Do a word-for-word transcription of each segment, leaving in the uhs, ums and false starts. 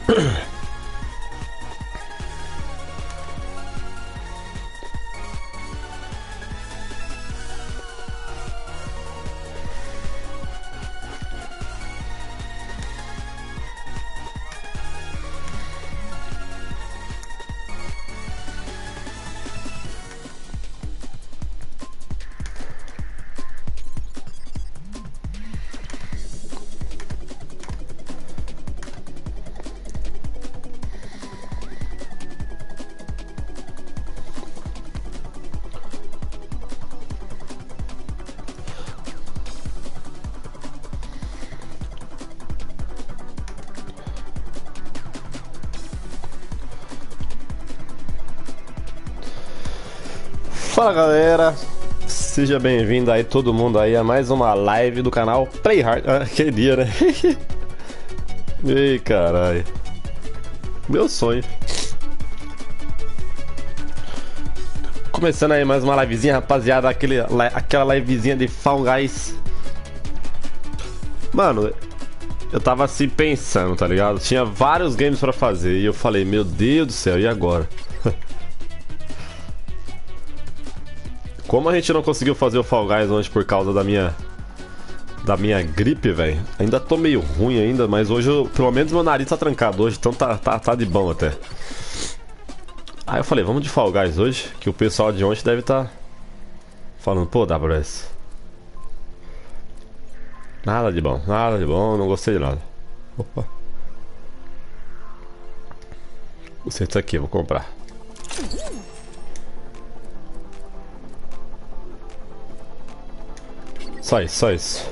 Fala galera, seja bem-vindo aí todo mundo aí a mais uma live do canal Play Hard. Ah, que dia, né? Ei, caralho. Meu sonho. Começando aí mais uma livezinha, rapaziada, aquele, aquela livezinha de Fall Guys. Mano, eu tava assim pensando, tá ligado? Tinha vários games pra fazer e eu falei, meu Deus do céu, e agora? Como a gente não conseguiu fazer o Fall Guys hoje por causa da minha da minha gripe, velho. Ainda tô meio ruim ainda, mas hoje eu, pelo menos meu nariz tá trancado hoje, então tá, tá, tá de bom até. Aí eu falei, vamos de Fall Guys hoje, que o pessoal de ontem deve estar tá falando, pô, W S. Nada de bom, nada de bom, não gostei de nada. Opa. Gostei disso aqui, vou comprar. Só isso, só isso.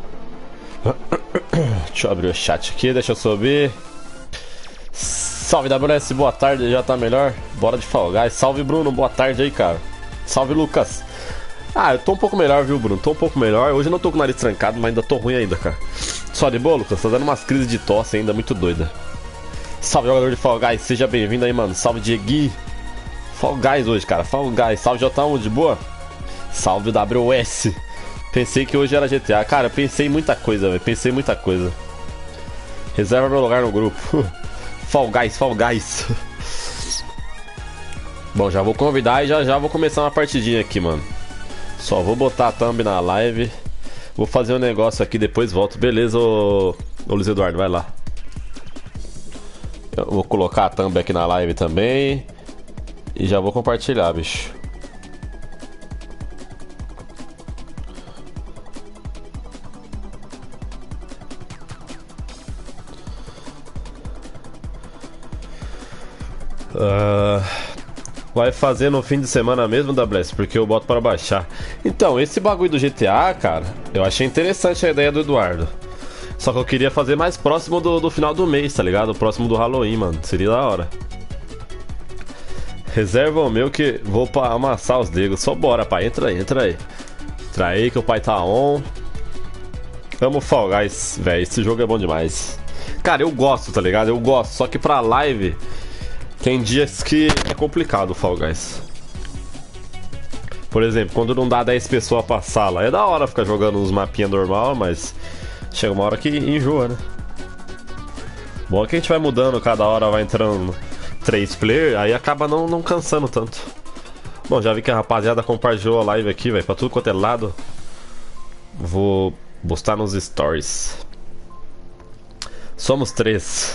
Deixa eu abrir o chat aqui, deixa eu subir. Salve W S, boa tarde, já tá melhor? Bora de Fall Guys. Salve Bruno, boa tarde aí, cara. Salve Lucas. Ah, eu tô um pouco melhor, viu, Bruno? Tô um pouco melhor. Hoje eu não tô com o nariz trancado, mas ainda tô ruim ainda, cara. Só de boa, Lucas? Tá dando umas crises de tosse ainda, muito doida. Salve jogador de Fall Guys, seja bem-vindo aí, mano. Salve Diegui. Fall Guys hoje, cara. Fall Guys. Salve J um, de boa? Salve W S. Pensei que hoje era G T A. Cara, pensei em muita coisa, velho. Pensei em muita coisa. Reserva meu lugar no grupo. Fall Guys, Fall Guys. Bom, já vou convidar e já já vou começar uma partidinha aqui, mano. Só vou botar a thumb na live. Vou fazer um negócio aqui, depois volto. Beleza, ô, ô Luiz Eduardo, vai lá. Eu vou colocar a thumb aqui na live também. E já vou compartilhar, bicho. Uh, vai fazer no fim de semana mesmo, W S? Porque eu boto para baixar. Então, esse bagulho do G T A, cara, eu achei interessante a ideia do Eduardo. Só que eu queria fazer mais próximo do, do final do mês, tá ligado? Próximo do Halloween, mano. Seria da hora. Reserva o meu que vou pra amassar os negros. Só bora, pai. Entra aí, entra aí. Entra aí que o pai tá on. Amo Fall Guys, velho. Esse jogo é bom demais. Cara, eu gosto, tá ligado? Eu gosto. Só que pra live... Tem dias que é complicado o Fall Guys. Por exemplo, quando não dá dez pessoas pra sala. É da hora ficar jogando uns mapinhas normal, mas chega uma hora que enjoa, né? Bom é que a gente vai mudando, cada hora vai entrando três players, aí acaba não, não cansando tanto. Bom, já vi que a rapaziada compartilhou a live aqui, velho, pra tudo quanto é lado. Vou postar nos stories. Somos três.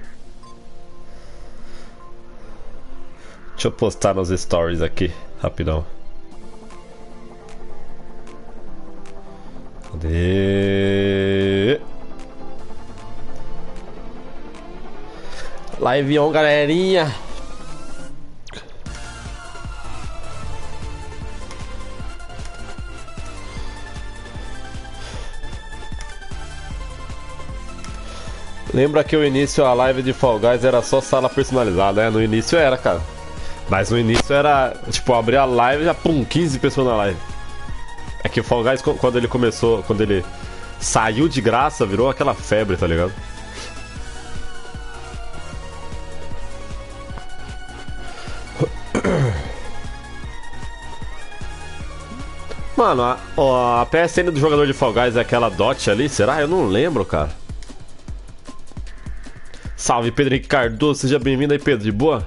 Deixa eu postar nos stories aqui, rapidão. Cadê? Live on, galerinha. Lembra que o início a live de Fall Guys era só sala personalizada, né? No início era, cara. Mas no início era, tipo, abrir a live e já, pum, quinze pessoas na live. É que o Fall Guys, quando ele começou, quando ele saiu de graça, virou aquela febre, tá ligado? Mano, a, ó, a P S N do jogador de Fall Guys é aquela dot ali, será? Eu não lembro, cara. Salve, Pedro Henrique Cardoso, seja bem-vindo aí, Pedro, de boa?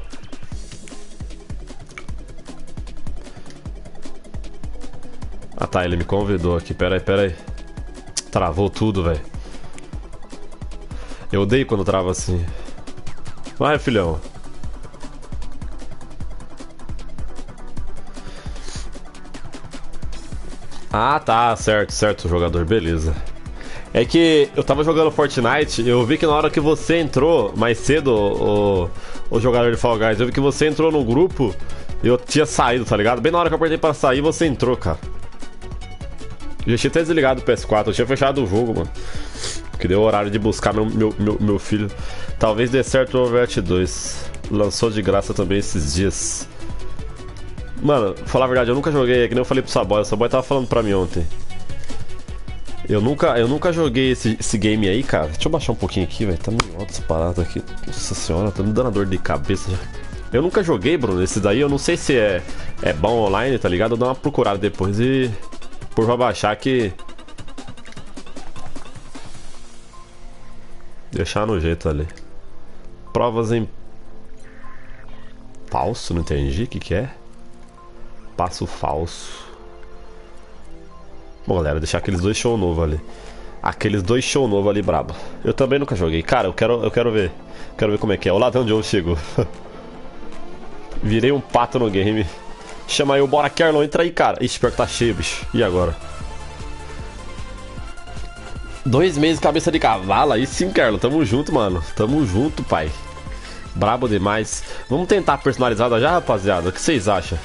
Ah tá, ele me convidou aqui, pera aí, pera aí. Travou tudo, velho. Eu odeio quando trava assim. Vai, filhão. Ah tá, certo, certo, jogador, beleza. É que eu tava jogando Fortnite, eu vi que na hora que você entrou, mais cedo, o, o jogador de Fall Guys, eu vi que você entrou no grupo e eu tinha saído, tá ligado? Bem na hora que eu apertei pra sair, você entrou, cara. Eu já tinha até desligado o P S quatro, eu tinha fechado o jogo, mano. Que deu o horário de buscar meu, meu, meu, meu filho. Talvez dê certo o Overwatch dois. Lançou de graça também esses dias. Mano, falar a verdade, eu nunca joguei, é que nem eu falei pro Saboy, o Saboy tava falando pra mim ontem. Eu nunca, eu nunca joguei esse, esse game aí, cara. Deixa eu baixar um pouquinho aqui, velho. Tá meio alto essa parada aqui. Nossa senhora, tá me dando dor de cabeça já. Eu nunca joguei, Bruno, esse daí. Eu não sei se é, é bom online, tá ligado? Eu dou uma procurada depois e... Por pra baixar que... Deixar no jeito ali. Provas em... Falso, não entendi. O que que é? Passo falso. Bom, galera, deixar aqueles dois show novo ali. Aqueles dois show novo ali, brabo. Eu também nunca joguei. Cara, eu quero, eu quero ver. Quero ver como é que é. Olha lá de onde eu chego. Virei um pato no game. Chama aí o Bora Kerlon, entra aí, cara. Ixi, pior que tá cheio, bicho. E agora? Dois meses cabeça de cavalo. Aí sim, Kerlon. Tamo junto, mano. Tamo junto, pai. Brabo demais. Vamos tentar personalizada já, rapaziada? O que vocês acham?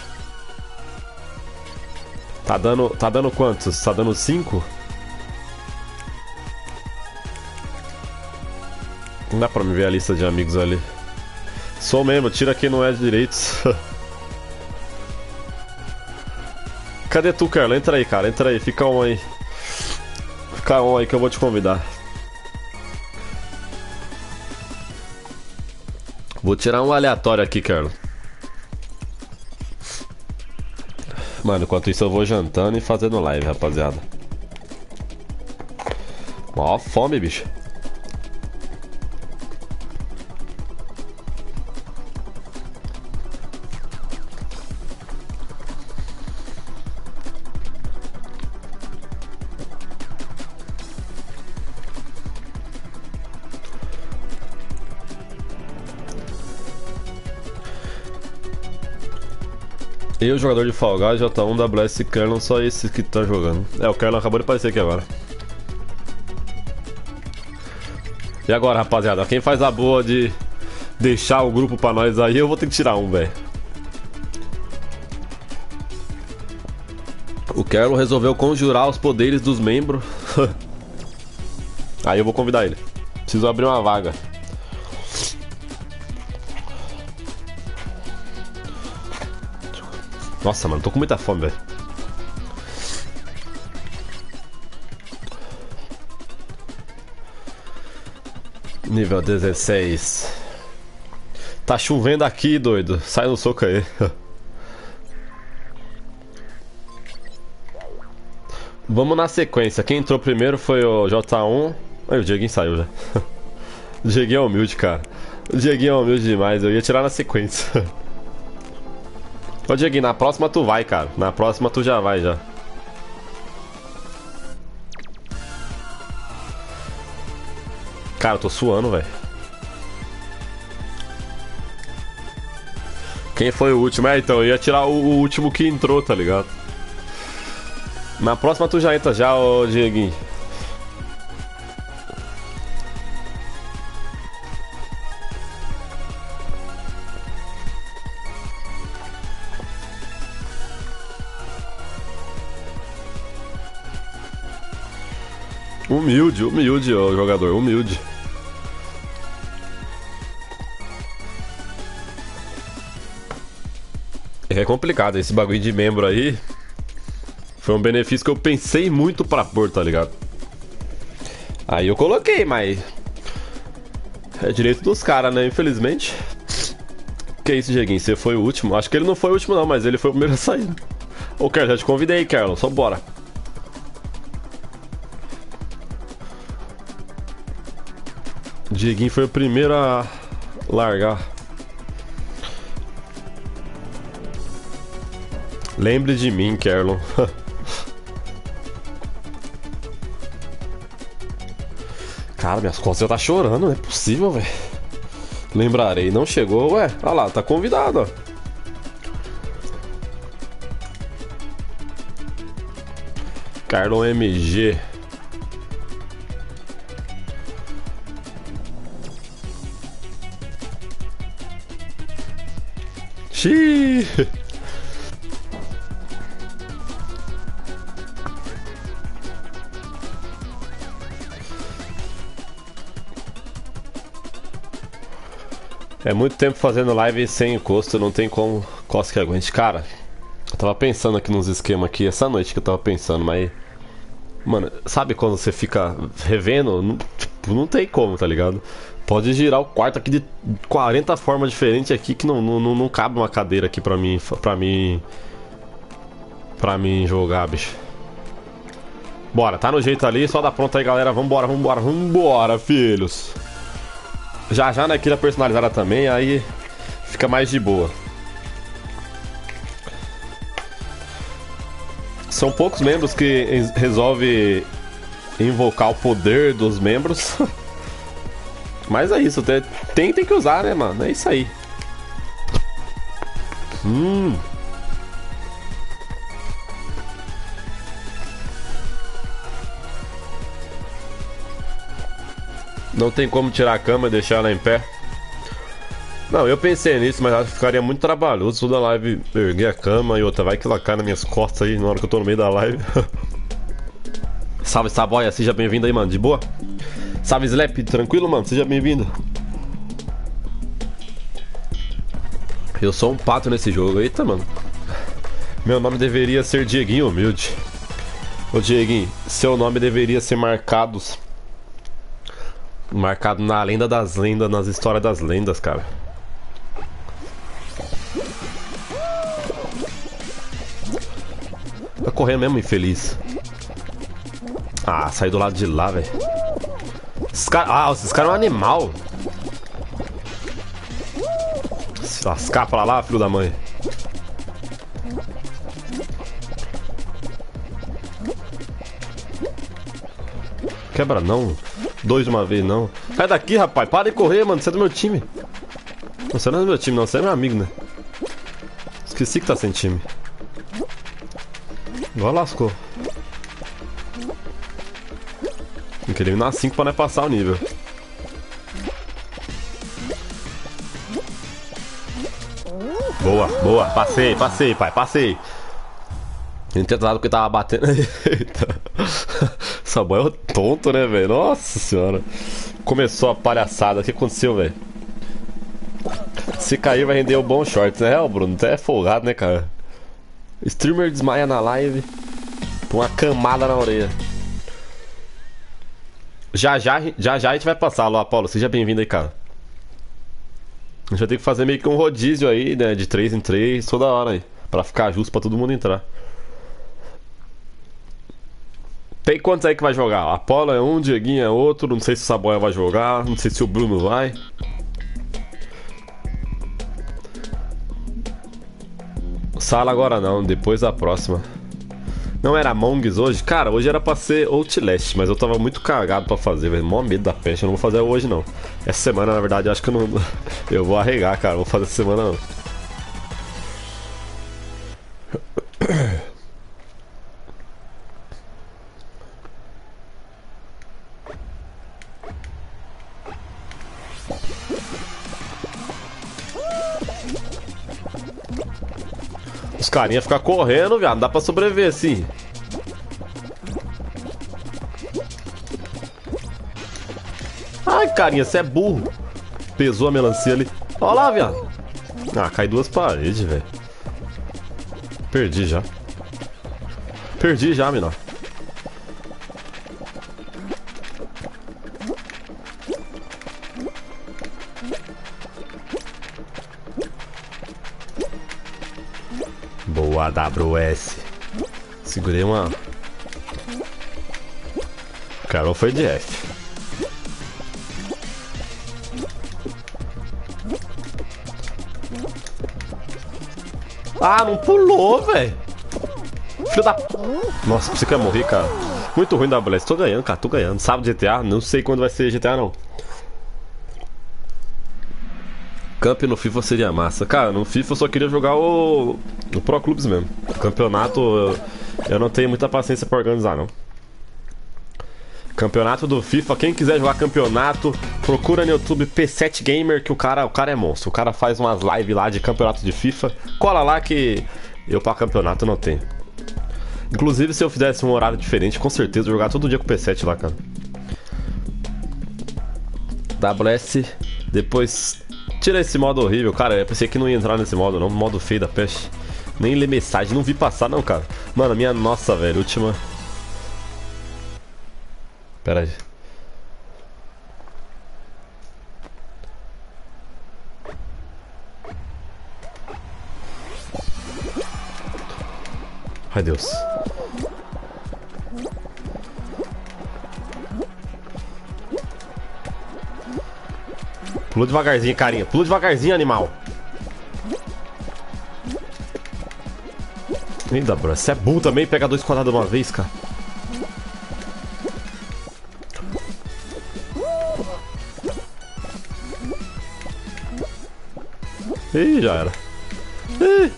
Tá dando, tá dando quantos? Tá dando cinco? Não dá pra me ver a lista de amigos ali. Sou mesmo, tira quem não é de direitos. Cadê tu, Carla? Entra aí, cara, entra aí, fica on aí. Fica on aí que eu vou te convidar. Vou tirar um aleatório aqui, Carla. Mano, enquanto isso eu vou jantando e fazendo live, rapaziada. Mó fome, bicho. E o jogador de Fall Guys, J um, W S Kerlon, só esse que tá jogando. É, o Kerlon acabou de aparecer aqui agora. E agora, rapaziada, quem faz a boa de deixar o grupo pra nós aí, eu vou ter que tirar um, velho. O Kerlon resolveu conjurar os poderes dos membros. Aí eu vou convidar ele. Preciso abrir uma vaga. Nossa, mano, tô com muita fome, velho. Nível dezesseis. Tá chovendo aqui, doido. Sai no soco aí. Vamos na sequência. Quem entrou primeiro foi o J um. Aí o Dieguinho saiu já. O Dieguinho é humilde, cara. O Dieguinho é humilde demais. Eu ia tirar na sequência. Ô Dieguinho, na próxima tu vai, cara. Na próxima tu já vai, já. Cara, eu tô suando, velho. Quem foi o último? É, então, eu ia tirar o, o último que entrou, tá ligado? Na próxima tu já entra já, ô Dieguinho. Humilde, humilde, ó, jogador, humilde. É complicado, esse bagulho de membro aí foi um benefício que eu pensei muito pra pôr, tá ligado? Aí eu coloquei, mas é direito dos caras, né, infelizmente. Que isso, Dieguinho, você foi o último? Acho que ele não foi o último não, mas ele foi o primeiro a sair. Ô, Carlos, já te convidei, Carlos, só bora. Dieguinho foi o primeiro a largar. Lembre de mim, Kerlon. Cara, minhas costas já tá chorando, não é possível, velho. Lembrarei, não chegou, ué. Olha lá, tá convidado, ó. Kerlon M G. Xiii. É muito tempo fazendo live sem encosto, não tem como costa que aguente. Cara, eu tava pensando aqui nos esquemas aqui, essa noite que eu tava pensando, mas... Mano, sabe quando você fica revendo? Não, tipo, não tem como, tá ligado? Pode girar o quarto aqui de quarenta formas diferentes aqui que não, não, não cabe uma cadeira aqui pra mim, pra mim... Pra mim jogar, bicho. Bora, tá no jeito ali, só dá pronto aí, galera. Vambora, vambora, vambora, filhos. Já já na Kira personalizada também, aí fica mais de boa. São poucos membros que resolve invocar o poder dos membros. Mas é isso, tem, tem que usar, né, mano? É isso aí. Hum. Não tem como tirar a cama e deixar ela em pé. Não, eu pensei nisso, mas acho que ficaria muito trabalhoso toda live erguer a cama e outra vai que ela cai nas minhas costas aí na hora que eu tô no meio da live. Salve, Saboia, seja bem-vindo aí, mano, de boa? Salve, Slap, tranquilo, mano, seja bem-vindo. Eu sou um pato nesse jogo, eita, mano. Meu nome deveria ser Dieguinho Humilde. Ô, Dieguinho, seu nome deveria ser Marcados. Marcado na lenda das lendas, nas histórias das lendas, cara. Tá correndo mesmo, infeliz. Ah, sai do lado de lá, velho. Ah, esses caras é um animal. Se lascar pra lá, filho da mãe. Quebra não. Dois de uma vez não. Sai daqui, rapaz. Para de correr, mano. Você é do meu time. Não, você não é do meu time, não. Você é meu amigo, né? Esqueci que tá sem time. Agora lascou. Tem que eliminar cinco pra não passar o nível. Boa, boa. Passei, passei, pai. Passei. Ele tinha tentado porque tava batendo. Eita. Essa boia é tonto, né, velho? Nossa senhora. Começou a palhaçada. O que aconteceu, velho? Se cair, vai render um bom short, né, Bruno? Até é folgado, né, cara? Streamer desmaia na live com uma camada na orelha. Já já, já já a gente vai passar. Alô, Apolo, seja bem-vindo aí, cara. A gente vai ter que fazer meio que um rodízio aí, né? De três em três toda hora aí. Pra ficar justo pra todo mundo entrar. Tem quantos aí que vai jogar? A Apolo é um, Dieguinho é outro. Não sei se o Saboia vai jogar. Não sei se o Bruno vai. Sala agora não, depois da próxima. Não era Among Us hoje? Cara, hoje era pra ser Outlast, mas eu tava muito cagado pra fazer, velho. Mó medo da peste, eu não vou fazer hoje não. Essa semana, na verdade, eu acho que eu não. Eu vou arregar, cara. Não vou fazer essa semana não. Os carinha ficam correndo, viado. Não dá pra sobreviver assim. Ai, carinha, você é burro. Pesou a melancia ali. Olha lá, viado. Ah, cai duas paredes, velho. Perdi já. Perdi já, menor. Boa, W S. Segurei uma. O cara foi de F. Ah, não pulou, velho. Filho da... Nossa, você quer morrer, cara. Muito ruim da Blast. Tô ganhando, cara. Tô ganhando. Sábado G T A? Não sei quando vai ser G T A, não. Camp no FIFA seria massa. Cara, no FIFA eu só queria jogar o... o Pro Clubes mesmo. Campeonato, eu... eu não tenho muita paciência pra organizar, não. Campeonato do FIFA, quem quiser jogar campeonato, procura no YouTube P sete Gamer, que o cara, o cara é monstro. O cara faz umas lives lá de campeonato de FIFA. Cola lá que eu pra campeonato não tenho. Inclusive, se eu fizesse um horário diferente, com certeza eu jogar todo dia com o P sete lá, cara. W S, depois tira esse modo horrível, cara. Eu pensei que não ia entrar nesse modo, não. Modo feio da peste. Nem ler mensagem, não vi passar, não, cara. Mano, minha nossa, velho, última. Pera aí. Ai, Deus. Pula devagarzinho, carinha. Pula devagarzinho, animal. Ainda, bro. Você é burro também, pega dois quadrados de uma vez, cara. Ih, já era. Ih.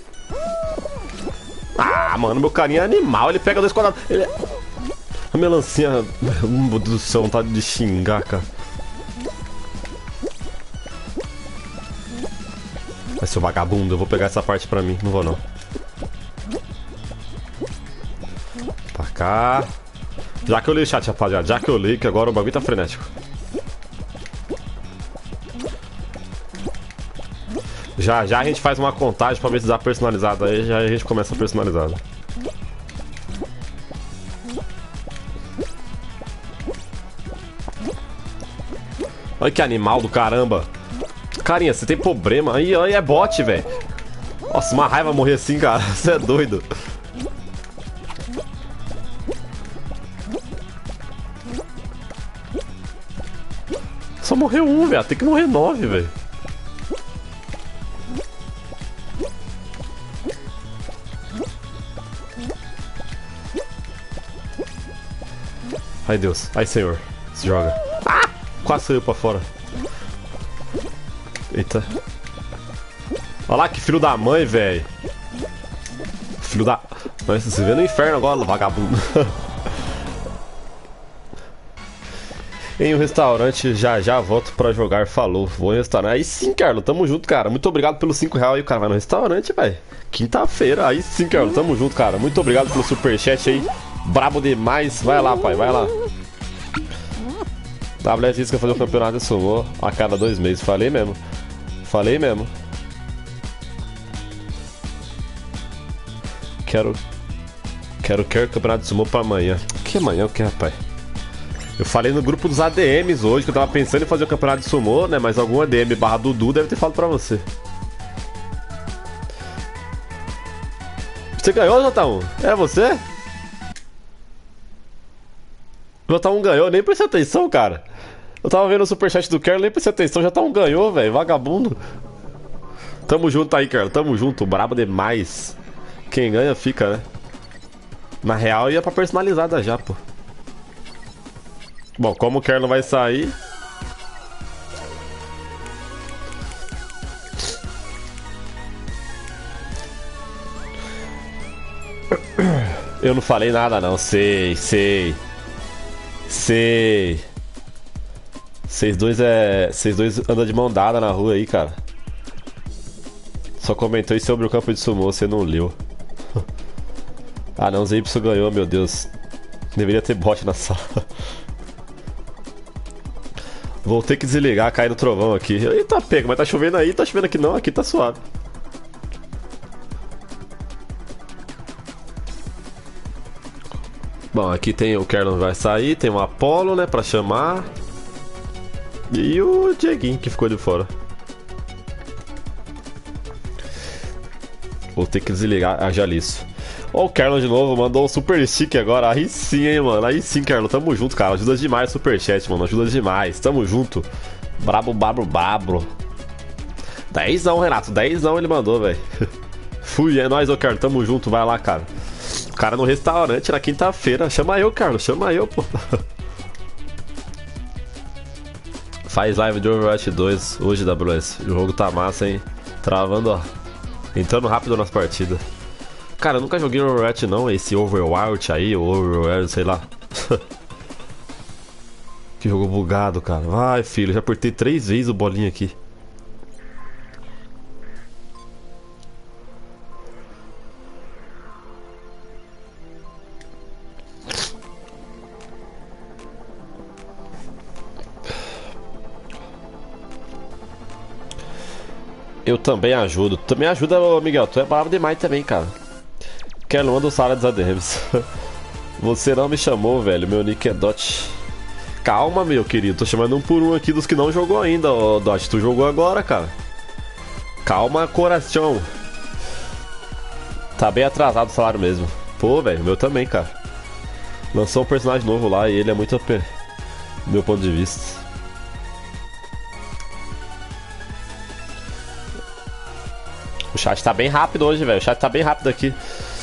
Ah, mano, meu carinha é animal. Ele pega dois quadrados. Ele é... A melancia. Meu Deus do céu, vontade de xingar, cara. Vai ser o vagabundo, eu vou pegar essa parte pra mim. Não vou, não. Pra cá. Já que eu li o chat, rapaziada. Já que eu li, que agora o bagulho tá frenético. Já, já a gente faz uma contagem pra ver se dá personalizado. Aí já a gente começa a personalizado. Olha que animal do caramba. Carinha, você tem problema. Aí, aí é bot, velho. Nossa, uma raiva morrer assim, cara. Você é doido. Só morreu um, velho. Tem que morrer nove, velho. Ai, Deus. Ai, senhor. Se joga. Ah! Quase saiu pra fora. Eita. Olha lá que filho da mãe, velho. Filho da... Mas você vê no inferno agora, vagabundo. Em um restaurante, já já volto pra jogar. Falou. Vou em restaurante. Aí sim, Carlos. Tamo junto, cara. Muito obrigado pelos cinco reais aí. O cara vai no restaurante, velho. Quinta-feira. Aí sim, Carlos. Tamo junto, cara. Muito obrigado pelo superchat aí. Brabo demais. Vai lá, pai. Vai lá. W S disse que ia fazer o campeonato de sumô a cada dois meses. Falei mesmo. Falei mesmo. Quero... Quero quero campeonato de sumô pra amanhã. Que amanhã o que, rapaz? Eu falei no grupo dos A D Ms hoje que eu tava pensando em fazer o campeonato de sumô, né? Mas algum A D M barra Dudu deve ter falado pra você. Você ganhou, J um? É você? J um ganhou, nem prestei atenção, cara. Eu tava vendo o superchat do Carlos, nem prestei atenção. J um ganhou, velho, vagabundo. Tamo junto aí, Carlos, tamo junto. Brabo demais. Quem ganha fica, né? Na real ia pra personalizada já, pô. Bom, como o Carlos vai sair... Eu não falei nada não, sei, sei. Sei. Vocês dois é... Vocês dois andam de mão dada na rua aí, cara. Só comentou aí sobre o campo de sumô, você não leu. Ah não, o Zipso ganhou, meu Deus. Deveria ter bot na sala. Vou ter que desligar, cair no trovão aqui. Eita, pega, mas tá chovendo aí, tá chovendo aqui não, aqui tá suave. Bom, aqui tem o Kerlon vai sair, tem o Apollo, né, pra chamar. E o Dieguinho que ficou de fora. Vou ter que desligar a Jaliço. Ó, o Kerlon de novo, mandou um super stick agora. Aí sim, hein, mano. Aí sim, Kerlon. Tamo junto, cara. Ajuda demais o superchat, mano. Ajuda demais. Tamo junto. Brabo, babro, babro. Dezão, Renato. Dezão ele mandou, velho. Fui, é nóis, ô Carlos, tamo junto, vai lá, cara. O cara no restaurante na quinta-feira. Chama eu, Carlos, chama eu, pô. Faz live de Overwatch dois hoje, W S. O jogo tá massa, hein? Travando, ó. Entrando rápido nas partidas. Cara, eu nunca joguei Overwatch não, esse Overwatch aí, ou Overwatch, sei lá. Que jogo bugado, cara. Vai, filho, já apertei três vezes o bolinho aqui. Eu também ajudo. Também ajuda, ô Miguel. Tu é bravo demais também, cara. Quero um do sala dos A D Ms. Você não me chamou, velho. Meu nick é Dot. Calma, meu querido. Tô chamando um por um aqui dos que não jogou ainda, ô Dot. Tu jogou agora, cara. Calma, coração. Tá bem atrasado o salário mesmo. Pô, velho. Meu também, cara. Lançou um personagem novo lá e ele é muito O P. Do meu ponto de vista. O chat tá bem rápido hoje, velho. O chat tá bem rápido aqui.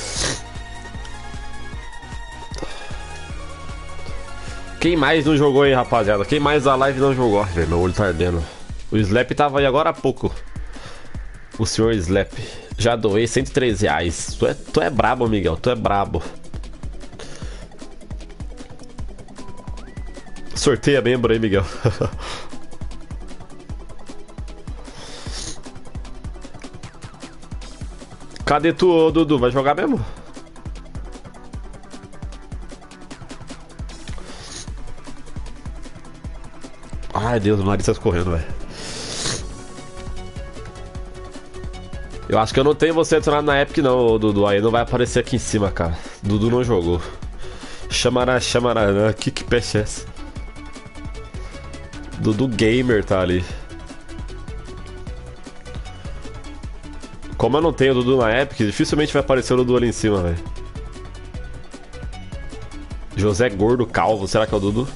Quem mais não jogou aí, rapaziada? Quem mais da live não jogou? Velho, meu olho tá ardendo. O Slap tava aí agora há pouco. O senhor Slap. Já doei cento e treze reais. Tu é, tu é brabo, Miguel. Tu é brabo. Sorteia membro aí, Miguel. Cadê tu, Dudu? Vai jogar mesmo? Ai, Deus, o nariz tá escorrendo, velho. Eu acho que eu não tenho você adicionado na Epic, não, Dudu. Aí não vai aparecer aqui em cima, cara. Dudu não jogou. Chamará, chamará. Que que peste é essa? Dudu Gamer tá ali. Como eu não tenho o Dudu na Epic, dificilmente vai aparecer o Dudu ali em cima, velho. José Gordo Calvo, será que é o Dudu?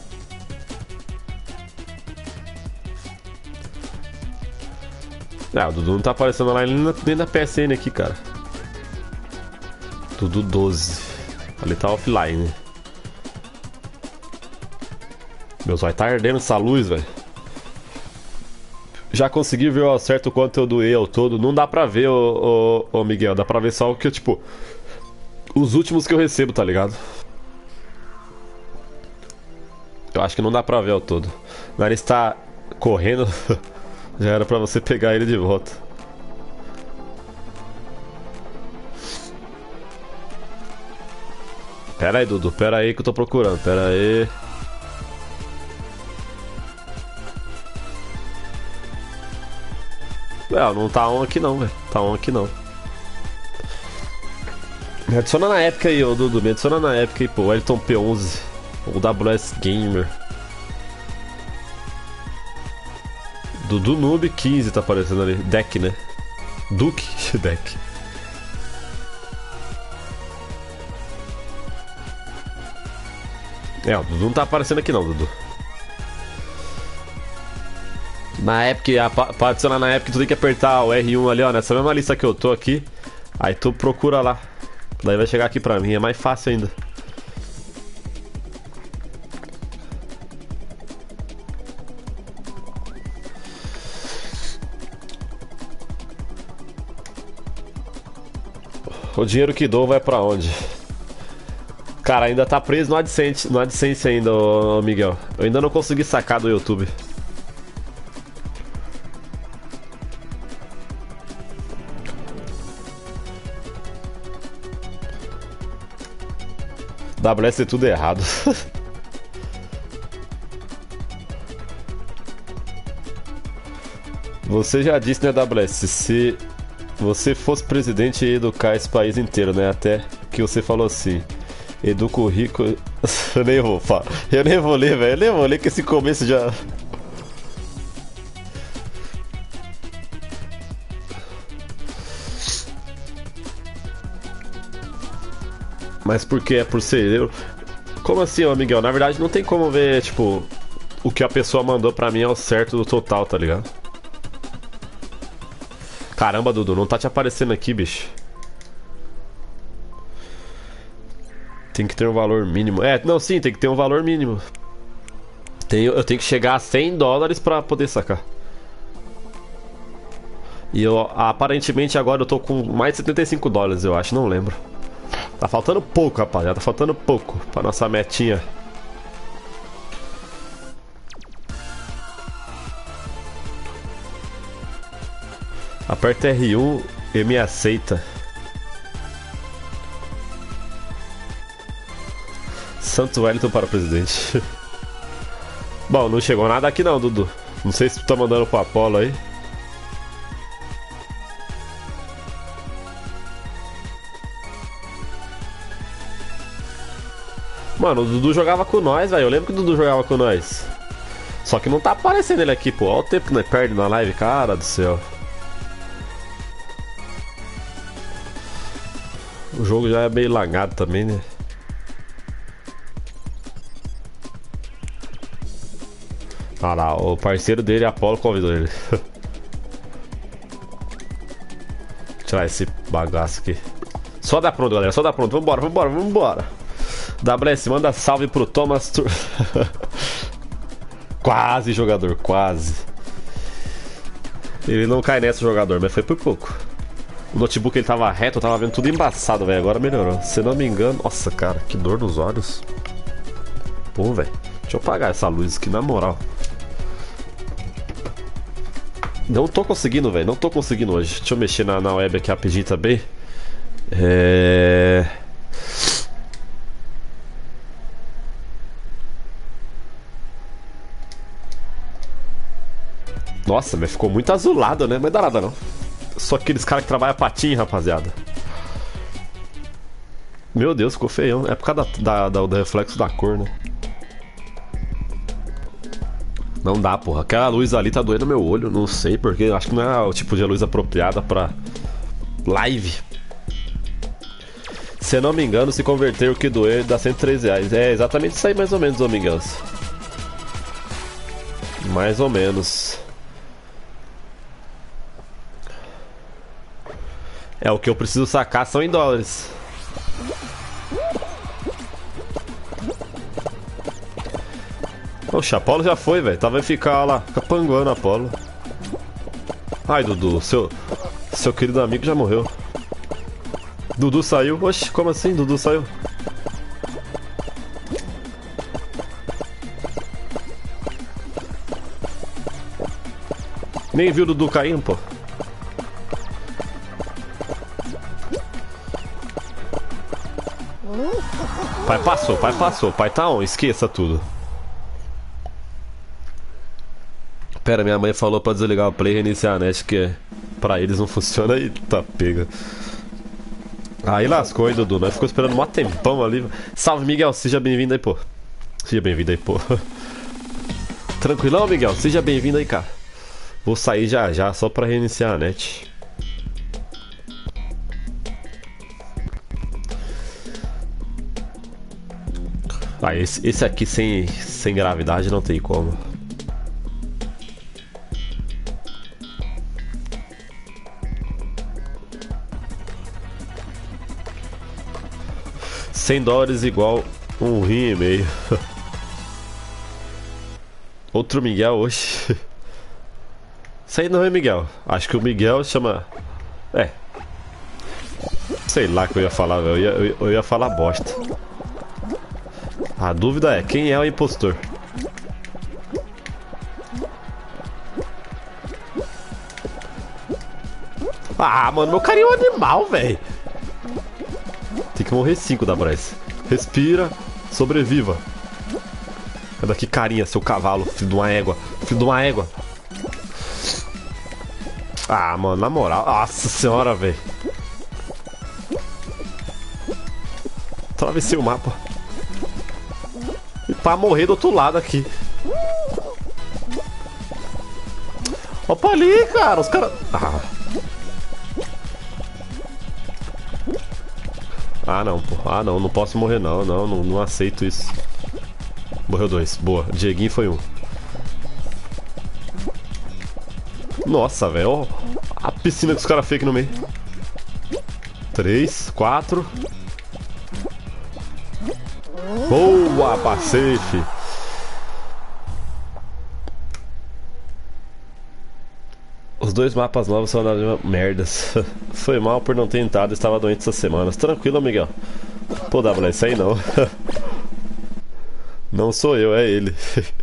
Ah, o Dudu não tá aparecendo lá nem na, nem na P S N aqui, cara. Dudu doze. Ali tá offline. Meu zóio tá ardendo essa luz, velho. Já consegui ver ao certo o quanto eu doei ao todo. Não dá pra ver, ô, ô, ô Miguel. Dá pra ver só o que, tipo, os últimos que eu recebo, tá ligado? Eu acho que não dá pra ver ao todo. O nariz tá correndo. Já era pra você pegar ele de volta. Pera aí, Dudu. Pera aí que eu tô procurando. Pera aí. Não, não tá on aqui não, velho. Tá on aqui não. Me adiciona na época aí, ô Dudu. Me adiciona na época aí, pô. O Elton P onze. O W S Gamer. Dudu Noob quinze tá aparecendo ali. Deck, né? Duke Deck. É, o Dudu não tá aparecendo aqui não, Dudu. Na Epic, pra adicionar na Epic, tu tem que apertar o R um ali, ó, nessa mesma lista que eu tô aqui. Aí tu procura lá. Daí vai chegar aqui pra mim, é mais fácil ainda. O dinheiro que dou vai pra onde? Cara, ainda tá preso no AdSense, no AdSense ainda, ô Miguel. Eu ainda não consegui sacar do YouTube. W S é tudo errado. Você já disse, né, W S? Se você fosse presidente e educar esse país inteiro, né? Até que você falou assim. Educa o rico. Eu nem vou falar. Eu nem vou ler, velho. Eu nem vou ler que esse começo já. Mas por que é por ser eu? Como assim, ô Miguel? Na verdade não tem como ver, tipo, o que a pessoa mandou pra mim é o certo do total, tá ligado? Caramba, Dudu, não tá te aparecendo aqui, bicho. Tem que ter um valor mínimo. É, não, sim, tem que ter um valor mínimo. Tenho, eu tenho que chegar a cem dólares pra poder sacar. E eu, aparentemente, agora eu tô com mais de setenta e cinco dólares, eu acho, não lembro. Tá faltando pouco, rapaziada, tá faltando pouco pra nossa metinha. Aperta R um e me aceita. Santo Wellington para presidente. Bom, não chegou nada aqui não, Dudu. Não sei se tu tá mandando pro Apollo aí. Mano, o Dudu jogava com nós, velho. Eu lembro que o Dudu jogava com nós. Só que não tá aparecendo ele aqui, pô. Olha o tempo que nós perde na live, cara do céu. O jogo já é meio lagado também, né? Ah lá, o parceiro dele, Apollo, convidou ele. Tirar esse bagaço aqui. Só dá pronto, galera. Só dá pronto. Vambora, vambora, vambora. W S, manda salve pro Thomas Tur... Quase, jogador, quase. Ele não cai nessa, jogador, mas foi por pouco. O notebook ele tava reto, eu tava vendo tudo embaçado, velho. Agora melhorou. Se não me engano... Nossa, cara, que dor nos olhos. Pô, velho. Deixa eu apagar essa luz aqui, na moral. Não tô conseguindo, velho. Não tô conseguindo hoje. Deixa eu mexer na, na web aqui rapidinho também. É... Nossa, mas ficou muito azulado, né? Mas dá nada não. Só aqueles caras que trabalham patinho, rapaziada. Meu Deus, ficou feião. É por causa da, da, do reflexo da cor, né? Não dá, porra. Aquela luz ali tá doendo meu olho. Não sei porque. Acho que não é o tipo de luz apropriada pra live. Se eu não me engano, se converter o que doer dá cento e três reais. É exatamente isso aí, mais ou menos, não me engano. Mais ou menos. É, o que eu preciso sacar são em dólares. Oxe, Apollo já foi, velho. Tava a ficar lá, capanguando Apollo. Ai, Dudu, seu, seu querido amigo já morreu. Dudu saiu. Oxe, como assim? Dudu saiu. Nem viu o Dudu caindo, pô. Pai passou, pai passou, pai tá on, esqueça tudo. Pera, minha mãe falou pra desligar o play e reiniciar a net, que pra eles não funciona e tá pega. Aí lascou, hein, Dudu, nós ficou esperando um tempão ali. Salve, Miguel, seja bem-vindo aí, pô. Seja bem-vindo aí, pô. Tranquilão, Miguel, seja bem-vindo aí, cara. Vou sair já já, só pra reiniciar a net. Ah, esse, esse aqui sem, sem gravidade não tem como. cem dólares igual um rim e meio. Outro Miguel hoje. Isso aí não é Miguel. Acho que o Miguel chama... É. Sei lá o que eu ia falar, velho. Eu ia, eu, eu ia falar bosta. A dúvida é, quem é o impostor? Ah, mano, meu carinho é um animal, velho. Tem que morrer cinco da Bryce. Respira, sobreviva. Cadê aqui, carinha, seu cavalo, filho de uma égua. Filho de uma égua. Ah, mano, na moral. Nossa senhora, velho. Atravessei o mapa. E pra morrer do outro lado aqui. Opa ali, cara. Os caras... Ah. Ah, não, pô. Ah, não. Não posso morrer, não. Não, não, não aceito isso. Morreu dois. Boa. Dieguinho foi um. Nossa, velho. A piscina que os caras fez aqui no meio. Três, quatro. Boa, passei, fi. Os dois mapas novos são das mesmas merdas. Foi mal por não ter entrado, estava doente essas semanas. Tranquilo, Miguel. Pô, W S aí não. Não sou eu, é ele.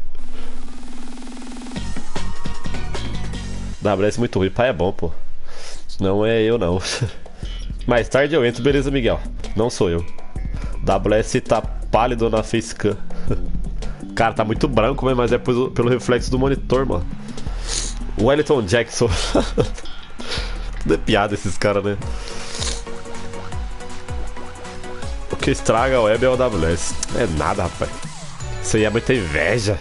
W S muito ruim, pai é bom, pô. Não é eu, não. Mais tarde eu entro, beleza, Miguel? Não sou eu. W S tá pálido na facecam. Cara, tá muito branco, mas é pelo, pelo reflexo do monitor, mano. Wellington Jackson. Tudo é piada esses caras, né? O que estraga a web é o W S. É nada, rapaz. Isso aí é muita inveja.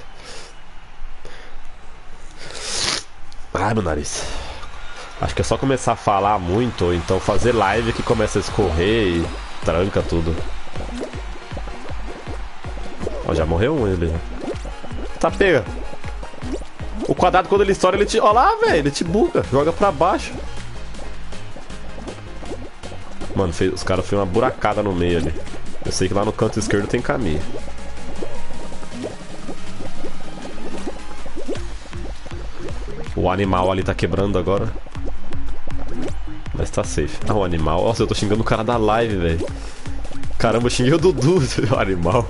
Ai, meu nariz. Acho que é só começar a falar muito, ou então fazer live que começa a escorrer e tranca tudo. Ó, já morreu um ele. Tá, pega. O quadrado, quando ele estoura, ele te... Ó lá, velho, ele te buga. Joga pra baixo. Mano, fez... os caras fez uma buracada no meio ali. Eu sei que lá no canto esquerdo tem caminho. O animal ali tá quebrando agora. Mas tá safe. Ah, o animal. Nossa, eu tô xingando o cara da live, velho. Caramba, eu xinguei o Dudu, o animal.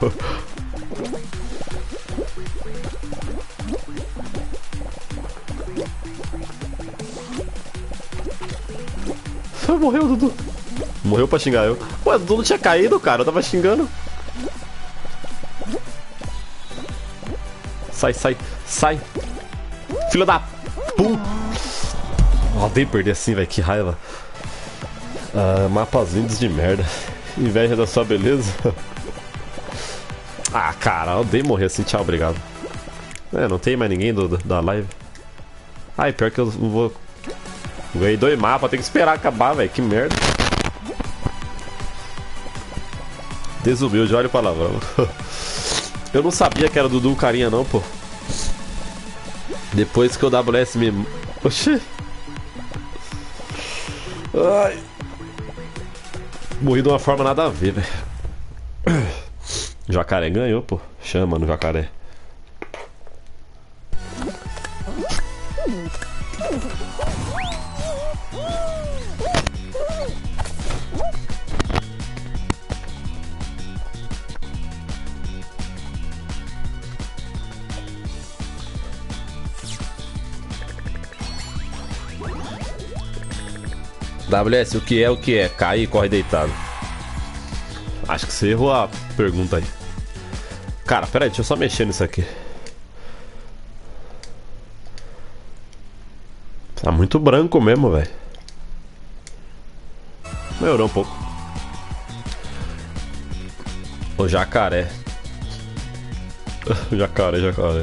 Morreu o Dudu. Morreu pra xingar eu. Ué, o Dudu não tinha caído, cara. Eu tava xingando. Sai, sai, sai. Filha da puta. Odeio perder assim, velho. Que raiva. Ah, mapas lindos de merda. Inveja da sua beleza. Ah, cara. Eu odeio morrer assim. Tchau, obrigado. É, não tem mais ninguém do, da live. Ai, pior que eu não vou... Ganhei dois mapas, tem que esperar acabar, velho. Que merda. Desumilde, olha o palavrão. Eu não sabia que era Dudu carinha, não, pô. Depois que o W S me... Oxi. Ai. Morri de uma forma nada a ver, velho. Jacaré ganhou, pô. Chama no jacaré. W S, o que é o que é? Cai e corre deitado. Acho que você errou a pergunta aí. Cara, pera aí, deixa eu só mexer nisso aqui. Tá muito branco mesmo, velho. Melhorou um pouco. O jacaré. Jacaré, jacaré.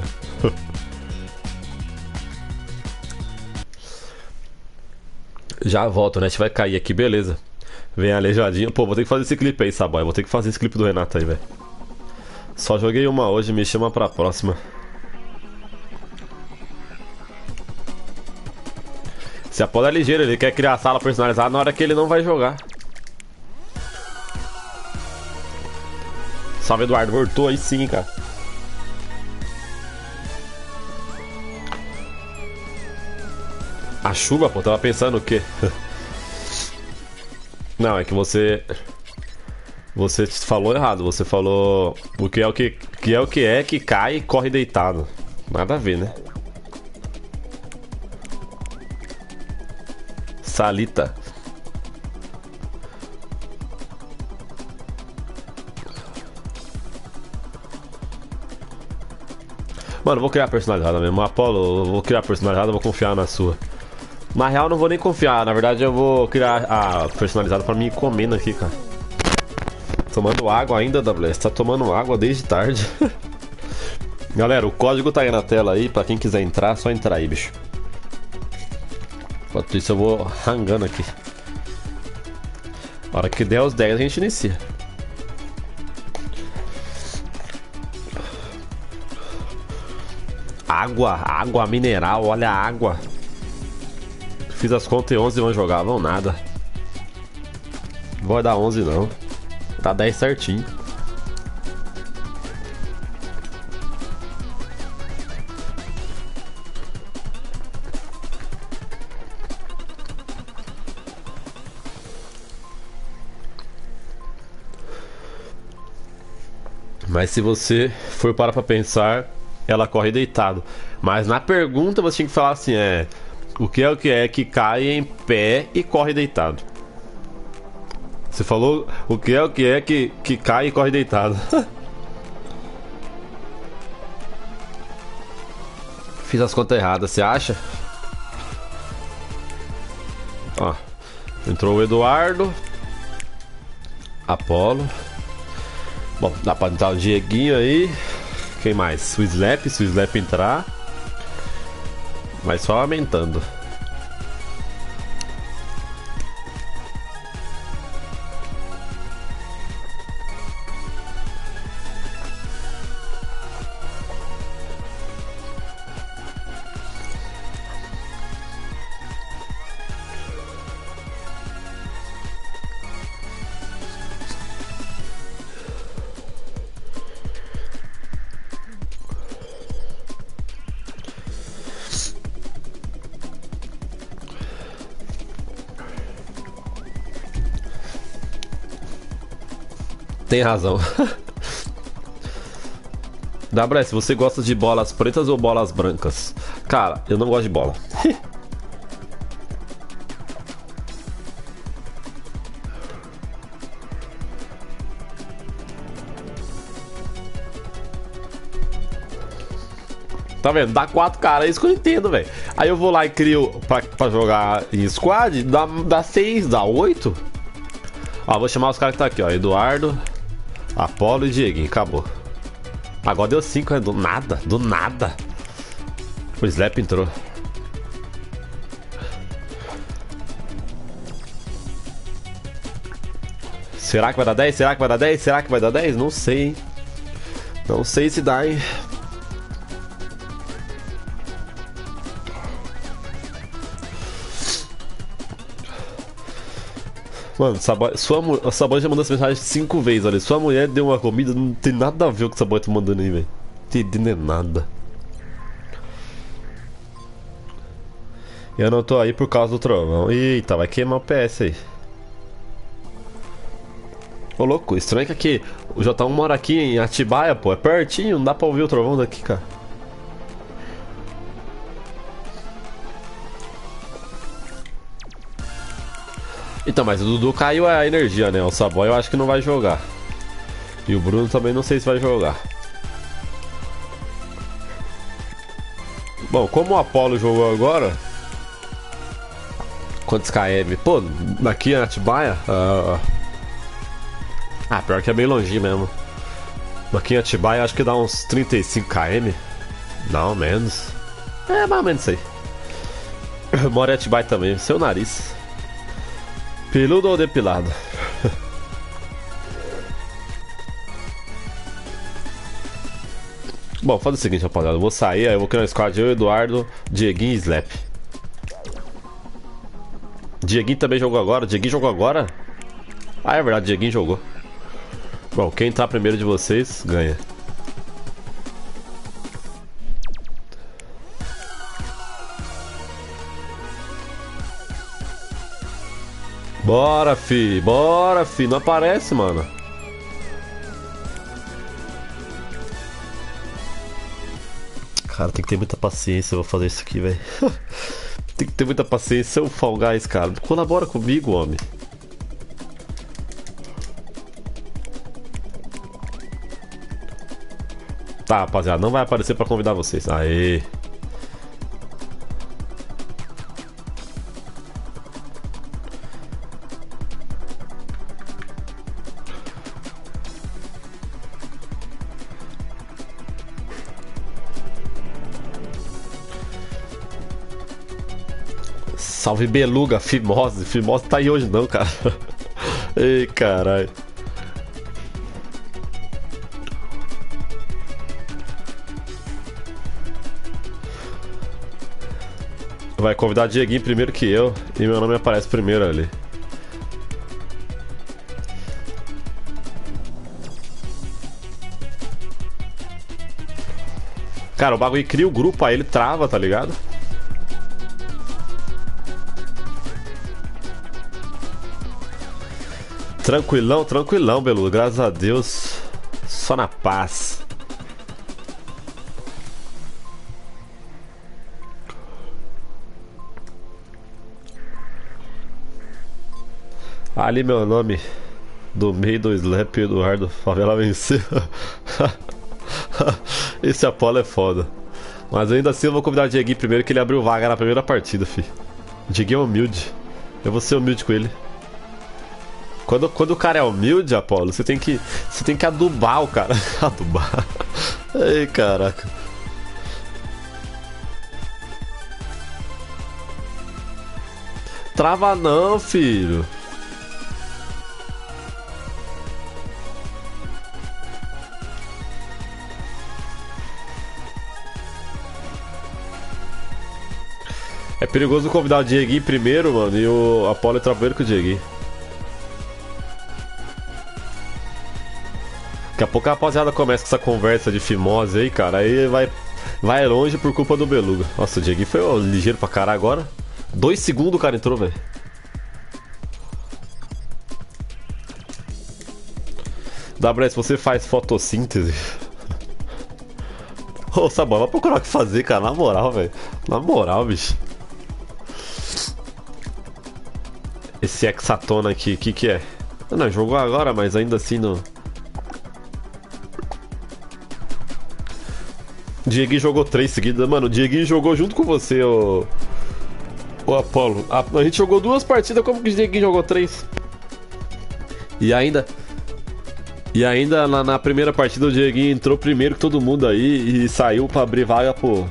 Já volto, né? A gente vai cair aqui, beleza. Vem aleijadinho. Pô, vou ter que fazer esse clipe aí, Saboy. Vou ter que fazer esse clipe do Renato aí, velho. Só joguei uma hoje, me chama pra próxima. Se a Poda é ligeiro, ele quer criar a sala personalizada na hora que ele não vai jogar. Salve, Eduardo. Voltou aí sim, cara. A chuva, pô, tava pensando o quê? Não, é que você... Você falou errado, você falou... O que é o que, que é o que é que cai e corre deitado. Nada a ver, né? Salita. Mano, vou criar personalizada mesmo. Apolo, eu vou criar personalizada, vou confiar na sua. Na real, não vou nem confiar. Na verdade, eu vou criar a personalizada pra mim ir comendo aqui, cara. Tomando água ainda, W S. Tá tomando água desde tarde. Galera, o código tá aí na tela aí. Pra quem quiser entrar, é só entrar aí, bicho. Enquanto isso, eu vou rangando aqui. Na hora que der os dez, a gente inicia. Água, água mineral, olha a água. Fiz as contas e onze vão jogar, vão nada. Não vai dar onze não. Tá dez certinho. Mas se você for parar pra pensar, ela corre deitado. Mas na pergunta você tinha que falar assim, é... O que é o que é que cai em pé e corre deitado? Você falou o que é o que é que, que cai e corre deitado. Fiz as contas erradas, você acha? Ó, entrou o Eduardo. Apolo. Bom, dá pra entrar o Dieguinho aí. Quem mais? O Slap, se o Slap entrar. Mas só aumentando. Tem razão. W S, você gosta de bolas pretas ou bolas brancas? Cara, eu não gosto de bola. Tá vendo? Dá quatro caras, é isso que eu entendo, velho. Aí eu vou lá e crio pra, pra jogar em squad, dá, dá seis, dá oito. Ó, vou chamar os caras que tá aqui, ó. Eduardo, Apolo e Dieguinho, acabou. Agora deu cinco, né? Do nada, do nada. O Slap entrou. Será que vai dar dez? Será que vai dar dez? Será que vai dar dez? Não sei, hein? Não sei se dá, hein? Mano, sua, a Saboia já mandou essa mensagem cinco vezes, olha. Sua mulher deu uma comida, não tem nada a ver com o que a Saboia tá mandando aí, velho. Entendendo é nada. Eu não tô aí por causa do trovão. Eita, vai queimar o P S aí. Ô louco, estranho que aqui o J um mora aqui em Atibaia, pô. É pertinho, não dá pra ouvir o trovão daqui, cara. Então, mas o Dudu caiu a energia, né? O Saboia eu acho que não vai jogar. E o Bruno também não sei se vai jogar. Bom, como o Apolo jogou agora... Quantos K M? Pô, aqui em Atibaia... Uh... Ah, pior que é bem longe mesmo. Aqui em Atibaia acho que dá uns trinta e cinco km. Não, menos. É, mais ou menos isso aí. Eu moro em Atibaia também, seu nariz. Peludo ou depilado? Bom, faz o seguinte, rapaziada. Eu vou sair, aí eu vou criar um squad. Eu, Eduardo, Dieguinho e Slap. Dieguinho também jogou agora. Dieguinho jogou agora? Ah, é verdade, Dieguinho jogou. Bom, quem tá primeiro de vocês, ganha. Bora, fi, bora, fi, não aparece, mano. Cara, tem que ter muita paciência, eu vou fazer isso aqui, velho. Tem que ter muita paciência, seu Fall Guys, cara. Colabora comigo, homem. Tá, rapaziada, não vai aparecer pra convidar vocês. Aê. Salve Beluga, Fimose. Fimose tá aí hoje não, cara. Ei, caralho. Vai convidar Dieguinho primeiro que eu. E meu nome aparece primeiro ali. Cara, o bagulho cria o grupo, aí ele trava, tá ligado? Tranquilão, tranquilão, Belu. Graças a Deus. Só na paz. Ali meu nome do meio do Slap Eduardo Favela venceu. Esse Apolo é foda. Mas ainda assim eu vou convidar o Dieguinho primeiro, que ele abriu vaga na primeira partida, fi. O Dieguinho é humilde. Eu vou ser humilde com ele. Quando, quando o cara é humilde, Apolo, você tem que. Você tem que adubar o cara. Adubar. Ai, caraca. Trava não, filho. É perigoso convidar o Dieguinho primeiro, mano, e o Apolo entra primeiro com o Dieguinho. Daqui a pouco a rapaziada começa com essa conversa de fimose aí, cara. Aí vai, vai longe por culpa do Beluga. Nossa, o Dieguinho foi ó, ligeiro pra caralho agora. Dois segundos o cara entrou, velho. W S, você faz fotossíntese? Ô, Sabão, vai procurar o que fazer, cara. Na moral, velho. Na moral, bicho. Esse hexatona aqui, o que que é? Não, jogou agora, mas ainda assim não... Dieguinho jogou três seguidas. Mano, o Dieguinho jogou junto com você, o... O Apolo. A, a gente jogou duas partidas, como que o Dieguinho jogou três? E ainda... E ainda na, na primeira partida o Dieguinho entrou primeiro que todo mundo aí e saiu pra abrir vaga, pô.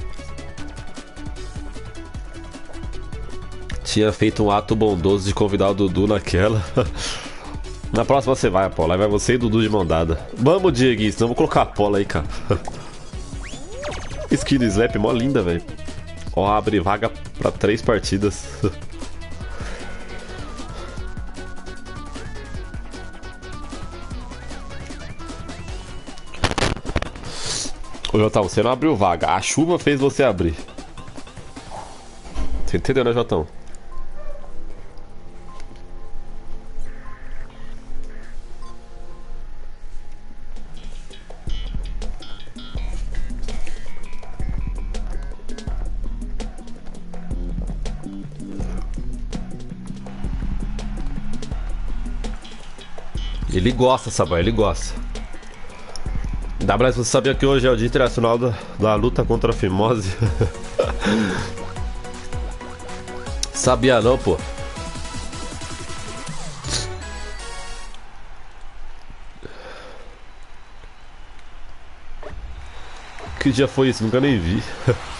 Tinha feito um ato bondoso de convidar o Dudu naquela. Na próxima você vai, Apolo. Aí vai você e o Dudu de mão dada. Vamos, Dieguinho, senão eu vou colocar a Apolo aí, cara. Skin do Slap, mó linda, velho. Ó, abre vaga pra três partidas. Ô, Jotão, você não abriu vaga. A chuva fez você abrir. Você entendeu, né, Jotão? Ele gosta, Sabá, ele gosta. W S, você sabia que hoje é o Dia Internacional da, da luta contra a fimose? Sabia não, pô. Que dia foi isso? Nunca nem vi.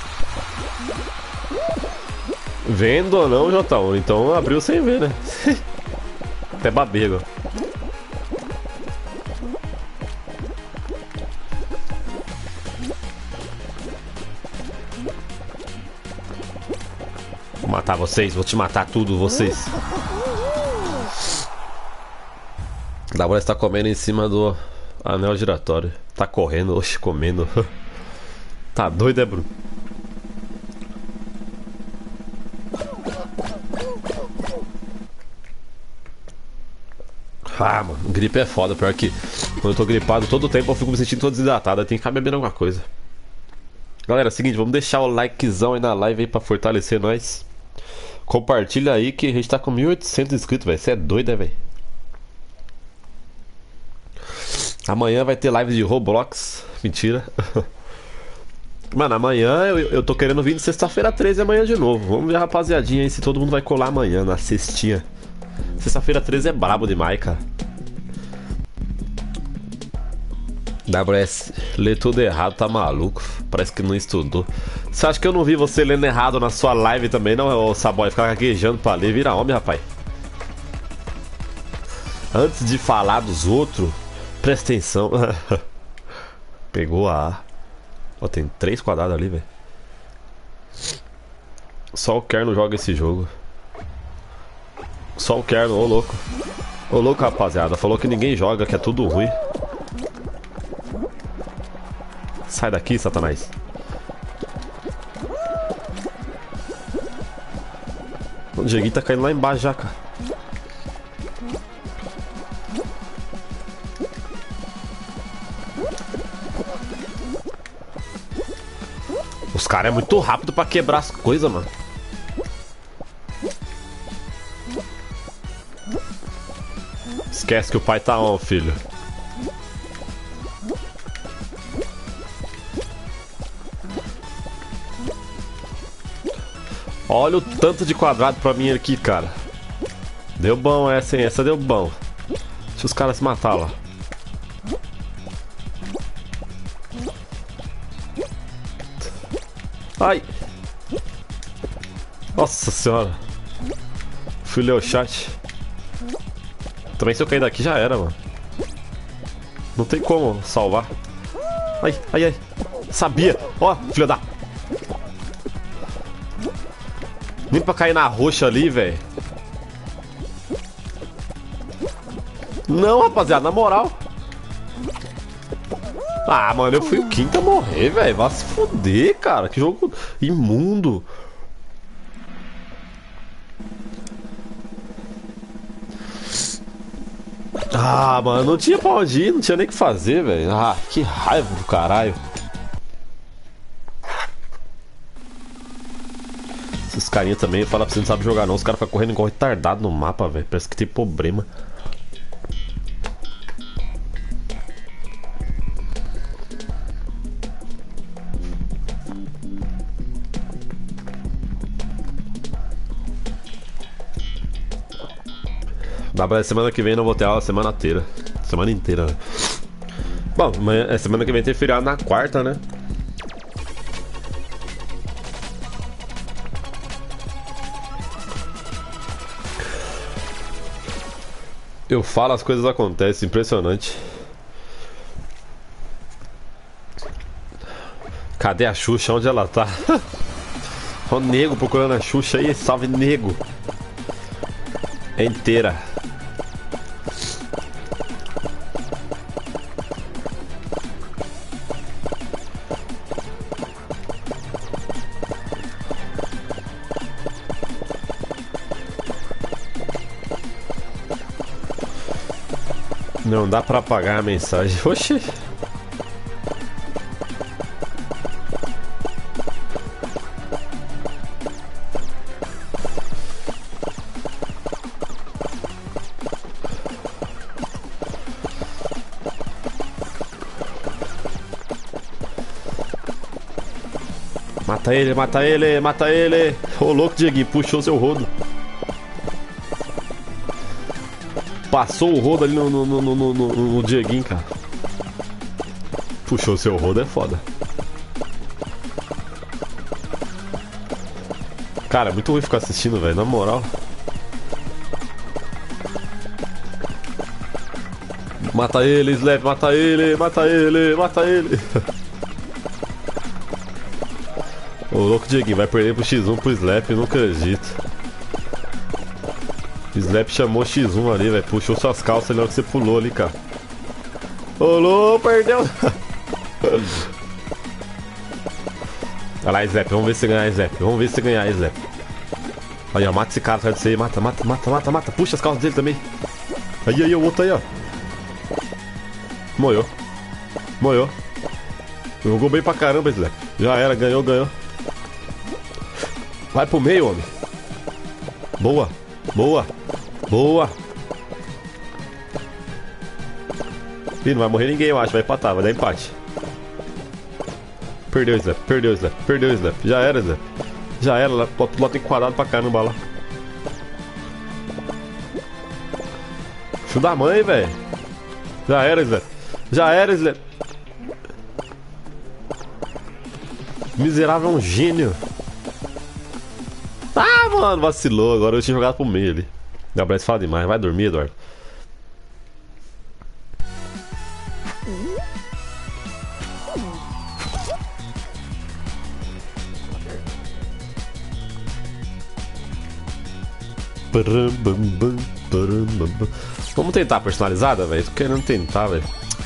Vendo ou não, Jotão? Então abriu sem ver, né? Até babego. Vou matar vocês, vou te matar tudo, vocês. W S tá comendo em cima do anel giratório. Tá correndo, oxe, comendo. Tá doido, é, Bruno? Ah, mano, gripe é foda. Pior que quando eu tô gripado, todo o tempo eu fico me sentindo todo desidratado. Tem que ficar bebendo alguma coisa. Galera, é o seguinte, vamos deixar o likezão aí na live aí pra fortalecer nós. Compartilha aí que a gente tá com mil e oitocentos inscritos, velho. Você é doido, né, velho? Amanhã vai ter live de Roblox. Mentira. Mano, amanhã eu, eu tô querendo vir de sexta-feira treze amanhã de novo. Vamos ver, rapaziadinha, aí se todo mundo vai colar amanhã, na sextinha. Sexta-feira treze é brabo demais, cara. W S, lê tudo errado, tá maluco? Parece que não estudou. Você acha que eu não vi você lendo errado na sua live também, não, ô Saboy? Ficar gaguejando pra ler, vira homem, rapaz. Antes de falar dos outros, presta atenção. Pegou a A. Ó, tem três quadrados ali, velho. Só o Kerno joga esse jogo. Só o Kerno, ô louco. Ô louco, rapaziada. Falou que ninguém joga, que é tudo ruim. Sai daqui, Satanás. O Dieguinho tá caindo lá embaixo já, cara. Os caras é muito rápido pra quebrar as coisas, mano. Esquece que o pai tá on, filho. Olha o tanto de quadrado pra mim aqui, cara. Deu bom essa, hein? Essa deu bom. Deixa os caras se matar lá. Ai! Nossa senhora. Fui ler o chat. Também se eu cair daqui já era, mano. Não tem como salvar. Ai, ai, ai. Sabia. Ó, filha da... Nem pra cair na roxa ali, velho. Não, rapaziada, na moral. Ah, mano, eu fui o quinto a morrer, velho. Vai se fuder, cara. Que jogo imundo. Ah, mano, não tinha pra onde ir, não tinha nem o que fazer, velho. Ah, que raiva do caralho. Esses carinha também, fala pra você não sabe jogar não. Os caras ficam correndo igual retardado no mapa, velho. Parece que tem problema. Dá pra semana que vem não vou ter aula a semana inteira. Semana inteira, né? Bom, amanhã, semana que vem tem feriado na quarta, né? Eu falo, as coisas acontecem, impressionante. Cadê a Xuxa? Onde ela tá? Ó o nego procurando a Xuxa aí, salve nego. É inteira. Não dá pra apagar a mensagem. Oxi. Mata ele, mata ele, mata ele. Ô louco, Dieguinho, puxou seu rodo. Passou o rodo ali no, no, no, no, no, no Dieguinho, cara. Puxou seu rodo, é foda. Cara, é muito ruim ficar assistindo, velho, na moral. Mata ele, Slap, mata ele, mata ele, mata ele. Ô louco, Dieguinho, vai perder pro xis um pro Slap, eu não acredito. Slap chamou xis um ali, velho. Puxou suas calças ali na hora que você pulou ali, cara. Rolou, perdeu. Olha lá, Slap. Vamos ver se você ganhar, Slap. Vamos ver se você ganhar, Slap. Aí, ó. Mata esse cara atrás de você aí. Mata, mata, mata, mata, mata. Puxa as calças dele também. Aí, aí, o outro aí, ó. Moiou. Moiou. Jogou bem pra caramba, Slap. Já era, ganhou, ganhou. Vai pro meio, homem. Boa. Boa. Boa. Ih, não vai morrer ninguém, eu acho. Vai empatar, vai dar empate. Perdeu o Slap, perdeu o Slap, perdeu o Slap. Já era, Slap. Já era, lá, lá tem quadrado pra caramba lá. Filho da mãe, velho. Já era, Slap. Já era, Slap. Miserável é um gênio. Ah, mano, vacilou. Agora eu tinha jogado pro meio ali. Gabriel, fala demais. Vai dormir, Eduardo. Vamos tentar personalizada, velho? Tô querendo tentar, velho.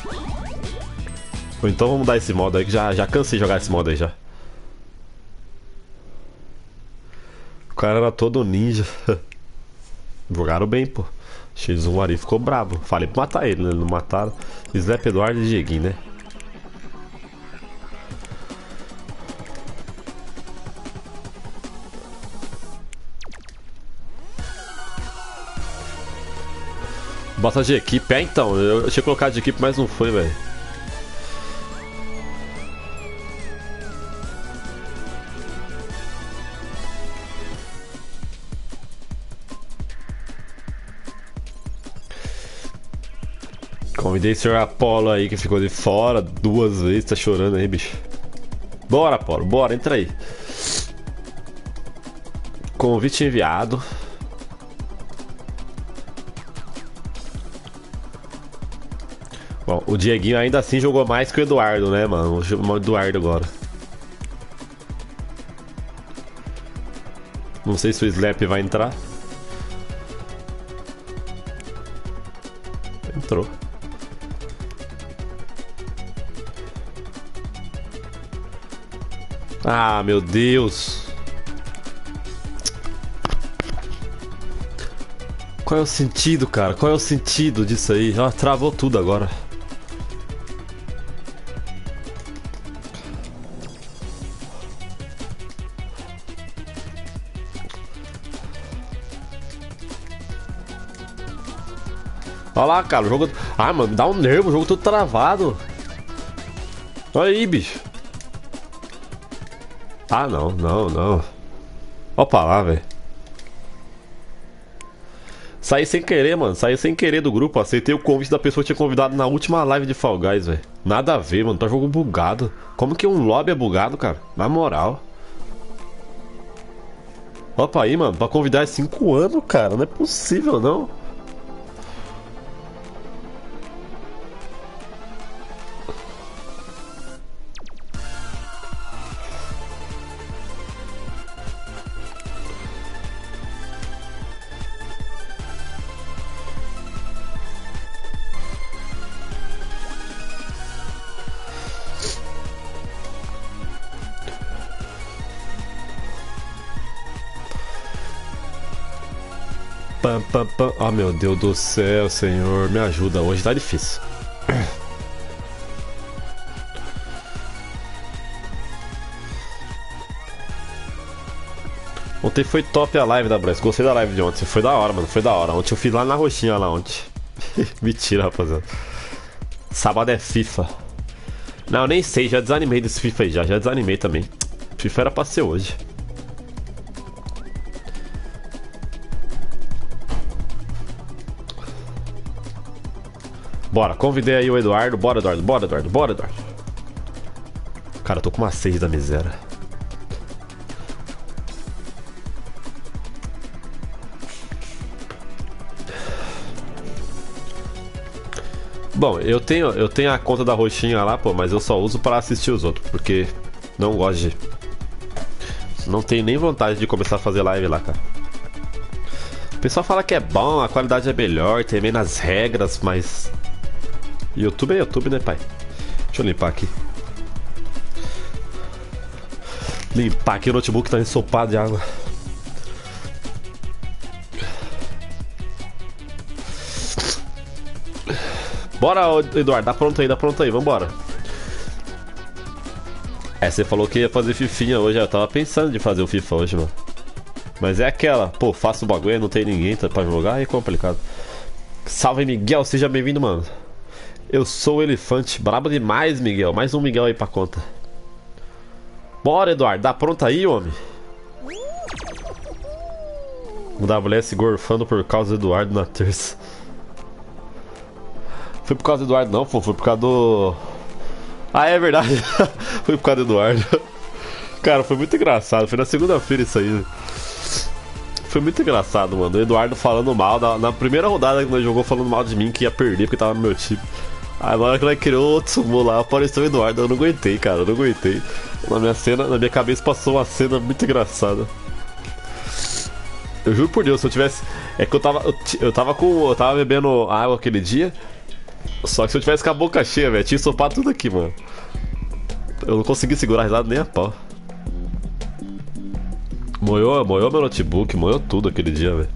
Ou então vamos mudar esse modo aí, que já, já cansei de jogar esse modo aí já. O cara era todo ninja. Jogaram bem, pô. xis um ali ficou brabo. Falei pra matar ele, né? Não mataram. Slap, Eduardo e Dieguinho, né? Bota de equipe. É, então, eu tinha colocado de equipe, mas não foi, velho. Convidei o senhor Apolo aí, que ficou de fora duas vezes, tá chorando aí, bicho. Bora, Apolo, bora, entra aí. Convite enviado. Bom, o Dieguinho ainda assim jogou mais que o Eduardo, né, mano? Vou chamar o Eduardo agora. Não sei se o Slap vai entrar. Entrou. Ah, meu Deus. Qual é o sentido, cara? Qual é o sentido disso aí? Ah, travou tudo agora. Olha lá, cara, o jogo... Ah, mano, me dá um nervo, o jogo todo travado. Olha aí, bicho. Ah, não, não, não. Opa lá, velho. Saí sem querer, mano. Saí sem querer do grupo. Aceitei o convite da pessoa que tinha convidado na última live de Fall Guys, velho. Nada a ver, mano. Tá jogo bugado. Como que um lobby é bugado, cara? Na moral. Opa aí, mano. Pra convidar é cinco anos, cara. Não é possível, não. Pam, pam, pam. Ah, meu Deus do céu, senhor. Me ajuda. Hoje tá difícil. Ontem foi top a live da Bress. Gostei da live de ontem. Foi da hora, mano. Foi da hora. Ontem eu fiz lá na roxinha lá ontem. Mentira, rapaziada. Sábado é FIFA. Não, nem sei. Já desanimei desse FIFA aí. Já, já desanimei também. FIFA era pra ser hoje. Bora, convidei aí o Eduardo. Bora, Eduardo. Bora, Eduardo. Bora, Eduardo. Cara, eu tô com uma sede da miséria. Bom, eu tenho, eu tenho a conta da roxinha lá, pô, mas eu só uso pra assistir os outros, porque não gosto de... Não tenho nem vontade de começar a fazer live lá, cara. O pessoal fala que é bom, a qualidade é melhor, tem menos regras, mas... YouTube é YouTube, né, pai? Deixa eu limpar aqui. Limpar aqui, o notebook tá ensopado de água. Bora, Eduardo, dá pronto aí, dá pronto aí, vambora. É, você falou que ia fazer fifinha hoje, eu tava pensando de fazer o FIFA hoje, mano. Mas é aquela, pô, faço o bagulho, não tem ninguém pra jogar, é complicado. Salve, Miguel, seja bem-vindo, mano. Eu sou o Elefante, brabo demais, Miguel. Mais um Miguel aí pra conta. Bora, Eduardo, dá pronto aí, homem. O W S gorfando por causa do Eduardo na terça. Foi por causa do Eduardo, não, pô, foi por causa do... Ah, é verdade. Foi por causa do Eduardo. Cara, foi muito engraçado. Foi na segunda-feira isso aí. Foi muito engraçado, mano. O Eduardo falando mal. Na, na primeira rodada que nós jogou falando mal de mim, que ia perder porque tava no meu time. Aí na hora que ele criou outro sumo lá, apareceu o Eduardo. Eu não aguentei, cara. Eu não aguentei. Na minha cena, na minha cabeça passou uma cena muito engraçada. Eu juro por Deus, se eu tivesse... É que eu tava... Eu, eu tava com... Eu tava bebendo água aquele dia. Só que se eu tivesse com a boca cheia, velho, tinha ensopado tudo aqui, mano. Eu não consegui segurar a risada nem a pau. Moiou, moiou meu notebook, moiou tudo aquele dia, velho.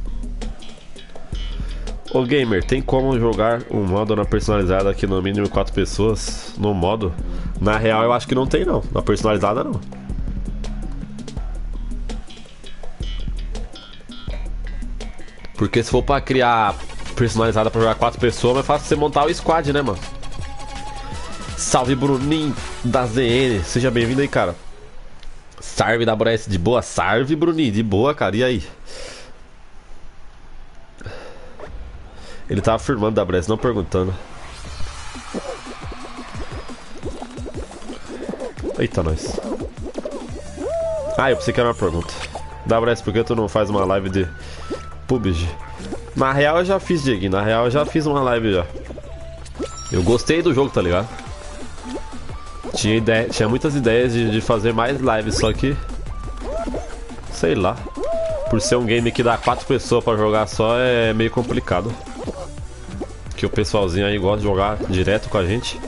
Ô gamer, tem como jogar um modo na personalizada aqui no mínimo quatro pessoas no modo? Na real eu acho que não tem não, na personalizada não. Porque se for pra criar personalizada pra jogar quatro pessoas, mas é fácil você montar o squad, né, mano? Salve, Bruninho da Z N. Seja bem-vindo aí, cara. Salve da W S de boa. Salve, Bruninho, de boa, cara. E aí? Ele tava afirmando da W S, não perguntando. Eita, nós. Ah, eu pensei que era uma pergunta. W S, por que tu não faz uma live de P U B G? Na real eu já fiz, Dieguinho. Na real eu já fiz uma live já. Eu gostei do jogo, tá ligado? Tinha, ideia, tinha muitas ideias de, de fazer mais lives, só que... sei lá. Por ser um game que dá quatro pessoas pra jogar só, é meio complicado. Que o pessoalzinho aí gosta de jogar direto com a gente.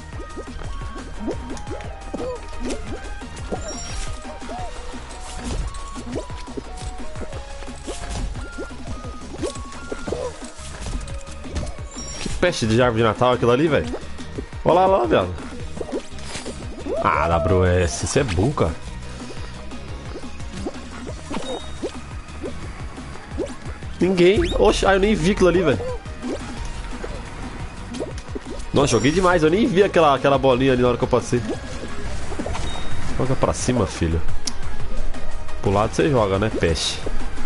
Que peste de árvore de Natal aquilo ali, velho? Olha lá, lá, velho. Ah, W S, você é burro, cara. Ninguém. Oxe, ah, eu nem vi aquilo ali, velho. Nossa, joguei demais, eu nem vi aquela, aquela bolinha ali na hora que eu passei. Joga pra cima, filho. Pro lado você joga, né, peste?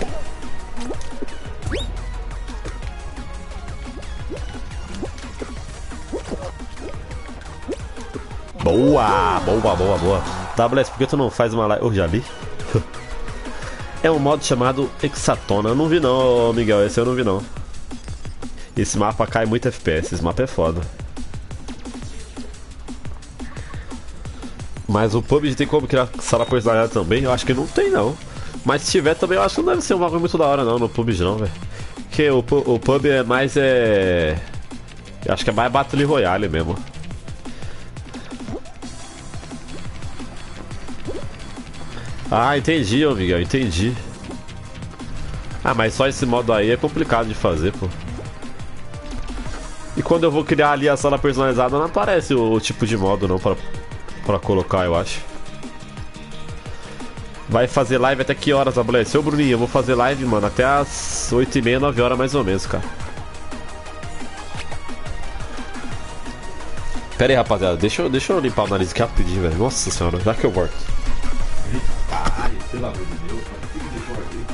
Boa, boa, boa, boa. W S, por que tu não faz uma live? Eu já vi. É um modo chamado Hexatona. Eu não vi não, Miguel, esse eu não vi não. Esse mapa cai muito F P S, esse mapa é foda. Mas o P U B G tem como criar sala personalizada também? Eu acho que não tem não. Mas se tiver também, eu acho que não deve ser um bagulho muito da hora não no P U B G não, velho. Porque o, o P U B G é mais é... eu acho que é mais Battle Royale mesmo. Ah, entendi, ô Miguel, entendi. Ah, mas só esse modo aí é complicado de fazer, pô. E quando eu vou criar ali a sala personalizada, não aparece o, o tipo de modo não pra, pra colocar, eu acho. Vai fazer live até que horas, Abulé? Seu Bruninho, eu vou fazer live, mano, até as oito e meia, nove horas mais ou menos, cara. Pera aí, rapaziada, deixa eu, deixa eu limpar o nariz aqui rapidinho, velho. Nossa senhora, já que eu volto. Caralho, pelo amor de Deus, cara. O que que deixou aqui?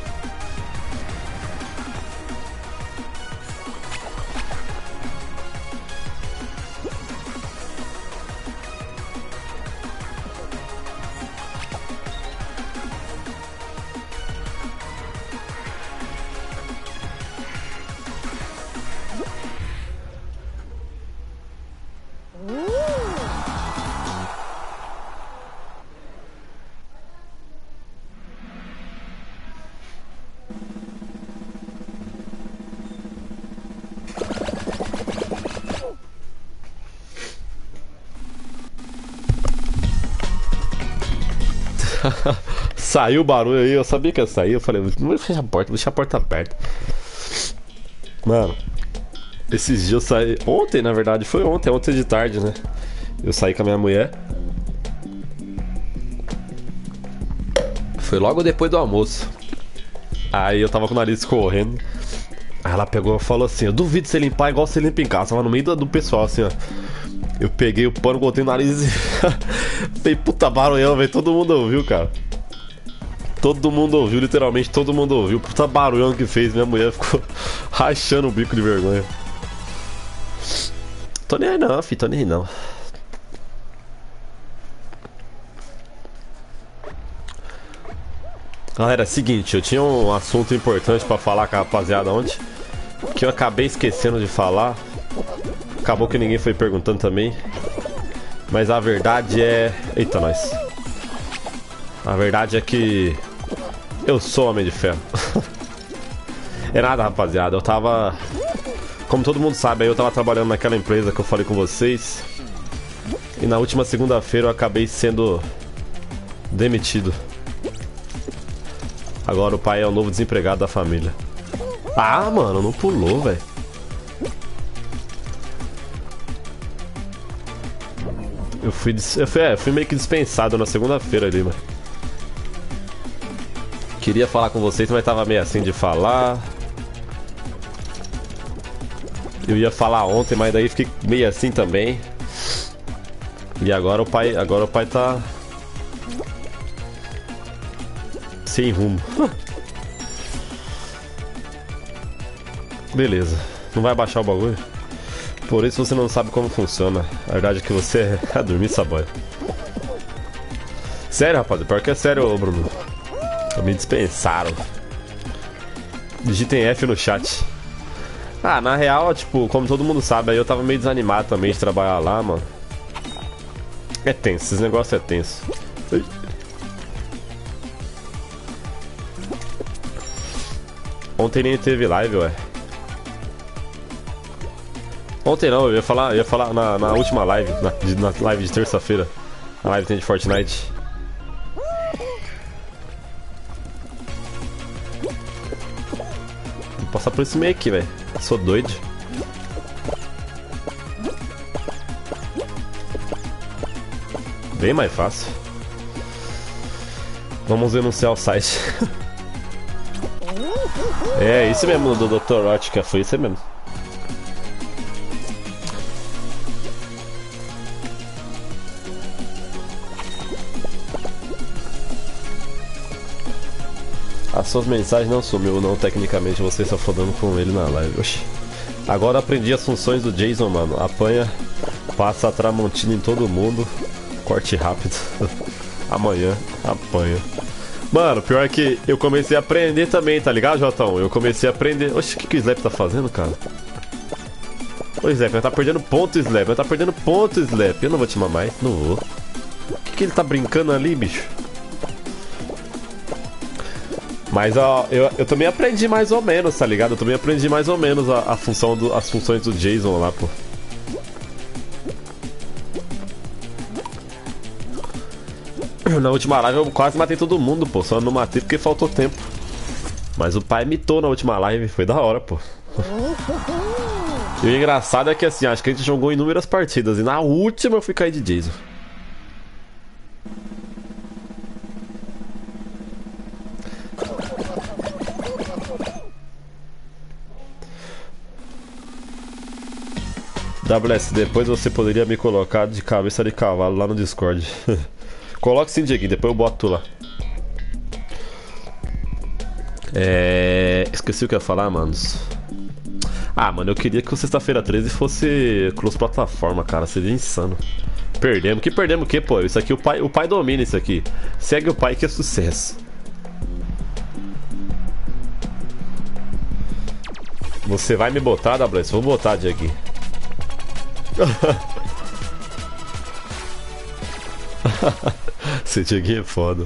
Saiu o barulho aí, eu sabia que ia sair. Eu falei, não vou fechar a porta, vou deixar a porta aberta. Mano, esses dias eu saí. Ontem, na verdade, foi ontem, ontem de tarde, né? Eu saí com a minha mulher. Foi logo depois do almoço. Aí eu tava com o nariz correndo. Aí ela pegou e falou assim: eu duvido você limpar igual você limpa em casa. Tava no meio do, do pessoal, assim, ó. Eu peguei o pano, botei no nariz e. Falei, puta barulhão, velho. Todo mundo ouviu, cara. Todo mundo ouviu, literalmente todo mundo ouviu. Puta barulhão que fez, minha mulher ficou rachando o bico de vergonha. Tô nem aí não, filho, tô nem aí não. Galera, é o seguinte, eu tinha um assunto importante pra falar com a rapaziada ontem, que eu acabei esquecendo de falar. Acabou que ninguém foi perguntando também. Mas a verdade é... Eita, nós. A verdade é que... eu sou Homem de Ferro. É nada, rapaziada. Eu tava... como todo mundo sabe, eu tava trabalhando naquela empresa que eu falei com vocês. E na última segunda-feira eu acabei sendo... demitido. Agora o pai é o novo desempregado da família. Ah, mano, não pulou, velho. Eu fui, eu fui, é, fui meio que dispensado na segunda-feira ali, mano. Queria falar com vocês, mas tava meio assim de falar. Eu ia falar ontem, mas daí fiquei meio assim também. E agora o pai, agora o pai tá sem rumo. Beleza, não vai baixar o bagulho. Por isso você não sabe como funciona. A verdade é que você é dormir saboia. Sério, rapaz, pior que é sério, Bruno. Me dispensaram. Digitem F no chat. Ah, na real, tipo, como todo mundo sabe, aí eu tava meio desanimado também de trabalhar lá, mano. É tenso, esses negócios é tenso. Ai. Ontem nem teve live, ué. Ontem não, eu ia falar, eu ia falar na, na última live, na, de, na live de terça-feira. A live tem de Fortnite. Vou passar por esse meio aqui, velho. Sou doido. Bem mais fácil. Vamos denunciar o site. É, isso mesmo do doutor Ótica, foi isso mesmo. As suas mensagens não sumiu, não. Tecnicamente você está fodendo com ele na live. Oxi. Agora aprendi as funções do Jason, mano. Apanha, passa a Tramontina em todo mundo. Corte rápido. Amanhã, apanha. Mano, pior é que eu comecei a aprender também, tá ligado, Jotão? Eu comecei a aprender. Oxi, o que, que o Slap tá fazendo, cara? Ô, Slap, ele tá perdendo ponto, Slap. Ele tá perdendo ponto, Slap. Eu não vou te mamar mais, não vou. O que, que ele tá brincando ali, bicho? Mas ó, eu, eu também aprendi mais ou menos, tá ligado? Eu também aprendi mais ou menos a, a função do, as funções do Jason lá, pô. Na última live eu quase matei todo mundo, pô. Só não matei porque faltou tempo. Mas o pai mitou na última live, foi da hora, pô. E o engraçado é que assim, acho que a gente jogou inúmeras partidas. E na última eu fui cair de Jason. W S, depois você poderia me colocar de cabeça de cavalo lá no Discord. Coloque sim, Dieguinho, depois eu boto tu lá. É... Esqueci o que eu ia falar, manos. Ah, mano, eu queria que o Sexta-feira treze fosse cross-plataforma, cara. Seria insano. Perdemos. Que perdemos o quê, pô? Isso aqui, o pai, o pai domina isso aqui. Segue o pai que é sucesso. Você vai me botar, W S? Vou botar, Dieguinho. Esse Dieguinho é foda.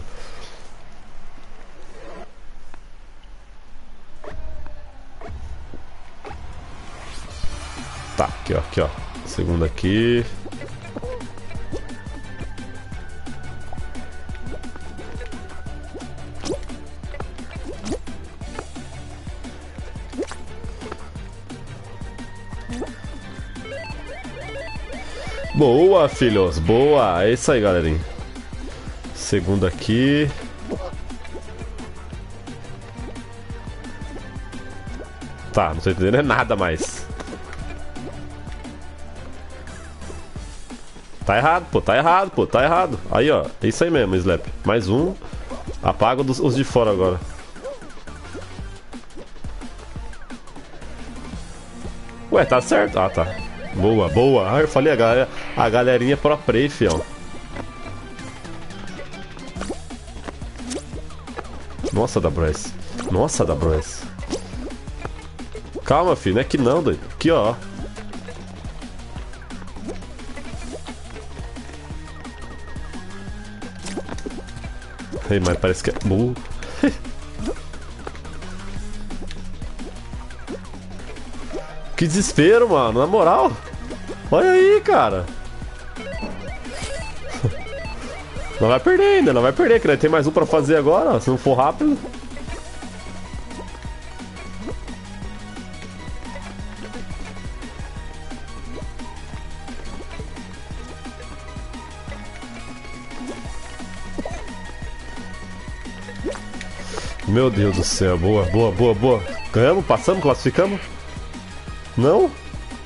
Tá, aqui ó, aqui ó. Segunda aqui. Boa, filhos, boa. É isso aí, galerinha. Segunda aqui. Tá, não tô entendendo nada mais. Tá errado, pô, tá errado, pô, tá errado. Aí, ó, é isso aí mesmo, Slap. Mais um. Apaga os, os de fora agora. Ué, tá certo. Ah, tá. Boa, boa. Ah, eu falei, a, galera, a galerinha pro play, fião. Nossa, da Bryce. Nossa, da Bryce. Calma, filho, não é que não, doido. Aqui, ó. Ei, mas parece que é burro. Que desespero, mano, na moral. Olha aí, cara. Não vai perder ainda, não vai perder, que tem mais um pra fazer agora, se não for rápido. Meu Deus do céu, boa, boa, boa, boa. Ganhamos, passamos, classificamos? Não?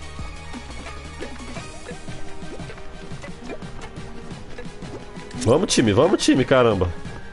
Vamos, time, vamos, time, caramba.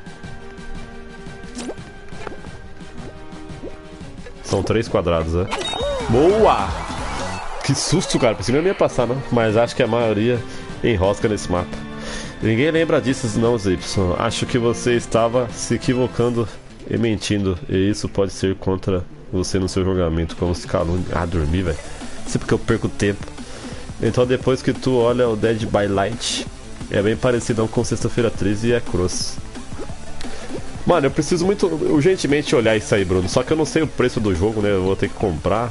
São três quadrados, né? Boa! Que susto, cara. Pensei que não ia passar, não. Mas acho que a maioria enrosca nesse mapa. Ninguém lembra disso, não, Y. Acho que você estava se equivocando e mentindo. E isso pode ser contra você no seu julgamento. Como se calúnia. Ah, dormir, velho. Sempre porque eu perco tempo. Então depois que tu olha o Dead by Light, é bem parecido com Sexta-feira treze e é Cross. Mano, eu preciso muito urgentemente olhar isso aí, Bruno. Só que eu não sei o preço do jogo, né? Eu vou ter que comprar.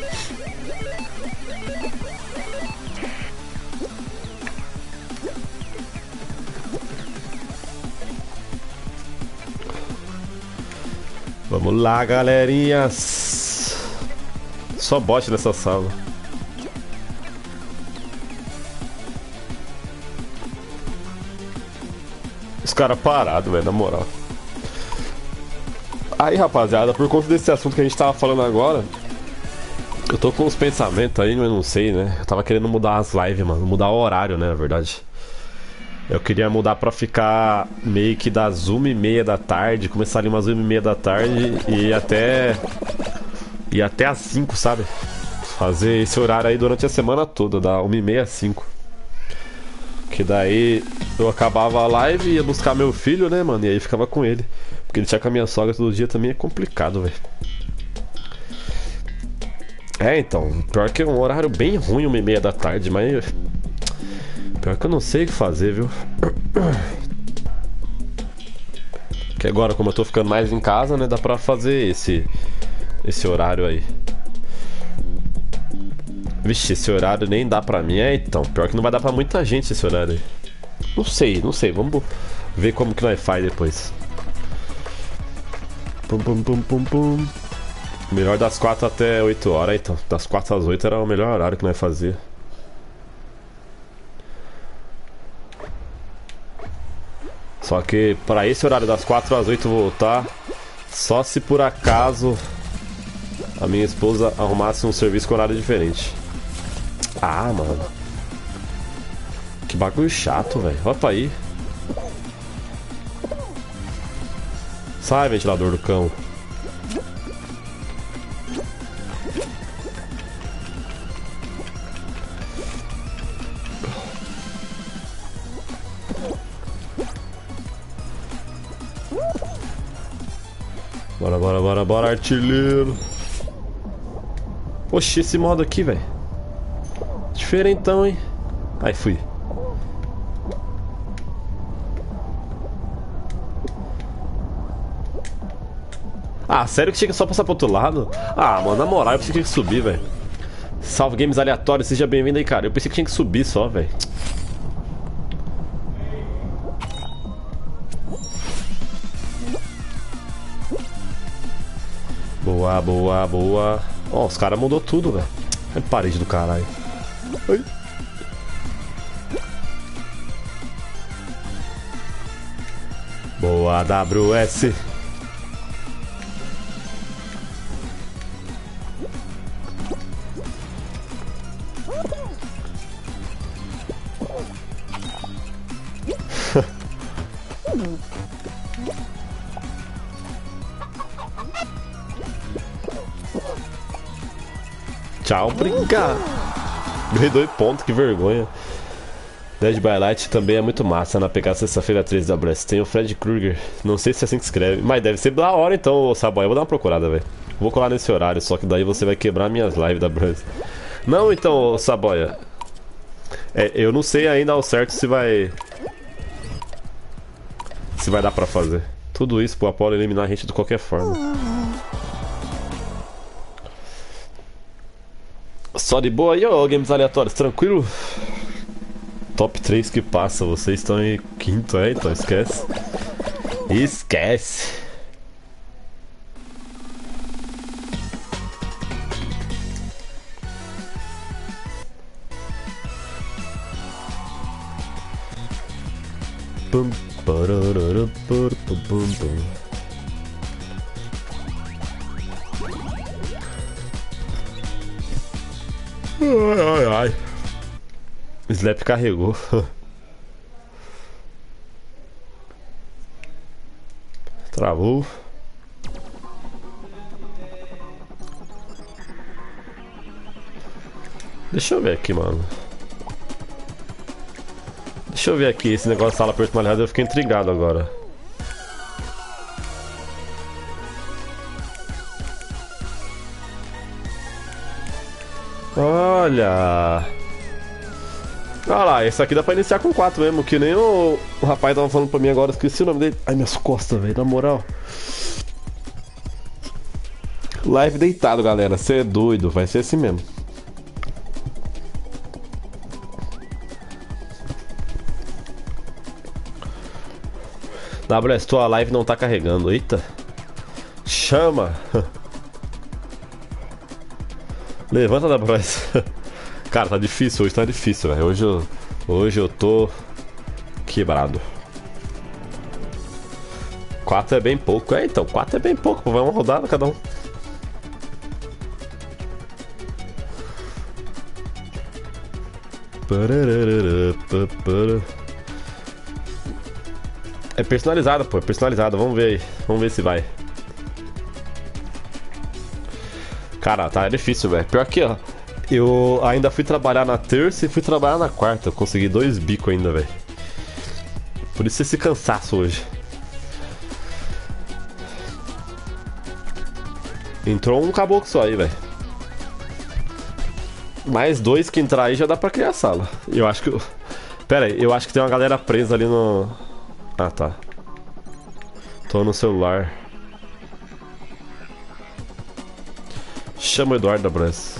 Vamos lá, galerinhas. Só bot nessa sala. Os caras parados, velho, na moral. Aí, rapaziada, por conta desse assunto que a gente tava falando agora, eu tô com uns pensamentos aí, mas não sei, né? Eu tava querendo mudar as lives, mano. Mudar o horário, né, na verdade. Eu queria mudar pra ficar meio que das uma e meia da tarde, começar ali umas uma e meia da tarde e ir até... E até às cinco, sabe? Fazer esse horário aí durante a semana toda, da uma e meia às cinco. Que daí eu acabava a live e ia buscar meu filho, né, mano? E aí ficava com ele. Porque ele tinha com a minha sogra todo dia também é complicado, velho. É, então, pior que é um horário bem ruim, uma e meia da tarde, mas... Pior que eu não sei o que fazer, viu? Que agora, como eu tô ficando mais em casa, né, dá pra fazer esse... Esse horário aí. Vixe, esse horário nem dá pra mim. É, então, pior que não vai dar pra muita gente esse horário aí. Não sei, não sei, vamos ver como que nós faz depois. Pum, pum, pum, pum, pum. Melhor das quatro até oito horas, então. Das quatro às oito era o melhor horário que nós fazia. Só que para esse horário das quatro às oito voltar, só se por acaso a minha esposa arrumasse um serviço com horário diferente. Ah, mano. Que bagulho chato, velho. Olha pra aí. Sai, ventilador do cão. Bora, bora, bora, bora, artilheiro. Oxi, esse modo aqui, velho. Diferentão, hein? Aí, fui. Ah, sério que tinha que só passar pro outro lado? Ah, mano, na moral, eu pensei que tinha que subir, velho. Salve games aleatórios, seja bem-vindo aí, cara. Eu pensei que tinha que subir só, velho. Boa, boa, boa. Ó, oh, os caras mudou tudo, velho. É parede do caralho. Ai. Boa, W S. Tchau, brincar. Ganhei dois pontos, que vergonha. Dead by Light também é muito massa na pegar sexta-feira treze da Brest. Tem o Fred Krueger. Não sei se é assim que escreve, mas deve ser da hora então, Saboia. Eu vou dar uma procurada, velho. Vou colar nesse horário, só que daí você vai quebrar minhas lives da Brest. Não, então, Saboia. É, eu não sei ainda ao certo se vai... Se vai dar pra fazer. Tudo isso pro Apollo eliminar a gente de qualquer forma. Só de boa aí, ó, games aleatórios, tranquilo? Top três que passa, vocês estão em quinto, é? Então esquece. Esquece. Pum, pararara, pum, pum, pum. Ai, ai, ai. Slap carregou. Travou. Deixa eu ver aqui, mano. Deixa eu ver aqui esse negócio de sala personalizada, eu fiquei intrigado agora. Olha! Olha lá, esse aqui dá pra iniciar com quatro mesmo, que nem o, o rapaz tava falando pra mim agora, esqueci o nome dele. Ai, minhas costas, velho, na moral. Live deitado, galera, você é doido, vai ser assim mesmo. W S, tua live não tá carregando, eita. Chama. Levanta da Bros. Cara, tá difícil, hoje tá difícil, velho. Hoje eu, hoje eu tô quebrado. quatro é bem pouco. É, então, quatro é bem pouco, pô. Vai uma rodada cada um. É personalizada, pô. É personalizada. Vamos ver aí. Vamos ver se vai. Cara, tá difícil, velho. Pior que, ó. Eu ainda fui trabalhar na terça e fui trabalhar na quarta. Eu consegui dois bicos ainda, velho. Por isso esse cansaço hoje. Entrou um caboclo só aí, velho. Mais dois que entrar aí já dá pra criar sala. Eu acho que... Pera aí, eu acho que tem uma galera presa ali no... Ah, tá. Tô no celular. Chama o Eduardo da Brás.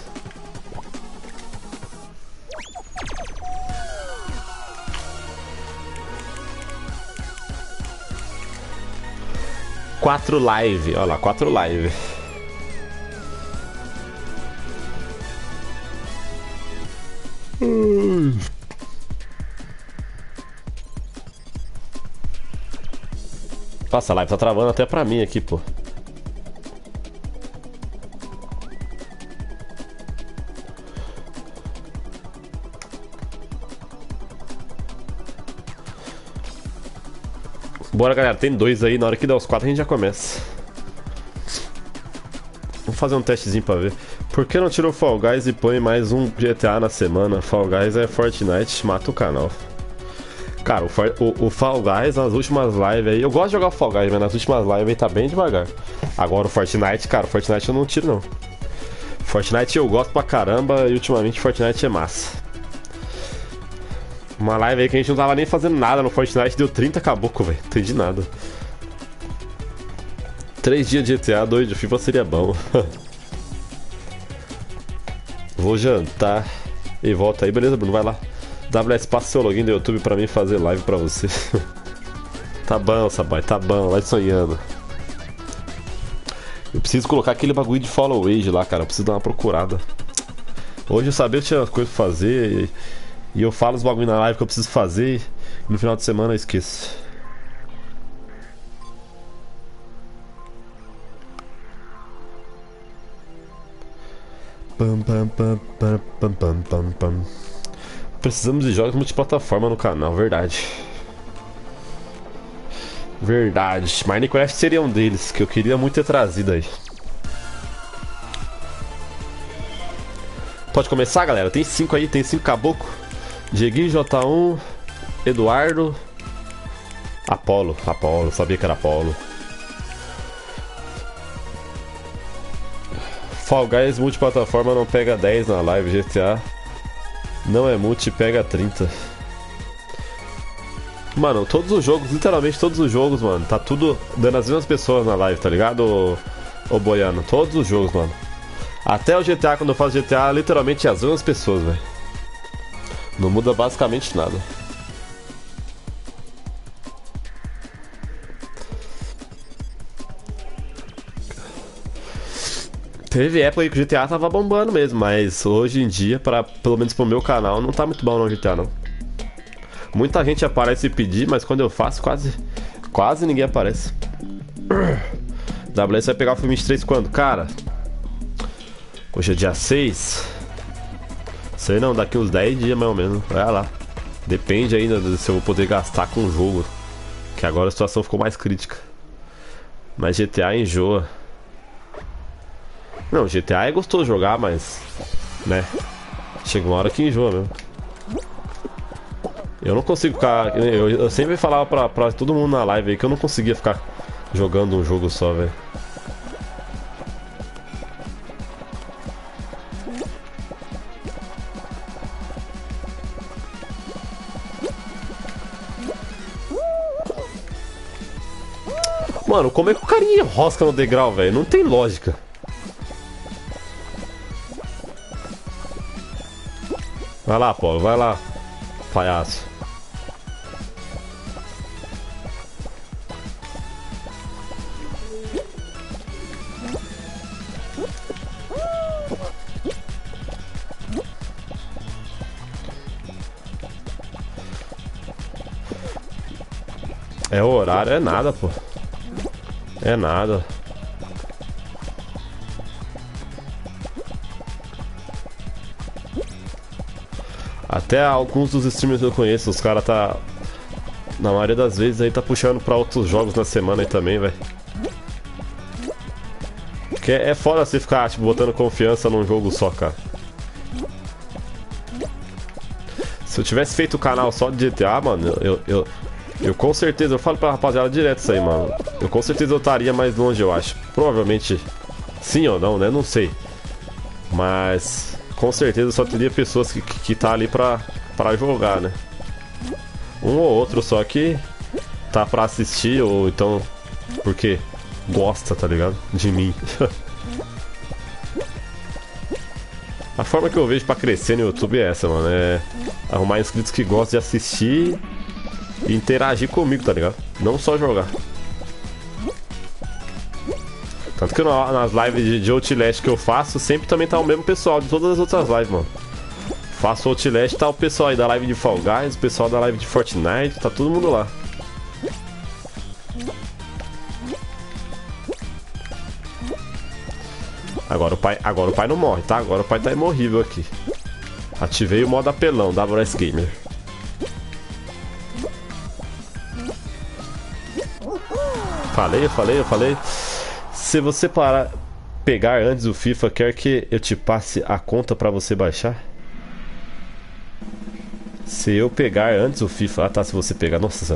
Quatro live, olha lá, quatro live. Hum. Nossa, a live tá travando até pra mim aqui, pô. Bora, galera, tem dois aí, na hora que der os quatro a gente já começa. Vamos fazer um testezinho pra ver. Por que não tirou o Fall Guys e põe mais um G T A na semana? Fall Guys é Fortnite, mata o canal. Cara, o, o, o Fall Guys nas últimas lives aí... Eu gosto de jogar o Fall Guys, mas nas últimas lives aí tá bem devagar. Agora o Fortnite, cara, o Fortnite eu não tiro não. Fortnite eu gosto pra caramba e ultimamente Fortnite é massa. Uma live aí que a gente não tava nem fazendo nada no Fortnite, deu trinta caboclo, velho. Não entendi nada. Três dias de G T A, dois de FIFA seria bom. Vou jantar e volto aí, beleza, Bruno? Vai lá. W S, passa seu login do YouTube pra mim fazer live pra você. Tá bom, Sabai, tá bom, vai sonhando. Eu preciso colocar aquele bagulho de follow age lá, cara. Eu preciso dar uma procurada. Hoje eu sabia que tinha coisa pra fazer e, e eu falo os bagulho na live que eu preciso fazer e no final de semana eu esqueço. Pam, pam, pam, pam, pam, pam, pam, pam. Precisamos de jogos multiplataforma no canal, verdade. Verdade. Minecraft seria um deles, que eu queria muito ter trazido aí. Pode começar, galera? Tem cinco aí, tem cinco caboclo. Dieguinho, J um, Eduardo, Apolo. Apolo, sabia que era Apolo. Fall Guys multiplataforma não pega dez na live, G T A não é multi, pega trinta. Mano, todos os jogos, literalmente todos os jogos, mano, tá tudo dando as mesmas pessoas na live, tá ligado, ô, ô Boiano? Todos os jogos, mano. Até o G T A, quando eu faço G T A, literalmente é as mesmas pessoas, velho. Não muda basicamente nada. Teve época aí que o G T A tava bombando mesmo, mas hoje em dia, pra, pelo menos pro meu canal, não tá muito bom não o G T A não. Muita gente aparece e pedir, mas quando eu faço, quase quase ninguém aparece. W S vai pegar o filme vinte e três quando? Cara, hoje é dia seis. Sei não, daqui uns dez dias mais ou menos. Vai lá. Depende ainda de se eu vou poder gastar com o jogo, que agora a situação ficou mais crítica. Mas G T A enjoa. Não, G T A é gostoso jogar, mas... né? Chega uma hora que enjoa mesmo. Eu não consigo ficar... Eu, eu sempre falava pra, pra todo mundo na live aí que eu não conseguia ficar jogando um jogo só, velho. Mano, como é que o carinha rosca no degrau, velho? Não tem lógica. Vai lá, pô, vai lá, palhaço. É o horário, é nada, pô. É nada. Até alguns dos streamers que eu conheço, os caras tá... na maioria das vezes aí tá puxando pra outros jogos na semana aí também, velho. Porque é foda você ficar, tipo, botando confiança num jogo só, cara. Se eu tivesse feito o canal só de G T A, mano, eu... eu, eu, eu com certeza, eu falo pra rapaziada direto isso aí, mano. Eu com certeza eu estaria mais longe, eu acho. Provavelmente sim ou não, né? Não sei. Mas... com certeza só teria pessoas que, que, que tá ali pra, pra jogar, né? Um ou outro só que tá pra assistir, ou então porque gosta, tá ligado? De mim. A forma que eu vejo pra crescer no YouTube é essa, mano. É arrumar inscritos que gostam de assistir e interagir comigo, tá ligado? Não só jogar. Tanto que nas lives de, de Outlast que eu faço, sempre também tá o mesmo pessoal de todas as outras lives, mano. Faço Outlast, tá o pessoal aí da live de Fall Guys, o pessoal da live de Fortnite, tá todo mundo lá. Agora o pai, agora o pai não morre, tá? Agora o pai tá imorrível aqui. Ativei o modo apelão, W S Gamer. Falei, eu falei, eu falei. Se você parar, pegar antes o FIFA, quer que eu te passe a conta pra você baixar? Se eu pegar antes o FIFA... Ah, tá, se você pegar... Nossa...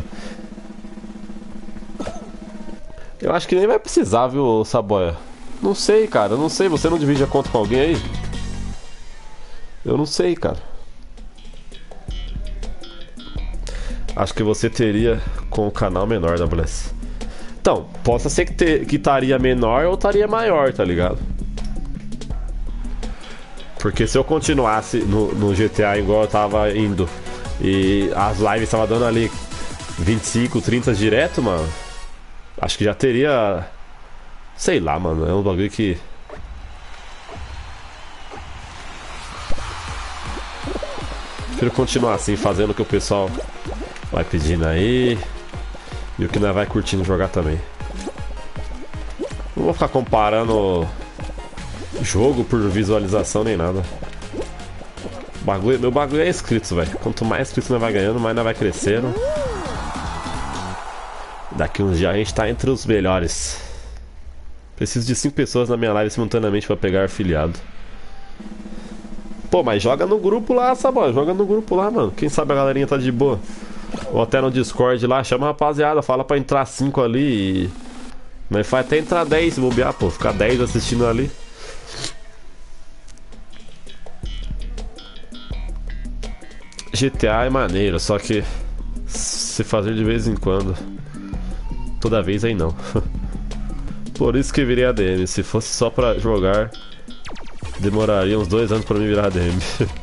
Eu acho que nem vai precisar, viu, Saboia? Não sei, cara, eu não sei. Você não divide a conta com alguém aí? Eu não sei, cara. Acho que você teria com o canal menor da Bless. Então, possa ser que, ter, que estaria menor ou estaria maior, tá ligado? Porque se eu continuasse no, no G T A igual eu tava indo e as lives estavam dando ali vinte e cinco, trinta direto, mano, acho que já teria... Sei lá, mano, é um bagulho que... Prefiro continuar assim, fazendo o que o pessoal vai pedindo aí e o que nós vai curtindo jogar também. Não vou ficar comparando jogo por visualização nem nada. Bagulho, meu bagulho é inscritos, velho. Quanto mais inscritos nós vai ganhando, mais nós vai crescendo. Daqui uns dias a gente tá entre os melhores. Preciso de cinco pessoas na minha live simultaneamente pra pegar afiliado. Pô, mas joga no grupo lá, Saboia. Joga no grupo lá, mano. Quem sabe a galerinha tá de boa. Ou até no Discord lá, chama a rapaziada, fala pra entrar cinco ali e... Mas faz até entrar dez se bobear, pô. Ficar dez assistindo ali. G T A é maneiro, só que... se fazer de vez em quando. Toda vez aí não. Por isso que virei A D M. Se fosse só pra jogar, demoraria uns dois anos pra mim virar A D M.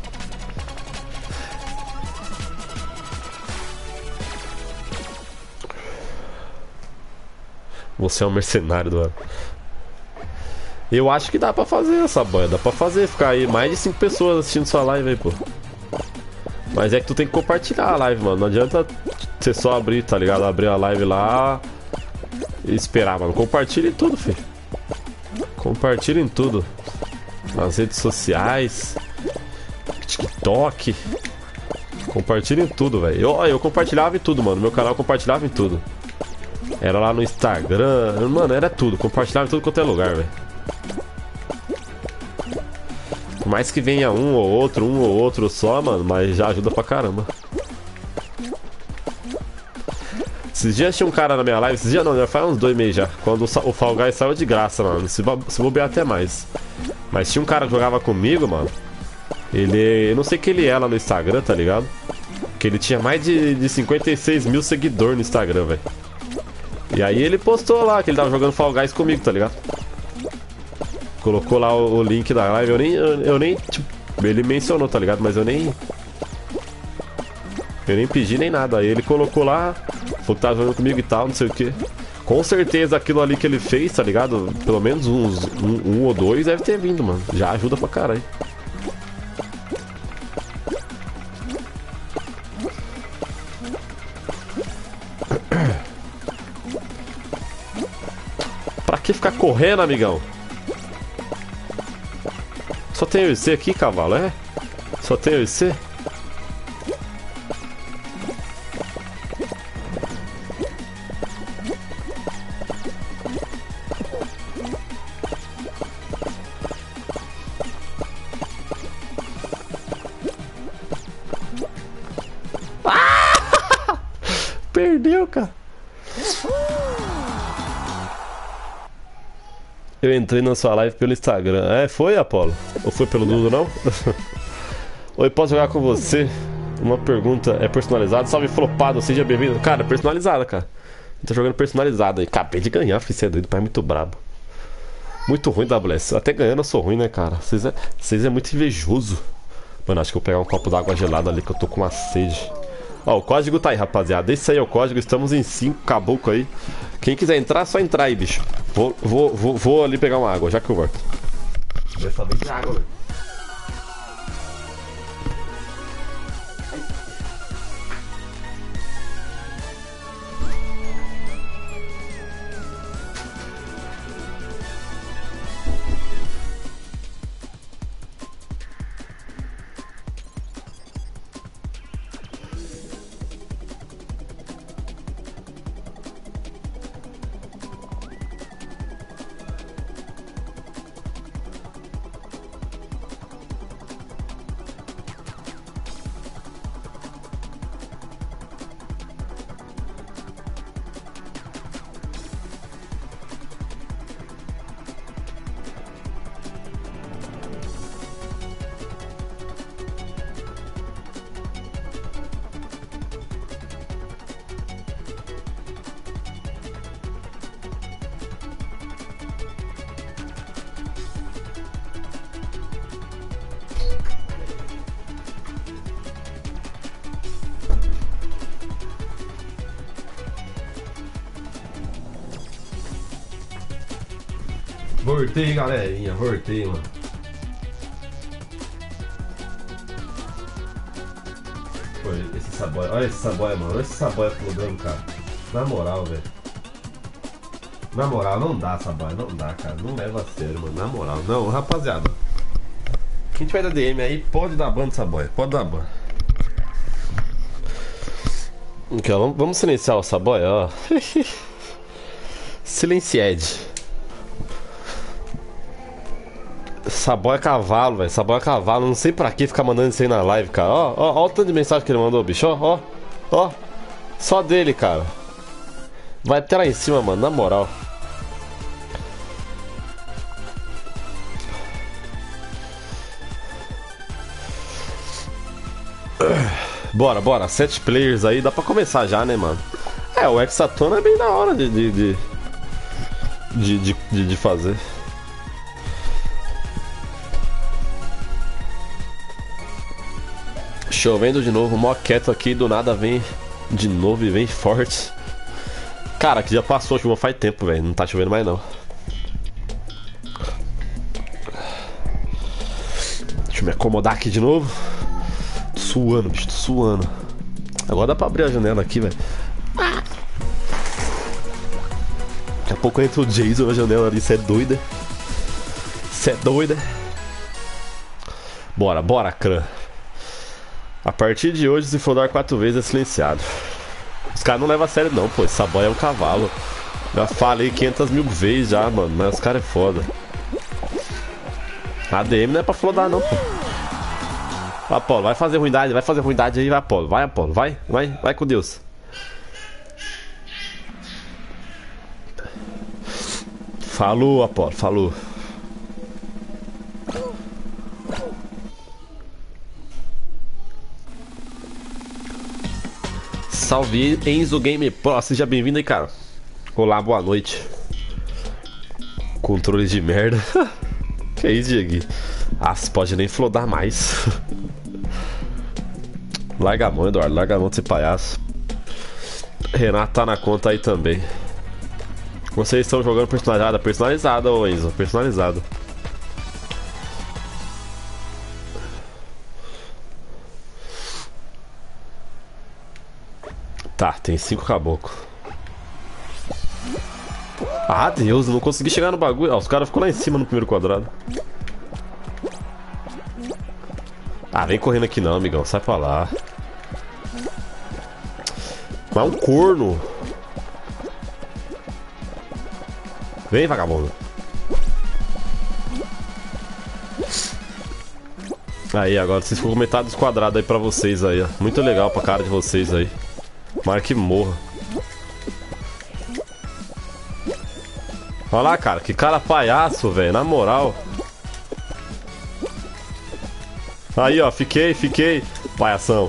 Você é um mercenário do ano. Eu acho que dá pra fazer essa boia. Dá pra fazer, ficar aí mais de cinco pessoas assistindo sua live aí, pô. Mas é que tu tem que compartilhar a live, mano. Não adianta você só abrir, tá ligado? Abrir a live lá e esperar, mano. Compartilha em tudo, filho. Compartilha em tudo. Nas redes sociais, TikTok. Compartilha em tudo, velho. Eu, eu compartilhava em tudo, mano. Meu canal compartilhava em tudo. Era lá no Instagram. Mano, era tudo. Compartilhava em tudo quanto é lugar, velho. Por mais que venha um ou outro, um ou outro só, mano, mas já ajuda pra caramba. Esses dias tinha um cara na minha live, esses dias não, já faz uns dois meses já. Quando o Fall Guys saiu de graça, mano. Se, se bobear até mais. Mas tinha um cara que jogava comigo, mano. Ele. Eu não sei que ele é lá no Instagram, tá ligado? Que ele tinha mais de, de cinquenta e seis mil seguidores no Instagram, velho. E aí ele postou lá que ele tava jogando Fall Guys comigo, tá ligado? Colocou lá o, o link da live, eu nem. Eu, eu nem. Tipo, ele mencionou, tá ligado? Mas eu nem. Eu nem pedi nem nada. Aí ele colocou lá, falou que tava jogando comigo e tal, não sei o que. Com certeza aquilo ali que ele fez, tá ligado? Pelo menos uns um, um ou dois deve ter vindo, mano. Já ajuda pra caralho. Pra que ficar correndo, amigão? Só tem eu e você aqui, cavalo, é? Só tem eu e você? Ah! Perdeu, cara. Eu entrei na sua live pelo Instagram. É, foi, Apolo? Ou foi pelo Dudo, não? Oi, posso jogar com você? Uma pergunta é personalizada. Salve flopado, seja bem-vindo. Cara, personalizada, cara. Tô jogando personalizada aí. Acabei de ganhar, filho, você é doido, pai, muito brabo. Muito ruim, W S. Até ganhando eu sou ruim, né, cara? Vocês é, vocês é muito invejoso. Mano, acho que eu vou pegar um copo d'água gelada ali que eu tô com uma sede. Ó, o código tá aí, rapaziada. Esse aí é o código, estamos em cinco caboclo aí. Quem quiser entrar, é só entrar aí, bicho. Vou, vou, vou, vou ali pegar uma água, já que eu volto. Vai só bem de água, velho. Voltei, galerinha, voltei, mano. Foi esse saboia, olha esse saboia, mano. Olha esse saboia flodando, cara. Na moral, velho. Na moral, não dá, saboia, não dá, cara. Não leva a sério, mano. Na moral, não, rapaziada. Quem tiver da D M aí, pode dar ban, saboia. Pode dar ban. Aqui, ó, vamos, vamos silenciar o saboia, ó. Silencied. Saboia cavalo, velho. Saboia cavalo. Não sei pra que ficar mandando isso aí na live, cara. Ó, ó, ó o tanto de mensagem que ele mandou, bicho. Ó, ó, ó. Só dele, cara. Vai até lá em cima, mano. Na moral. Bora, bora. Sete players aí. Dá pra começar já, né, mano? É, o Hexatona é bem da hora de de, de, de, de, de, de fazer. Chovendo de novo, mó quieto aqui, do nada vem de novo e vem forte. Cara, que já passou a chuva faz tempo, velho. Não tá chovendo mais não. Deixa eu me acomodar aqui de novo. Tô suando, bicho, tô suando. Agora dá pra abrir a janela aqui, velho. Daqui a pouco entra o Jason na janela ali, cê é doida. Cê é doida. Bora, bora, crã. A partir de hoje, se for dar quatro vezes, é silenciado. Os caras não levam a sério não, pô. Esse saboia é um cavalo. Já falei quinhentas mil vezes já, mano, mas os caras é foda. A D M não é pra flodar não, pô. Apolo, vai fazer ruindade, vai fazer ruindade aí, vai, Apolo, vai, Apolo, vai, vai, vai com Deus. Falou, Apolo, falou. Salve, Enzo Game Pro, seja bem-vindo aí, cara. Olá, boa noite. Controles de merda. Que isso, Diego? Ah, você pode nem flodar mais. Larga a mão, Eduardo, larga a mão de ser palhaço. Renato tá na conta aí também. Vocês estão jogando personalizada? Personalizada, ô Enzo, personalizada. Tá, tem cinco caboclos. Ah, Deus, eu não consegui chegar no bagulho. Ah, os caras ficam lá em cima no primeiro quadrado. Ah, vem correndo aqui não, amigão, sai pra lá. Mas é um corno. Vem, vagabundo. Aí, agora vocês ficam com metade dos quadrados aí pra vocês aí, ó. Muito legal pra cara de vocês aí. Mara que morra. Olha lá, cara, que cara palhaço, velho, na moral. Aí, ó, fiquei, fiquei. Palhação.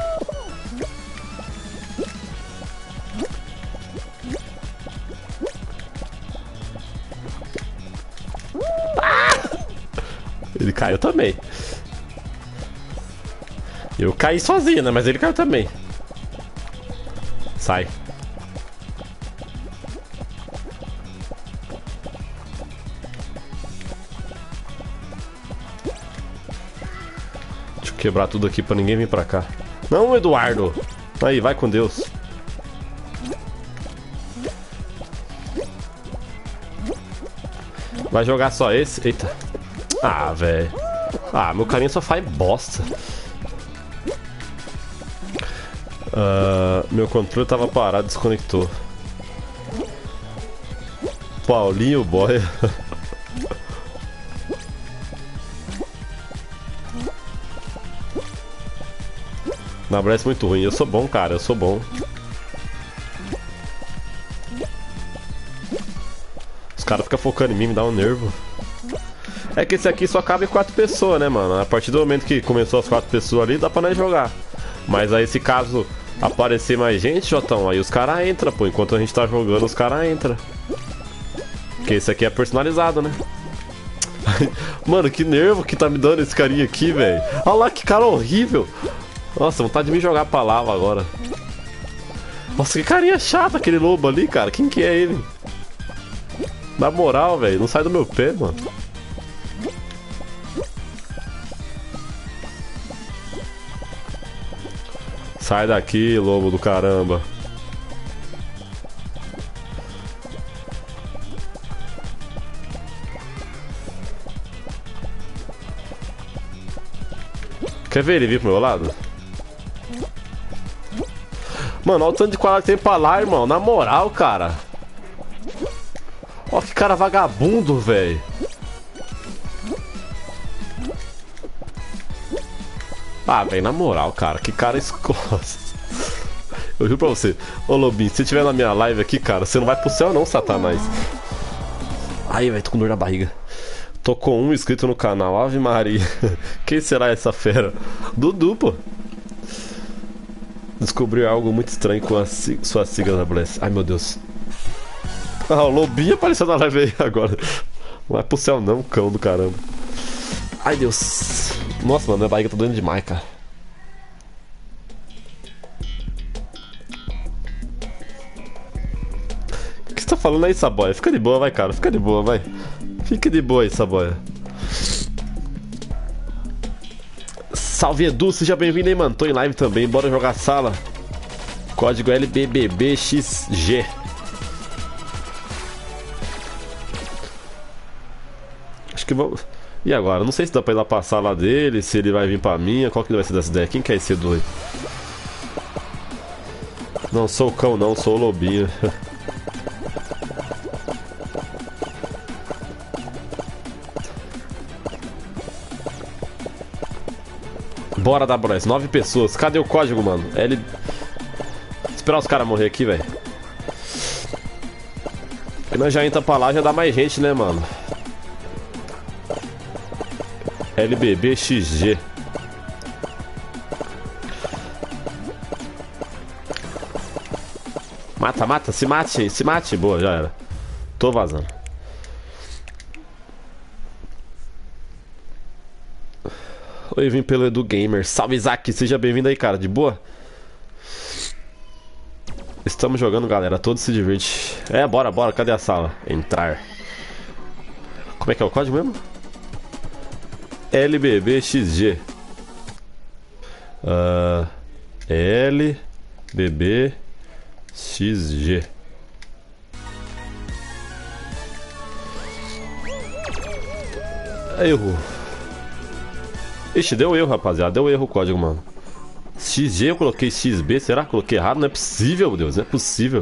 Ele caiu também. Eu caí sozinho, né? Mas ele caiu também. Sai. Deixa eu quebrar tudo aqui pra ninguém vir pra cá. Não, Eduardo. Aí, vai com Deus. Vai jogar só esse? Eita. Ah, velho. Ah, meu carinha só faz bosta. Uh, meu controle tava parado, desconectou. Paulinho boy. Na Brest é muito ruim. Eu sou bom, cara, eu sou bom. Os caras ficam focando em mim, me dá um nervo. É que esse aqui só cabe quatro pessoas, né, mano? A partir do momento que começou as quatro pessoas ali, dá pra nós jogar. Mas aí, se caso aparecer mais gente, Jotão, aí os caras entram, pô. Enquanto a gente tá jogando, os caras entram. Porque esse aqui é personalizado, né? Mano, que nervo que tá me dando esse carinha aqui, velho. Olha lá, que cara horrível. Nossa, vontade de me jogar pra lava agora. Nossa, que carinha chata aquele lobo ali, cara. Quem que é ele? Na moral, velho, não sai do meu pé, mano. Sai daqui, lobo do caramba. Quer ver ele vir pro meu lado? Mano, olha o tanto de quadrado que tem pra lá, irmão. Na moral, cara. Olha que cara vagabundo, velho. Ah, velho, na moral, cara. Que cara escosta. Eu juro pra você. Ô, Lobinho, se você estiver na minha live aqui, cara, você não vai pro céu não, Satanás. Ai, velho, tô com dor na barriga. Tô com um inscrito no canal, Ave Maria. Quem será essa fera? Dudu, pô. Descobriu algo muito estranho com a sig sua sigla da Bless. Ai, meu Deus. Ah, o Lobinho apareceu na live aí agora. Não vai pro céu não, cão do caramba. Ai, Deus. Nossa, mano, minha barriga tá doendo demais, cara. O que você tá falando aí, Saboia? Fica de boa, vai, cara. Fica de boa, vai. Fica de boa aí, Saboia. Salve, Edu. Seja bem-vindo aí, mano. Tô em live também. Bora jogar sala. Código L B B B X G. Acho que vamos... E agora? Não sei se dá pra ir lá pra sala dele, se ele vai vir pra minha. Qual que vai ser dessa ideia? Quem que é esse Edu aí? Não sou o cão não, sou o lobinho. Bora dar bros, nove pessoas. Cadê o código, mano? L... Esperar os caras morrer aqui, velho. E nós já entra pra lá, já dá mais gente, né, mano? L B B X G. Mata, mata, se mate, se mate. Boa, já era. Tô vazando. Oi, vim pelo Edu Gamer. Salve, Isaac, seja bem-vindo aí, cara. De boa? Estamos jogando, galera. Todos se diverte. É, bora, bora. Cadê a sala? Entrar. Como é que é o código mesmo? L B B X G. Uh, L B B X G. Erro. Ixi, deu erro, rapaziada. Deu erro o código, mano. X G eu coloquei X B. Será que coloquei errado? Não é possível, meu Deus. Não é possível.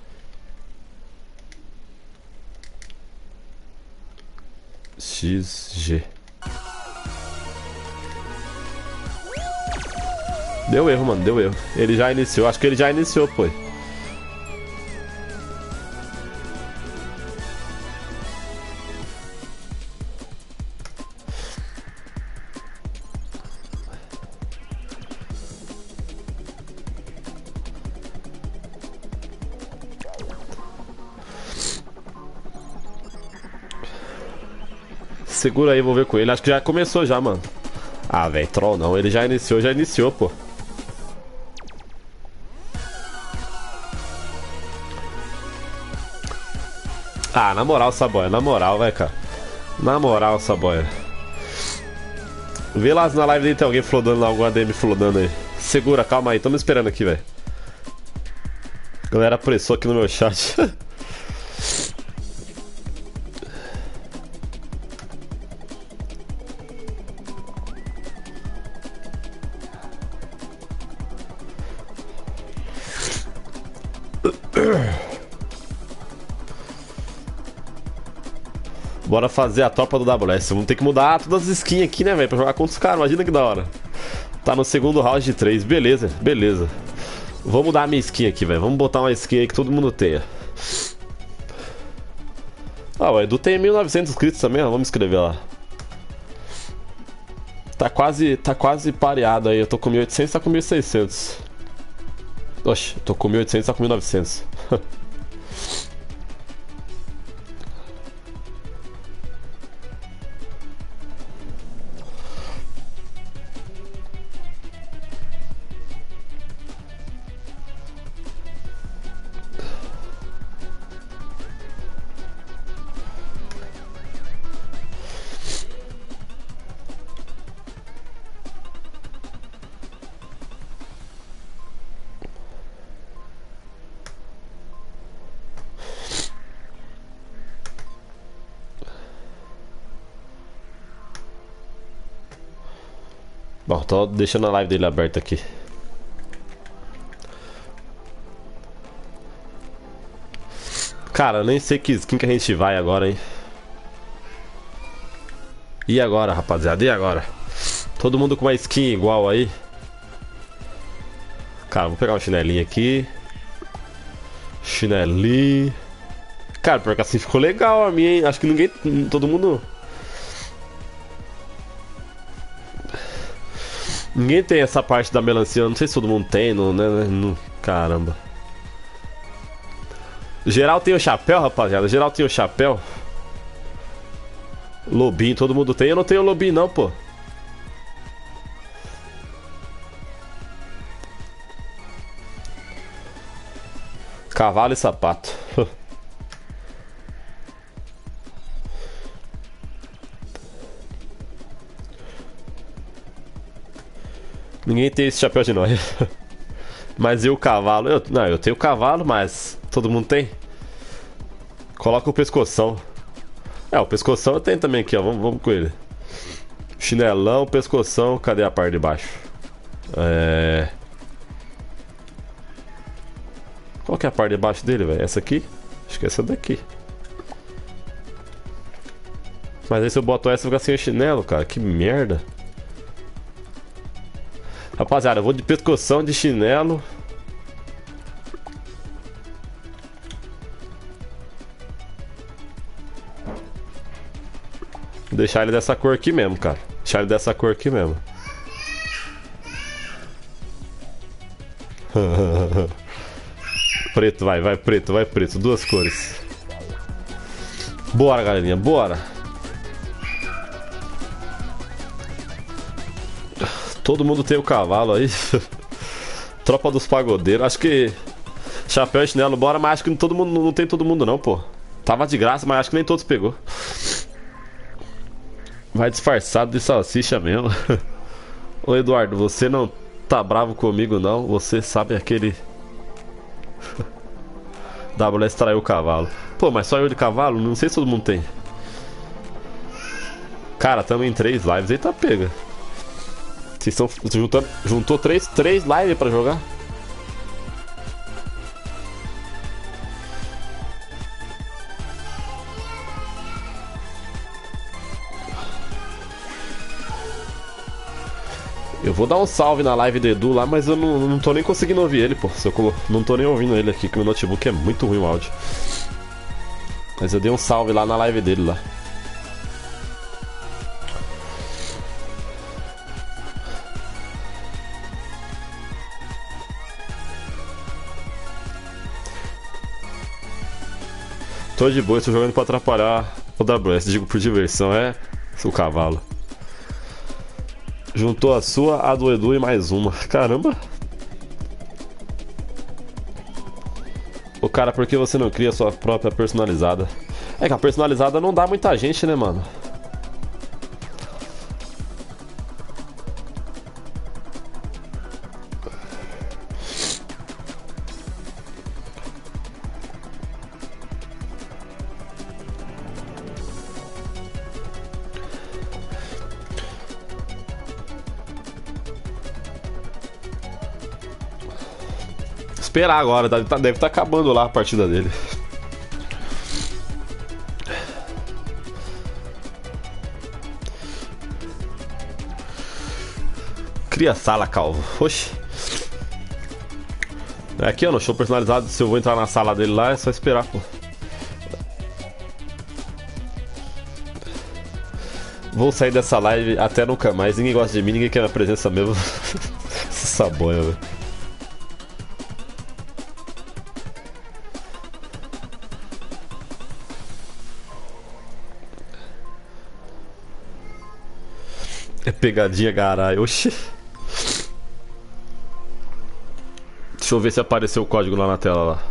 X G. Deu erro, mano. Deu erro. Ele já iniciou. Acho que ele já iniciou, pô. Segura aí, vou ver com ele. Acho que já começou já, mano. Ah, velho, troll não. Ele já iniciou, já iniciou, pô. Ah, na moral, Saboia. Na moral, vai, cara. Na moral, Saboia. Vê lá na live dele, tem alguém flodando lá, algum A D M flodando aí. Segura, calma aí. Tamo esperando aqui, velho. Galera apressou aqui no meu chat. Bora fazer a tropa do W S. Vamos ter que mudar todas as skins aqui, né, velho? Pra jogar contra os caras. Imagina que da hora. Tá no segundo round de três. Beleza, beleza. Vou mudar a minha skin aqui, velho. Vamos botar uma skin aí que todo mundo tenha. Ah, o Edu tem mil e novecentos inscritos também, ó. Vamos escrever lá. Tá quase, tá quase pareado aí. Eu tô com mil e oitocentos, tá com mil e seiscentos. Oxe, tô com mil e oitocentos, tá com mil e novecentos. Bom, tô deixando a live dele aberta aqui. Cara, eu nem sei que skin que a gente vai agora, hein. E agora, rapaziada? E agora? Todo mundo com uma skin igual aí. Cara, vou pegar um chinelinho aqui. Chinelinho. Cara, porque assim ficou legal a minha, hein. Acho que ninguém... Todo mundo... Ninguém tem essa parte da melancia, não sei se todo mundo tem, não, né? Não, caramba. Geral tem o chapéu, rapaziada. Geral tem o chapéu. Lobinho, todo mundo tem. Eu não tenho lobinho, não, pô. Cavalo e sapato. Ninguém tem esse chapéu de nós. Mas e o cavalo? Eu, não, eu tenho cavalo, mas todo mundo tem. Coloca o pescoção. É, o pescoção eu tenho também aqui, ó. Vamos, vamos com ele. Chinelão, pescoção. Cadê a parte de baixo? É... Qual que é a parte de baixo dele, velho? Essa aqui? Acho que é essa daqui. Mas aí se eu boto essa, fica sem o chinelo, cara. Que merda. Rapaziada, eu vou de pescoção, de chinelo. Vou deixar ele dessa cor aqui mesmo, cara. Deixar ele dessa cor aqui mesmo. Preto, vai, vai preto, vai preto. Duas cores. Bora, galerinha, bora. Todo mundo tem o cavalo aí. Tropa dos pagodeiros. Acho que chapéu e chinelo, bora, mas acho que todo mundo, não tem todo mundo não, pô. Tava de graça, mas acho que nem todos pegou. Vai disfarçado de salsicha mesmo. Ô Eduardo, você não tá bravo comigo não? Você sabe aquele... W S traiu o cavalo. Pô, mas só eu de cavalo? Não sei se todo mundo tem. Cara, tamo em três lives. Eita, pega. Vocês estão juntando... Juntou três, três lives pra jogar? Eu vou dar um salve na live do Edu lá, mas eu não, não tô nem conseguindo ouvir ele, pô. Se eu colo... Não tô nem ouvindo ele aqui, que meu notebook é muito ruim o áudio. Mas eu dei um salve lá na live dele lá. Tô de boa, estou jogando pra atrapalhar o W S, digo por diversão, é o cavalo. Juntou a sua, a do Edu e mais uma. Caramba! O cara, por que você não cria a sua própria personalizada? É que a personalizada não dá muita gente, né, mano? Esperar agora, deve estar tá, tá acabando lá a partida dele. Cria sala, calvo. Oxi. Aqui, ó, no show personalizado. Se eu vou entrar na sala dele lá, é só esperar, pô. Vou sair dessa live até nunca mais. Ninguém gosta de mim, ninguém quer a presença mesmo. Essa boia, velho. É pegadinha, caralho. Oxi. Deixa eu ver se apareceu o código lá na tela lá.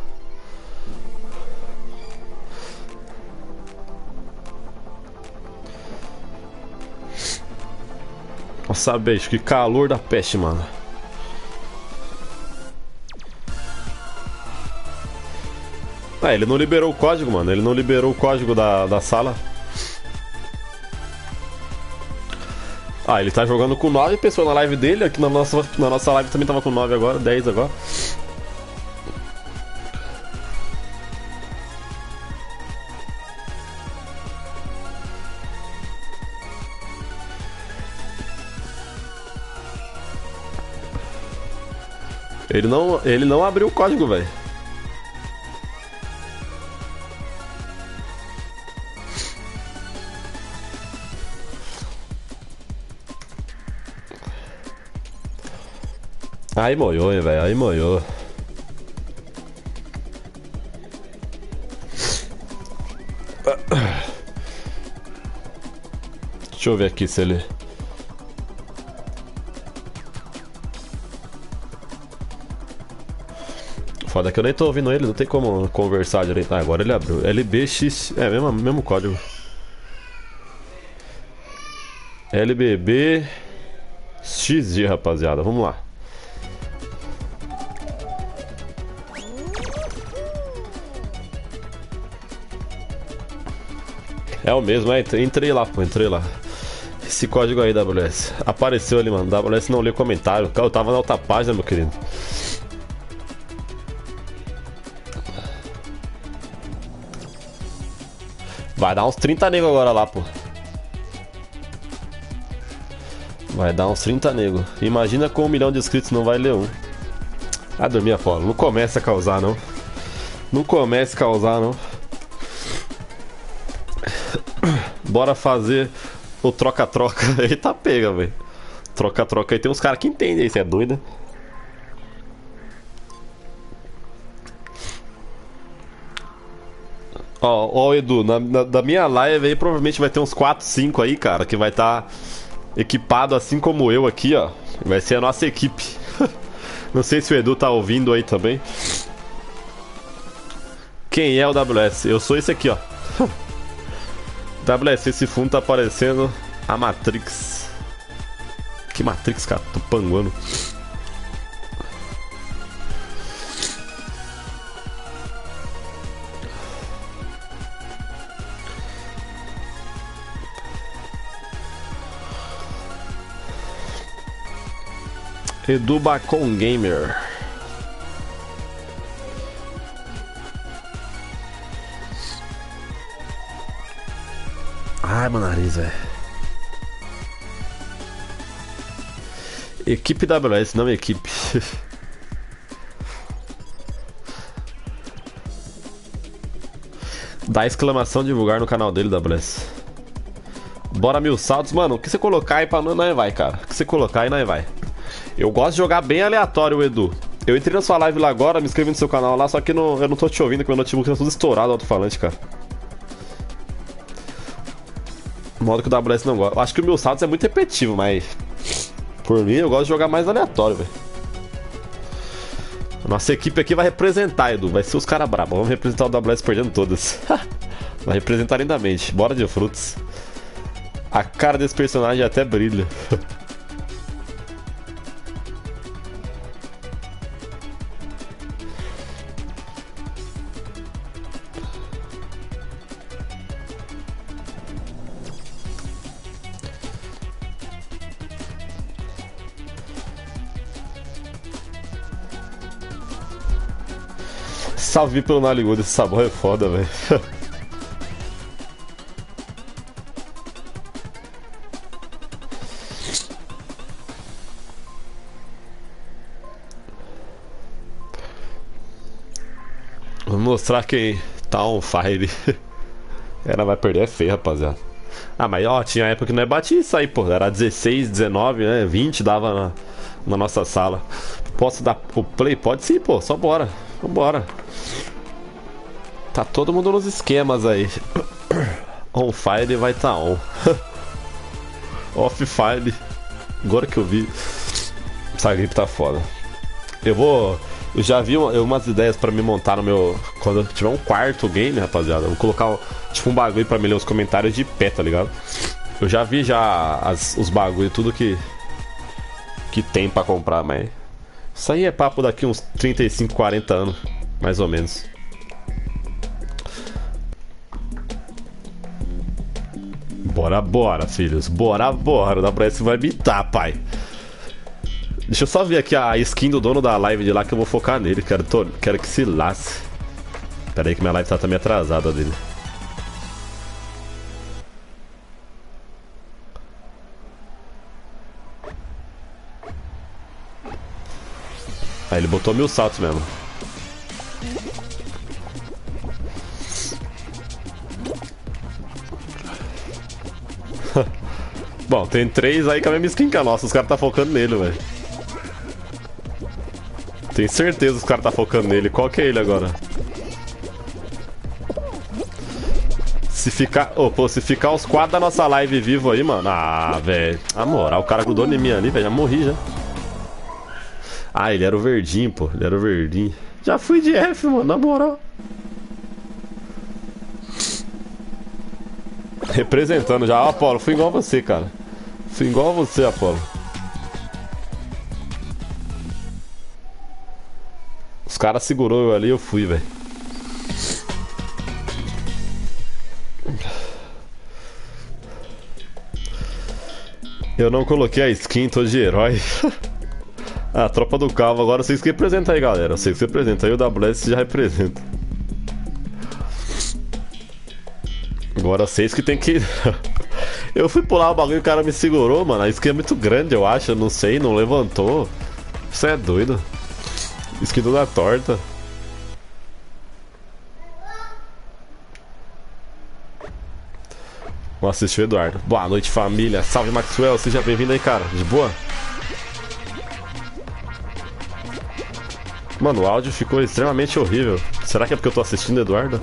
Nossa, beijo, que calor da peste, mano. Ah, ele não liberou o código, mano. Ele não liberou o código da, da sala. Ah, ele tá jogando com nove pessoas na live dele. Aqui na nossa, na nossa live também tava com nove agora, dez agora. Ele não, ele não abriu o código, velho. Aí moiou, hein, velho. Aí moiou. Deixa eu ver aqui se ele... Foda que eu nem tô ouvindo ele, não tem como conversar direito. Ah, agora ele abriu. L B X... É, mesmo, mesmo código. L B B X G, rapaziada. Vamos lá. É o mesmo, é, entrei lá, pô, entrei lá. Esse código aí, W S. Apareceu ali, mano. W S não leu comentário. Eu tava na outra página, meu querido. Vai dar uns trinta negros agora lá, pô. Vai dar uns trinta nego. Imagina com um milhão de inscritos não vai ler um. Ah, dormir, Apolo. Não comece a causar, não. Não comece a causar, não. Bora fazer o troca-troca. Eita, pega, velho. Troca-troca aí. Tem uns caras que entendem aí, você é doido? Ó, ó, Edu, na, na, da minha live aí provavelmente vai ter uns quatro, cinco aí, cara, que vai estar tá equipado assim como eu aqui, ó. Vai ser a nossa equipe. Não sei se o Edu tá ouvindo aí também. Quem é o W S? Eu sou esse aqui, ó. W S, esse fundo tá parecendo a Matrix. Que Matrix, cara? Tô panguando. Edu Bacon Gamer. Ai, meu nariz, velho. Equipe W S, não equipe. Dá exclamação divulgar no canal dele, W S. Bora mil saltos, mano. O que você colocar aí pra nós, nós vai, cara. O que você colocar aí, nós vai. Eu gosto de jogar bem aleatório, Edu. Eu entrei na sua live lá agora, me inscrevi no seu canal lá, só que não, eu não tô te ouvindo, porque meu notebook tá tudo estourado o alto-falante, cara. Modo que o W S não gosta. Eu acho que o Mil Saltos é muito repetitivo, mas... Por mim, eu gosto de jogar mais aleatório, velho. Nossa equipe aqui vai representar, Edu. Vai ser os caras brabos. Vamos representar o W S perdendo todas. Vai representar lindamente. Bora de frutos. A cara desse personagem até brilha. Salve pelo Naligudo, esse sabor é foda, velho. Vou mostrar quem tá on fire. Ela vai perder é feio, rapaziada. Ah, mas ó, tinha época que não é batia isso aí, pô. Era dezesseis, dezenove, né? vinte dava na, na nossa sala. Posso dar o play? Pode sim, pô. Só bora. Vambora. Tá todo mundo nos esquemas aí. On fire vai tá on. Off fire. Agora que eu vi. Essa gripe tá foda. Eu vou. Eu já vi uma, umas ideias pra me montar no meu. Quando eu tiver um quarto game, rapaziada. Eu vou colocar tipo um bagulho pra me ler os comentários de pé, tá ligado? Eu já vi já as, os bagulho, tudo que. Que tem pra comprar, mas. Isso aí é papo daqui uns trinta e cinco, quarenta anos. Mais ou menos. Bora, bora, filhos. Bora, bora. Dá pra esse vai bitar, pai. Deixa eu só ver aqui a skin do dono da live de lá que eu vou focar nele. Quero, tô, quero que se lasse. Pera aí que minha live tá também atrasada dele. Aí ele botou mil saltos mesmo. Bom, tem três aí que é a mesma skin que a nossa. Os caras tá focando nele, velho. Tenho certeza que os caras tá focando nele. Qual que é ele agora? Se ficar... Oh, pô, se ficar os quatro da nossa live vivo aí, mano. Ah, velho. A moral, o cara grudou em mim ali, velho. Já morri, já. Ah, ele era o verdinho, pô. Ele era o verdinho. Já fui de F, mano. Na moral. Representando já. Ó, Apolo, fui igual a você, cara. Fui igual a você, Apolo. Os caras segurou eu ali, eu fui, velho. Eu não coloquei a skin, tô de herói. Ah, tropa do calvo. Agora vocês que representam aí, galera. Vocês que representam aí, o W S já representa. Agora vocês que tem que... Eu fui pular o bagulho e o cara me segurou, mano. A skin é muito grande, eu acho. Eu não sei, não levantou. Isso é doido. Skin toda torta. Vamos assistir o Eduardo. Boa noite, família. Salve, Maxwell. Seja bem-vindo aí, cara. De boa? Mano, o áudio ficou extremamente horrível. Será que é porque eu tô assistindo, Eduardo?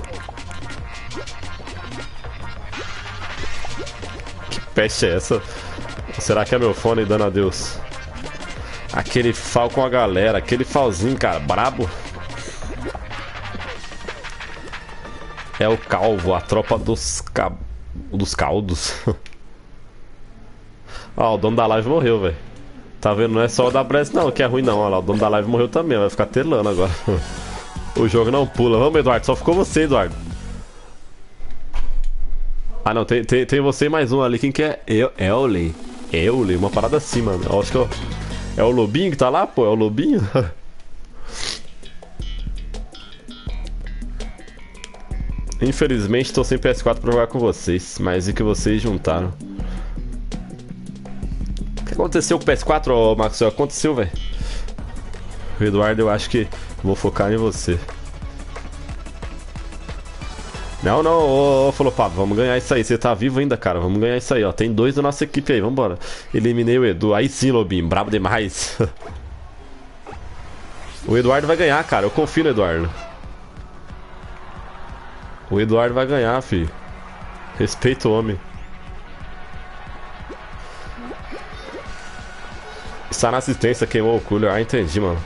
Que peste é essa? Ou será que é meu fone dando adeus? Aquele fal com a galera. Aquele falzinho, cara. Brabo. É o calvo. A tropa dos cab... dos caldos. Ah, o dono da live morreu, velho. Tá vendo? Não é só o da Brest não, que é ruim não. Olha lá, o dono da live morreu também. Vai ficar telando agora. O jogo não pula. Vamos, Eduardo. Só ficou você, Eduardo. Ah, não. Tem, tem, tem você e mais um ali. Quem que é? Eu, Euley. Euley. Uma parada assim, mano. Eu acho que é o, é o Lobinho que tá lá, pô. É o Lobinho. Infelizmente, tô sem P S quatro pra jogar com vocês. Mas e que vocês juntaram. O que aconteceu com o P S quatro, ô, Maxwell? Aconteceu, velho. O Eduardo, eu acho que vou focar em você. Não, não, ô, ô Flopado, vamos ganhar isso aí. Você tá vivo ainda, cara. Vamos ganhar isso aí, ó. Tem dois da nossa equipe aí, vambora. Eliminei o Edu. Aí sim, Lobinho, brabo demais. O Eduardo vai ganhar, cara. Eu confio no Eduardo. O Eduardo vai ganhar, filho. Respeita o homem. Está na assistência, queimou o cooler. Ah, entendi, mano.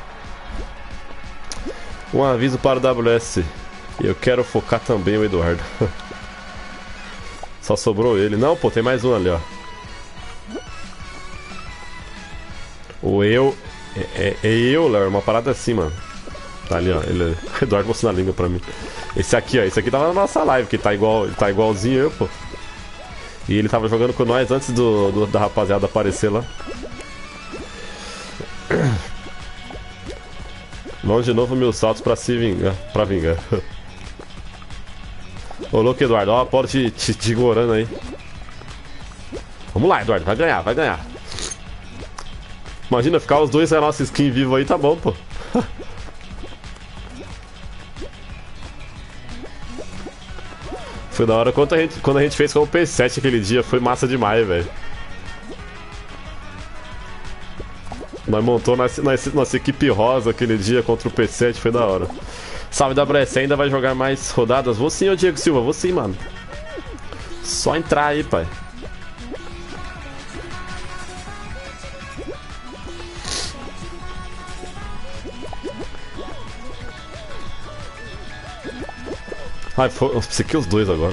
Um aviso para o W S. Eu quero focar também o Eduardo. Só sobrou ele. Não, pô, tem mais um ali, ó. O eu... É, é, é eu, Léo. Uma parada assim, mano. Tá ali, ó. Ele... O Eduardo mostrou na língua pra mim. Esse aqui, ó. Esse aqui tava na nossa live, que tá igual, ele tá igualzinho eu, pô. E ele tava jogando com nós antes do, do da rapaziada aparecer lá. Vamos de novo mil saltos pra se vingar. Pra vingar. Ô, louco, Eduardo. Ó, a Apolo te, te, te ignorando aí. Vamos lá, Eduardo. Vai ganhar, vai ganhar. Imagina ficar os dois a nossa skin vivo aí, tá bom, pô. Foi da hora quando a gente, quando a gente fez com o P sete aquele dia. Foi massa demais, velho. Nós montou nossa, nossa, nossa equipe rosa aquele dia contra o P sete, foi da hora. Salve da Brest, ainda vai jogar mais rodadas? Vou sim, ô Diego Silva, vou sim, mano. Só entrar aí, pai. Ai, foi, eu sei que os dois agora.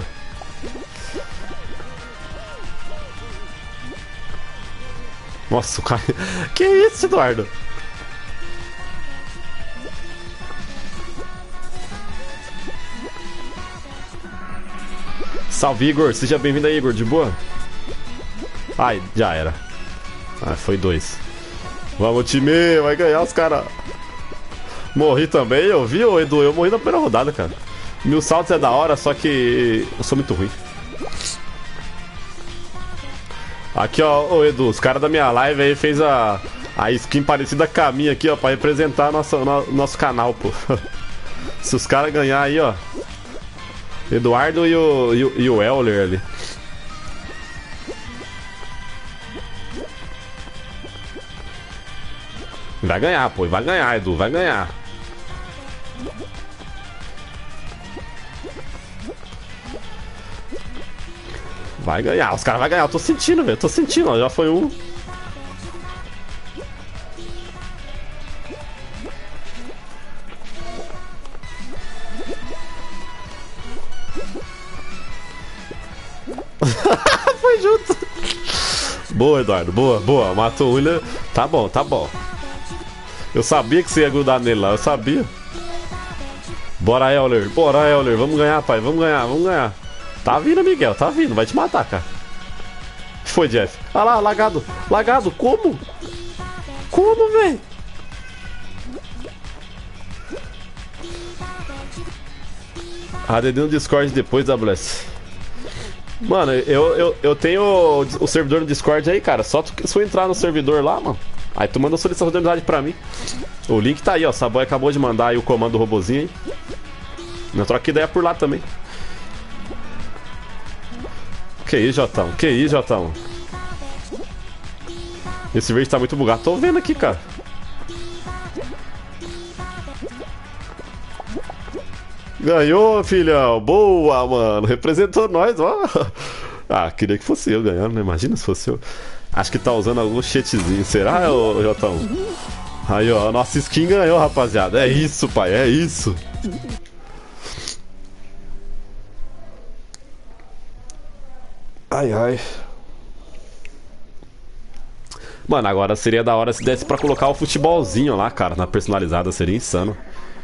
Nossa, o cara... Que isso, Eduardo? Salve, Igor. Seja bem-vindo aí, Igor. De boa? Ai, já era. Ah, foi dois. Vamos, time. Vai ganhar os caras. Morri também, eu vi, ô Edu. Eu morri na primeira rodada, cara. Mil saltos é da hora, só que eu sou muito ruim. Aqui, ó, ô Edu, os caras da minha live aí fez a, a skin parecida com a minha aqui, ó, pra representar nosso, no, nosso canal, pô. Se os caras ganhar aí, ó. Eduardo e o, e o, e o Euler ali. Vai ganhar, pô, vai ganhar, Edu, vai ganhar. Vai ganhar, os caras vão ganhar, eu tô sentindo, velho, tô sentindo, ó, já foi um. Foi junto. Boa, Eduardo, boa, boa, matou o William. Tá bom, tá bom. Eu sabia que você ia grudar nele lá, eu sabia. Bora, Euler, bora, Euler, vamos ganhar, pai, vamos ganhar, vamos ganhar. Tá vindo, Miguel, tá vindo, vai te matar, cara. Que foi, Jeff? Ah lá, lagado, lagado, como? Como, velho? A D D no Discord depois da Bless. Mano, eu, eu, eu tenho o, o servidor no Discord aí, cara. Só tu, se eu entrar no servidor lá, mano. Aí tu manda a solicitação de amizade pra mim. O link tá aí, ó. O Saboy acabou de mandar aí o comando do robozinho aí. Eu troco ideia por lá também. Que isso, Jotão? Que isso, Jotão? Esse verde tá muito bugado. Tô vendo aqui, cara. Ganhou, filhão. Boa, mano. Representou nós, ó. Ah, queria que fosse eu ganhando, né? Imagina se fosse eu. Acho que tá usando algum cheatzinho. Será, ô, Jotão? Aí, ó. Nossa skin ganhou, rapaziada. É isso, pai. É isso. Ai, ai. Mano, agora seria da hora se desse pra colocar o futebolzinho lá, cara. Na personalizada. Seria insano.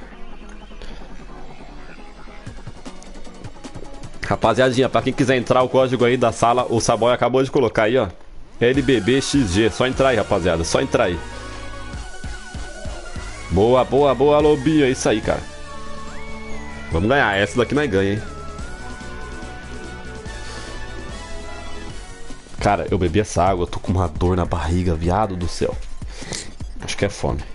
Rapaziadinha, pra quem quiser entrar, o código aí da sala, o Saboy acabou de colocar aí, ó. L B B X G. Só entrar aí, rapaziada. Só entrar aí. Boa, boa, boa, Lobinho. É isso aí, cara. Vamos ganhar. Essa daqui nós ganha, hein. Cara, eu bebi essa água. Eu tô com uma dor na barriga, viado do céu. Acho que é fome.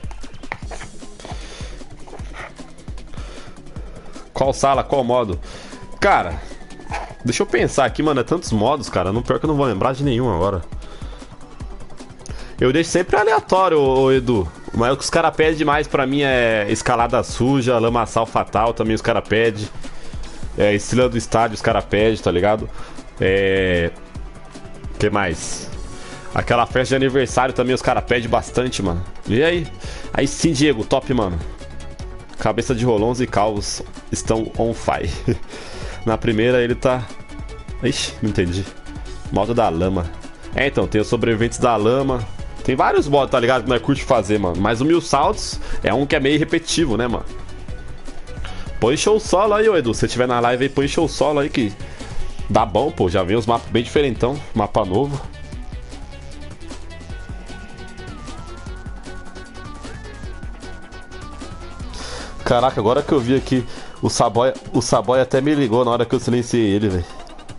Qual sala? Qual modo? Cara... Deixa eu pensar aqui, mano, é tantos modos, cara. Não, pior que eu não vou lembrar de nenhum agora. Eu deixo sempre aleatório, ô, ô, Edu. Mas o que os caras pedem demais pra mim é escalada suja, lamaçal fatal, também os caras pedem. É, estrela do estádio, os caras pedem, tá ligado? É... O que mais? Aquela festa de aniversário também os caras pedem bastante, mano. E aí? Aí sim, Diego, top, mano. Cabeça de rolons e calvos estão on fire. Na primeira ele tá... Ixi, não entendi. Modo da lama. É, então, tem os sobreviventes da lama. Tem vários modos, tá ligado? Que nós curte fazer, mano. Mas o Mil Saltos é um que é meio repetitivo, né, mano? Põe show solo aí, ô Edu. Se você tiver na live aí, põe show solo aí que... Dá bom, pô. Já vem os mapas bem diferentão. Mapa novo. Caraca, agora que eu vi aqui... O Saboy, o Saboy até me ligou na hora que eu silenciei ele, velho.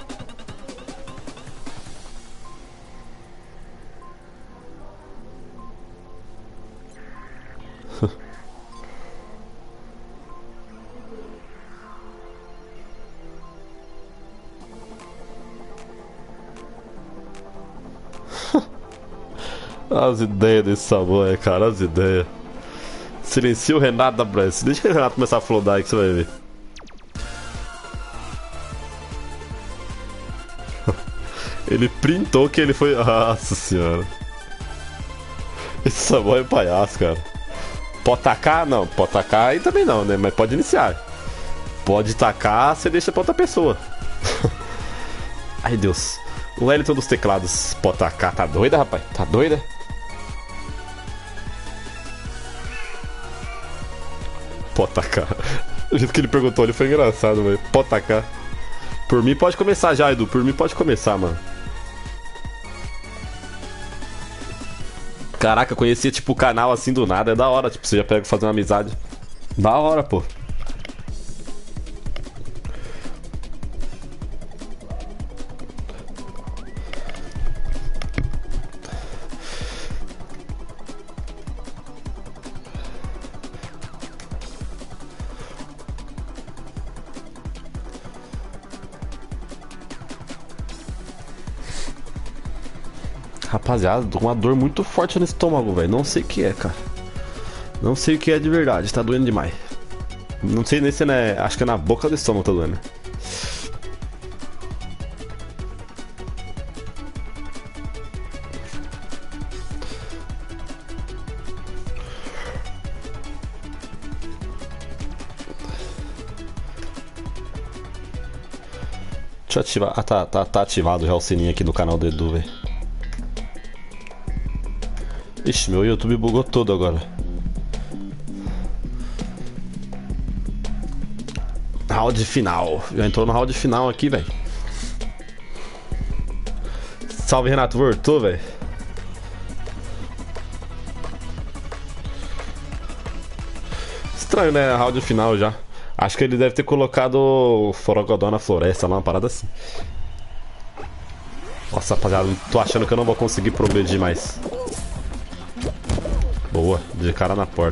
As ideias desse Saboy, cara, as ideias. Silencia o Renato da Brest. Deixa o Renato começar a flodar aí que você vai ver. Ele printou que ele foi... Nossa senhora. Esse Saboy é palhaço, cara. Pode tacar? Não, pode tacar aí também não, né? Mas pode iniciar. Pode tacar, você deixa pra outra pessoa. Ai, Deus. O Wellington dos teclados. Pode tacar. Tá doida, rapaz? Tá doida? Pode tacar. O jeito que ele perguntou ali foi engraçado, velho. Pode tacar. Por mim pode começar já, Edu. Por mim pode começar, mano. Caraca, conhecia tipo o canal assim do nada. É da hora, tipo, você já pega pra fazer uma amizade. Da hora, pô. Rapaziada, tô com uma dor muito forte no estômago, velho. Não sei o que é, cara. Não sei o que é de verdade, tá doendo demais. Não sei nem se é, né? Acho que é na boca do estômago tá doendo. Deixa eu ativar. Ah, tá, tá, tá ativado já o sininho aqui do canal do Edu, velho. Ixi, meu YouTube bugou todo agora. Round final. Já entrou no round final aqui, velho. Salve, Renato. Voltou, velho. Estranho, né? Round final já. Acho que ele deve ter colocado o Forogodó na floresta lá, uma parada assim. Nossa, rapaziada, tô achando que eu não vou conseguir progredir mais. Boa, de cara na porta.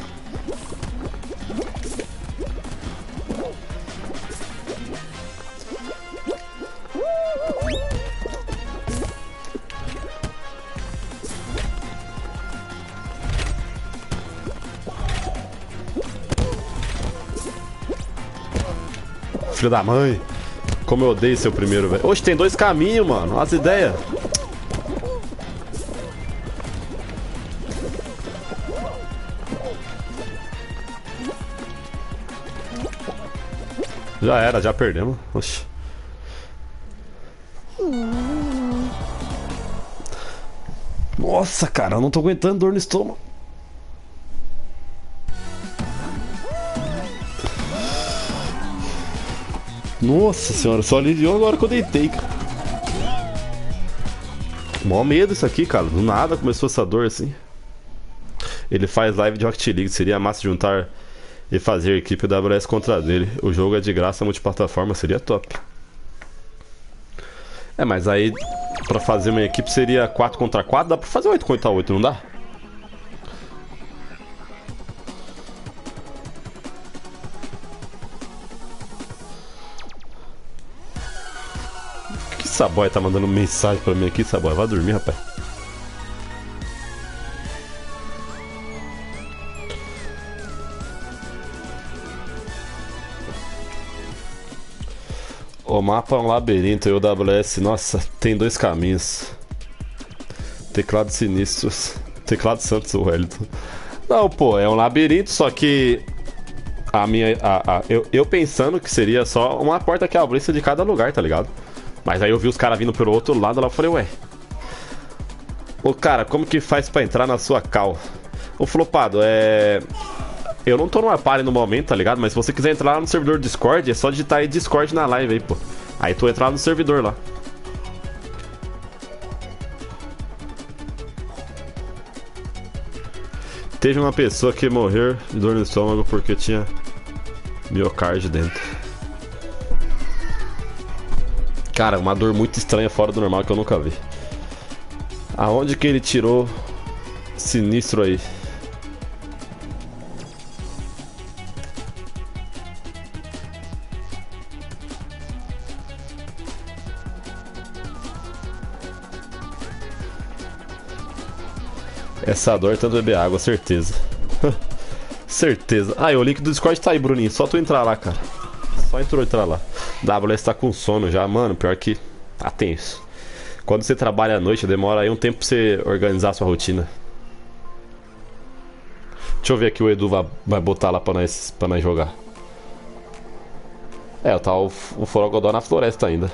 Filho da mãe. Como eu odeio ser o primeiro, velho. Oxe, tem dois caminhos, mano. As ideias. Já era, já perdemos. Oxe. Nossa, cara, eu não tô aguentando dor no estômago. Nossa senhora, só aliviou agora que eu deitei, cara. Mó medo isso aqui, cara. Do nada começou essa dor assim. Ele faz live de Rocket League. Seria massa juntar e fazer equipe da W S contra dele. O jogo é de graça, multiplataforma. Seria top. É, mas aí pra fazer uma equipe seria quatro contra quatro. Dá pra fazer oito contra oito, não dá? Saboy tá mandando mensagem pra mim aqui, Saboy. Vai dormir, rapaz. O mapa é um labirinto e o W S, nossa, tem dois caminhos. Teclado sinistros. Teclado Santos Wellington. Não, pô, é um labirinto, só que a minha. A, a, eu, eu pensando que seria só uma porta que abrisse de cada lugar, tá ligado? Mas aí eu vi os caras vindo pelo outro lado lá, eu falei, ué. Ô cara, como que faz pra entrar na sua cal? Ô Flopado, é. Eu não tô numa party no momento, tá ligado? Mas se você quiser entrar lá no servidor Discord, é só digitar aí Discord na live aí, pô. Aí tu entrar no servidor lá. Teve uma pessoa que morreu de dor no estômago porque tinha miocárdio dentro. Cara, uma dor muito estranha fora do normal que eu nunca vi. Aonde que ele tirou sinistro aí? Essa dor é tanto beber água, certeza. Certeza. Ah, e o link do Discord tá aí, Bruninho. Só tu entrar lá, cara. Só entrou entrar lá. W S tá com sono já, mano. Pior que tá tenso. Quando você trabalha à noite, demora aí um tempo pra você organizar a sua rotina. Deixa eu ver aqui o Edu vai, vai botar lá pra nós, pra nós jogar. É, tá o, o Forogodó na floresta ainda.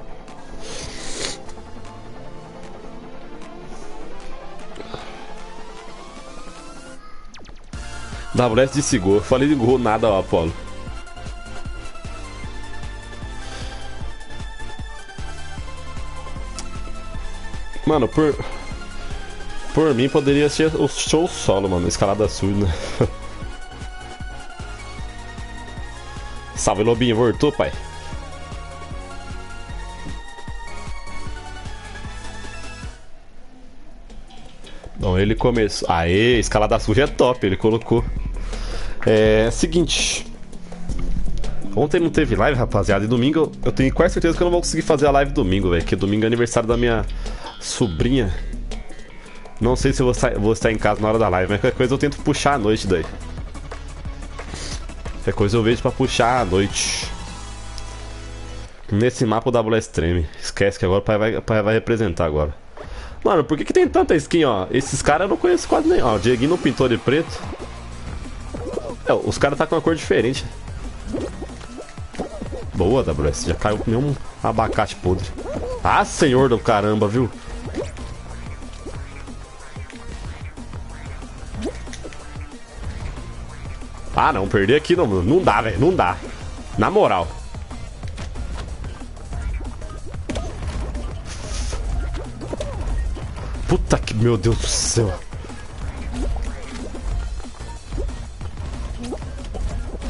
W S disse gol. Falei de gol nada, ó, Apolo. Mano, por... Por mim poderia ser o show solo, mano. Escalada sul, né? Salve, Lobinho. Voltou, pai? Bom, ele começou... Aê, escalada suja é top. Ele colocou. É... Seguinte... Ontem não teve live, rapaziada. E domingo eu tenho quase certeza que eu não vou conseguir fazer a live domingo, velho. Porque domingo é aniversário da minha sobrinha. Não sei se eu vou, vou estar em casa na hora da live, mas qualquer coisa eu tento puxar à noite daí. Qualquer coisa eu vejo pra puxar à noite. Nesse mapa o W S treme. Esquece que agora o pai vai, o pai vai representar agora. Mano, por que que tem tanta skin, ó? Esses caras eu não conheço quase nem. Ó, o Dieguinho não pintou de preto. É, os caras tá com uma cor diferente. Boa, W S. Já caiu com um abacate podre. Ah, senhor do caramba, viu? Ah, não, perder aqui não, não dá, velho, não dá. Na moral. Puta que, meu Deus do céu.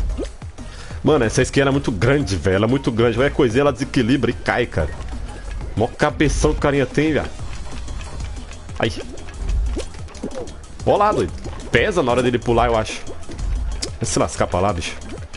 Mano, essa skin era muito grande, velho, ela é muito grande. Qualquer coisinha ela desequilibra e cai, cara. Mó cabeção que o carinha tem, velho. Ai. Ó lá, doido. Pesa na hora dele pular, eu acho. Vai se lascar pra lá, bicho.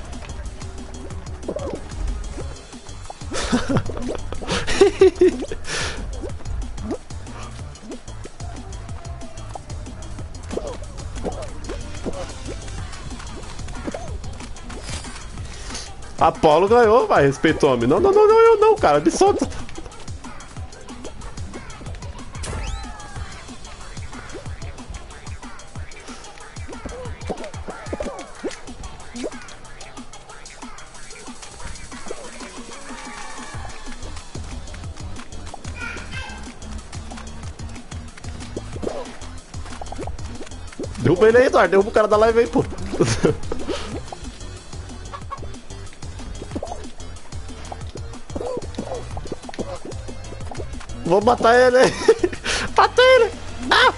Apolo ganhou, vai, respeitou homem. Não, não, não, não, eu não, cara, me solta. Derruba ele aí, Eduardo, derruba o cara da live aí, pô. Vou matar ele aí. Mata ele. Ah!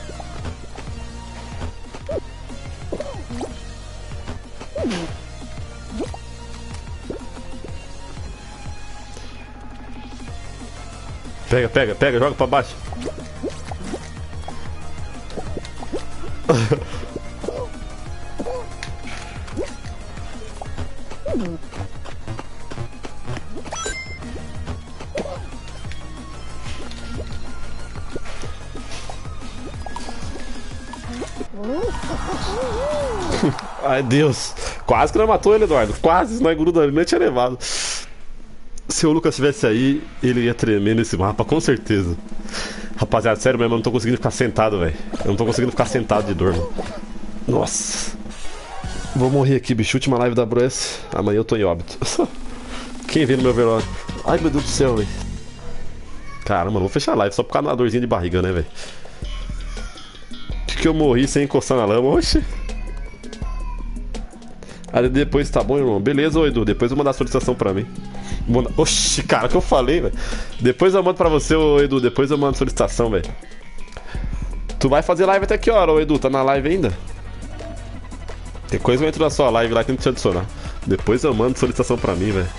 Pega, pega, pega, joga pra baixo. Ai, Deus. Quase que não matou ele, Eduardo. Quase, senão é gruda, ele nem tinha levado. Se o Lucas estivesse aí, ele ia tremer nesse mapa, com certeza. Rapaziada, sério mesmo, eu não tô conseguindo ficar sentado, velho. Eu não tô conseguindo ficar sentado de dor, mano. Nossa. Vou morrer aqui, bicho. Última live da Brus. Amanhã eu tô em óbito. Quem vê no meu velório? Ai, meu Deus do céu, velho. Caramba, não vou fechar a live só por causa de uma dorzinha de barriga, né, velho? Que eu morri sem encostar na lama, oxe. Aí depois tá bom, irmão. Beleza, ô Edu, depois eu vou mandar a solicitação pra mim. Manda... Oxi, cara, o que eu falei, velho? Depois eu mando pra você, ô Edu, depois eu mando a solicitação, velho. Tu vai fazer live até que hora, ô Edu? Tá na live ainda? Depois eu entro na sua live lá e tento te adicionar. Depois eu mando solicitação pra mim, velho.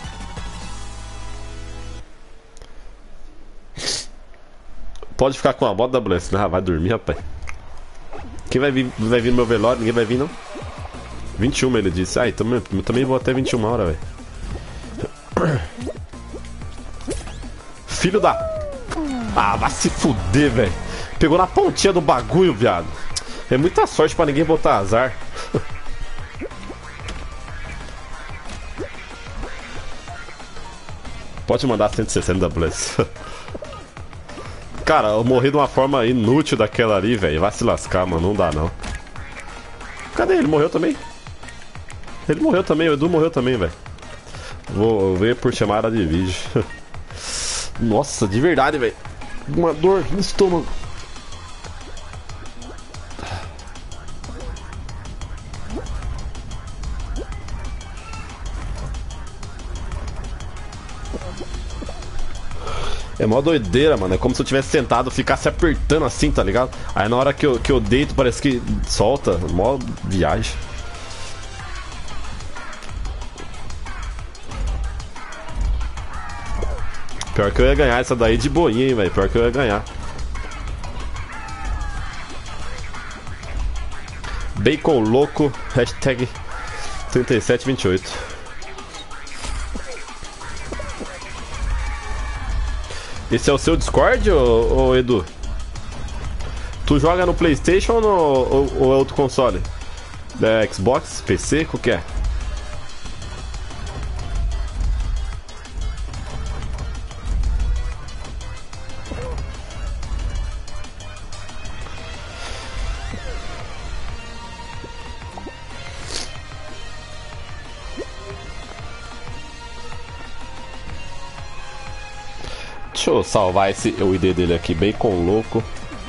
Pode ficar com a moto da Bless, né? Vai dormir, rapaz. Quem vai vir, vai vir no meu velório? Ninguém vai vir, não? vinte e uma, ele disse. Ai, também, eu também vou até vinte e uma horas, velho. Filho da... Ah, vai se fuder, velho. Pegou na pontinha do bagulho, viado. É muita sorte pra ninguém botar azar. Pode mandar cento e sessenta da Bless. Cara, eu morri de uma forma inútil daquela ali, velho. Vai se lascar, mano. Não dá, não. Cadê ele? Morreu também? Ele morreu também, o Edu morreu também, velho. Vou ver por chamada de vídeo. Nossa, de verdade, velho. Uma dor no estômago. É mó doideira, mano. É como se eu tivesse sentado e ficasse apertando assim, tá ligado? Aí na hora que eu, que eu deito parece que solta. Mó viagem. Pior que eu ia ganhar essa daí de boinha, hein, velho. Pior que eu ia ganhar. Bacon louco. Hashtag trinta e sete vinte e oito. Esse é o seu Discord, ô, ô Edu? Tu joga no PlayStation ou, no, ou, ou é outro console? É Xbox, P C, qual que é? Deixa eu salvar esse, o I D dele aqui, Bacon louco.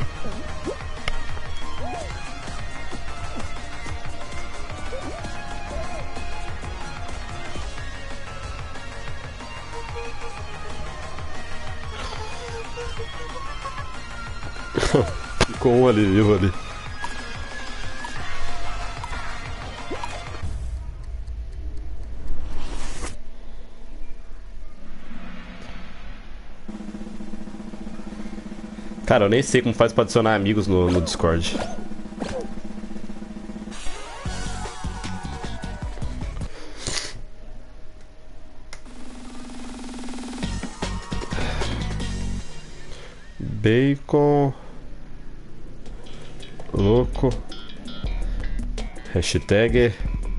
Ficou um ali, vivo ali. Cara, eu nem sei como faz pra adicionar amigos no, no Discord. Bacon. Louco. Hashtag.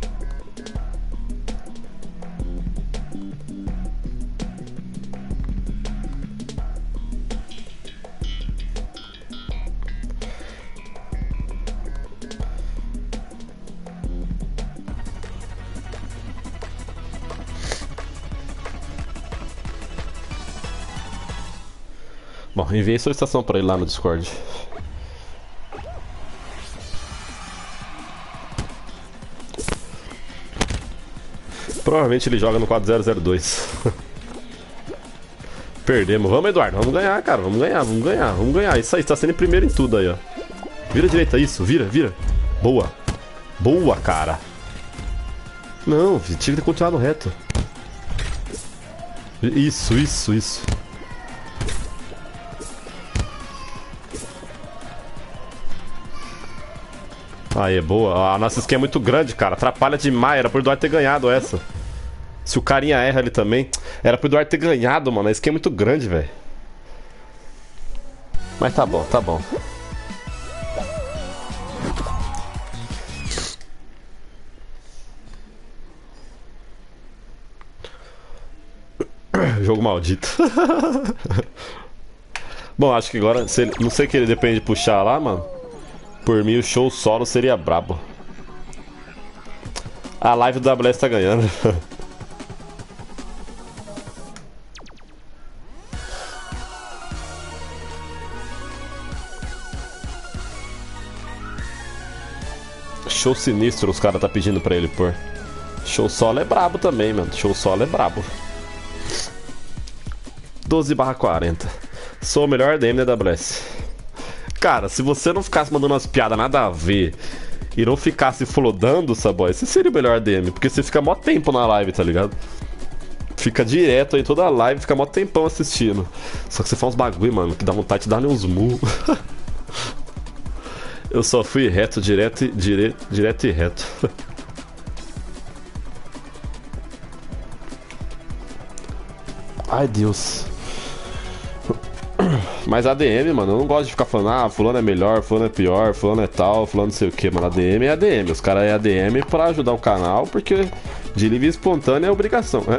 Bom, enviei solicitação pra ele lá no Discord. Provavelmente ele joga no quatro zero zero dois. Perdemos. Vamos, Eduardo. Vamos ganhar, cara. Vamos ganhar, vamos ganhar, vamos ganhar. Isso aí, tá sendo em primeiro em tudo aí, ó. Vira direita, isso. Vira, vira. Boa. Boa, cara. Não, tinha que ter continuado reto. Isso, isso, isso. Aí, boa. A nossa skin é muito grande, cara. Atrapalha demais. Era pro Eduardo ter ganhado essa. Se o carinha erra ali também. Era pro Eduardo ter ganhado, mano. A skin é muito grande, velho. Mas tá bom, tá bom. Jogo maldito. Bom, acho que agora... Se ele, não sei que ele depende de puxar lá, mano. Por mim, o show solo seria brabo. A live do W S tá ganhando. Show sinistro, os caras tá pedindo pra ele pôr. Show solo é brabo também, mano. Show solo é brabo. doze barra quarenta. Sou o melhor D M da W S. Cara, se você não ficasse mandando umas piadas nada a ver e não ficasse flodando, Saboy, você seria o melhor D M, porque você fica mó tempo na live, tá ligado? Fica direto aí toda a live, fica mó tempão assistindo. Só que você faz uns bagulho, mano, que dá vontade de dar uns murros. Eu só fui reto, direto, direto, direto e reto. Ai, Deus. Mas A D M, mano, eu não gosto de ficar falando, ah, fulano é melhor, fulano é pior, fulano é tal, fulano não sei o que, mano. A D M é A D M. Os caras é A D M pra ajudar o canal, porque de livre e espontânea é obrigação, né?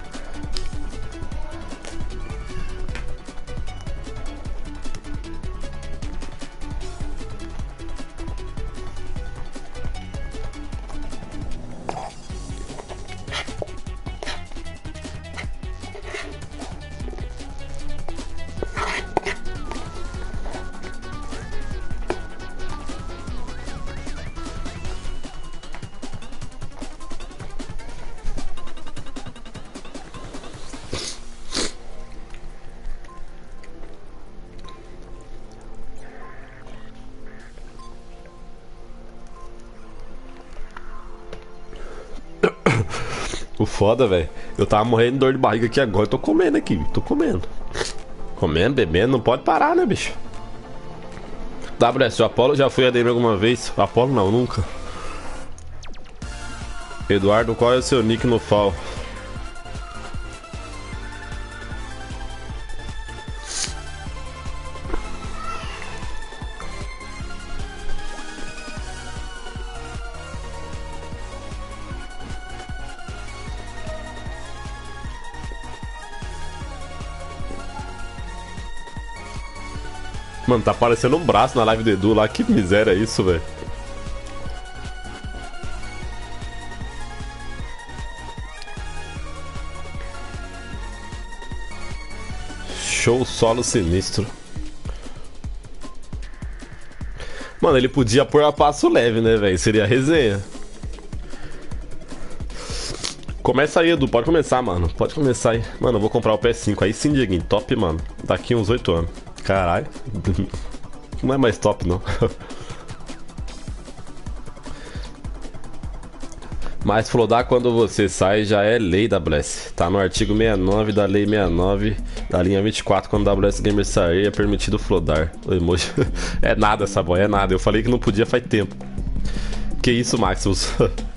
O foda, velho. Eu tava morrendo de dor de barriga aqui agora. Eu tô comendo aqui, tô comendo. Comendo, bebendo, não pode parar, né, bicho? W S, o Apollo já foi A D M alguma vez? O Apollo não, nunca. Eduardo, qual é o seu nick no F A O? Mano, tá aparecendo um braço na live do Edu lá. Que miséria é isso, velho. Show solo sinistro. Mano, ele podia pôr a passo leve, né, velho? Seria resenha. Começa aí, Edu. Pode começar, mano. Pode começar aí. Mano, eu vou comprar o P S cinco. Aí sim, Dieguinho. Top, mano. Daqui uns oito anos. Caralho. Não é mais top, não. Mas flodar quando você sai já é lei da W S. Tá no artigo sessenta e nove da lei sessenta e nove da linha vinte e quatro. Quando o W S Gamer sair é permitido flodar. O emoji. É nada essa boia, é nada. Eu falei que não podia faz tempo. Que isso, Maximus?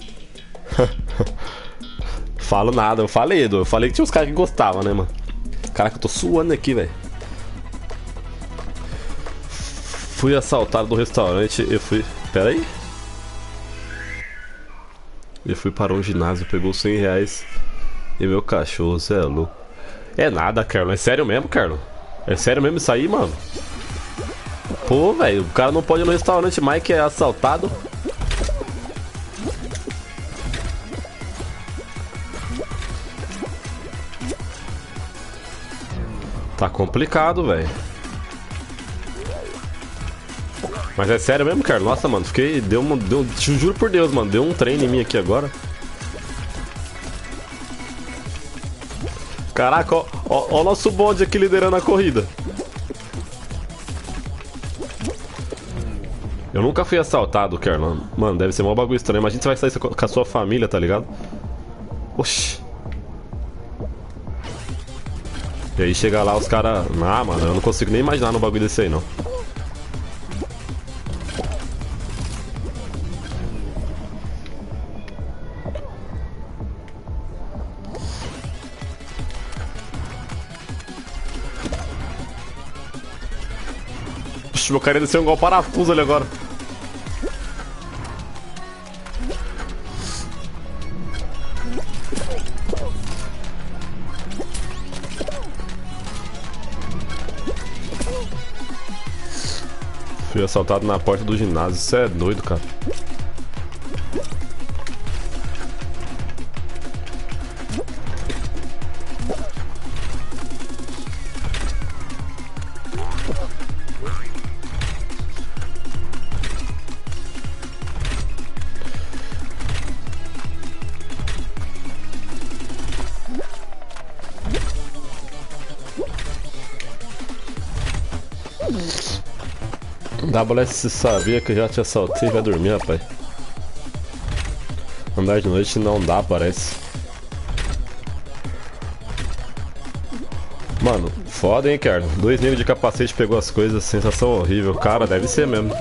Falo nada, eu falei, Edu. Eu falei que tinha uns caras que gostavam, né, mano? Caraca, eu tô suando aqui, velho. Fui assaltado no restaurante. Eu fui. Pera aí. Eu fui para um ginásio, pegou cem reais e meu cachorro, você é louco. É nada, Carlon. É sério mesmo, Carlon? É sério mesmo isso aí, mano? Pô, velho, o cara não pode ir no restaurante mais que é assaltado. Tá complicado, velho. Mas é sério mesmo, Carlon? Nossa, mano, fiquei... Deu um... Deu, juro por Deus, mano, deu um treino em mim aqui agora. Caraca, ó, ó, ó o nosso bonde aqui liderando a corrida. Eu nunca fui assaltado, Carlon. Mano, deve ser um bagulho estranho. Imagina você vai sair com a sua família, tá ligado? Oxi. E aí chega lá os caras... Ah, mano, eu não consigo nem imaginar no bagulho desse aí, não. Oxi, meu cara ia descer um igual parafuso ali agora. Fui assaltado na porta do ginásio. Isso é doido, cara. W S sabia que eu já te assaltei e vai dormir, rapaz. Andar de noite não dá, parece. Mano, foda, hein, Carlon? Dois níveis de capacete pegou as coisas, sensação horrível. Cara, deve ser mesmo.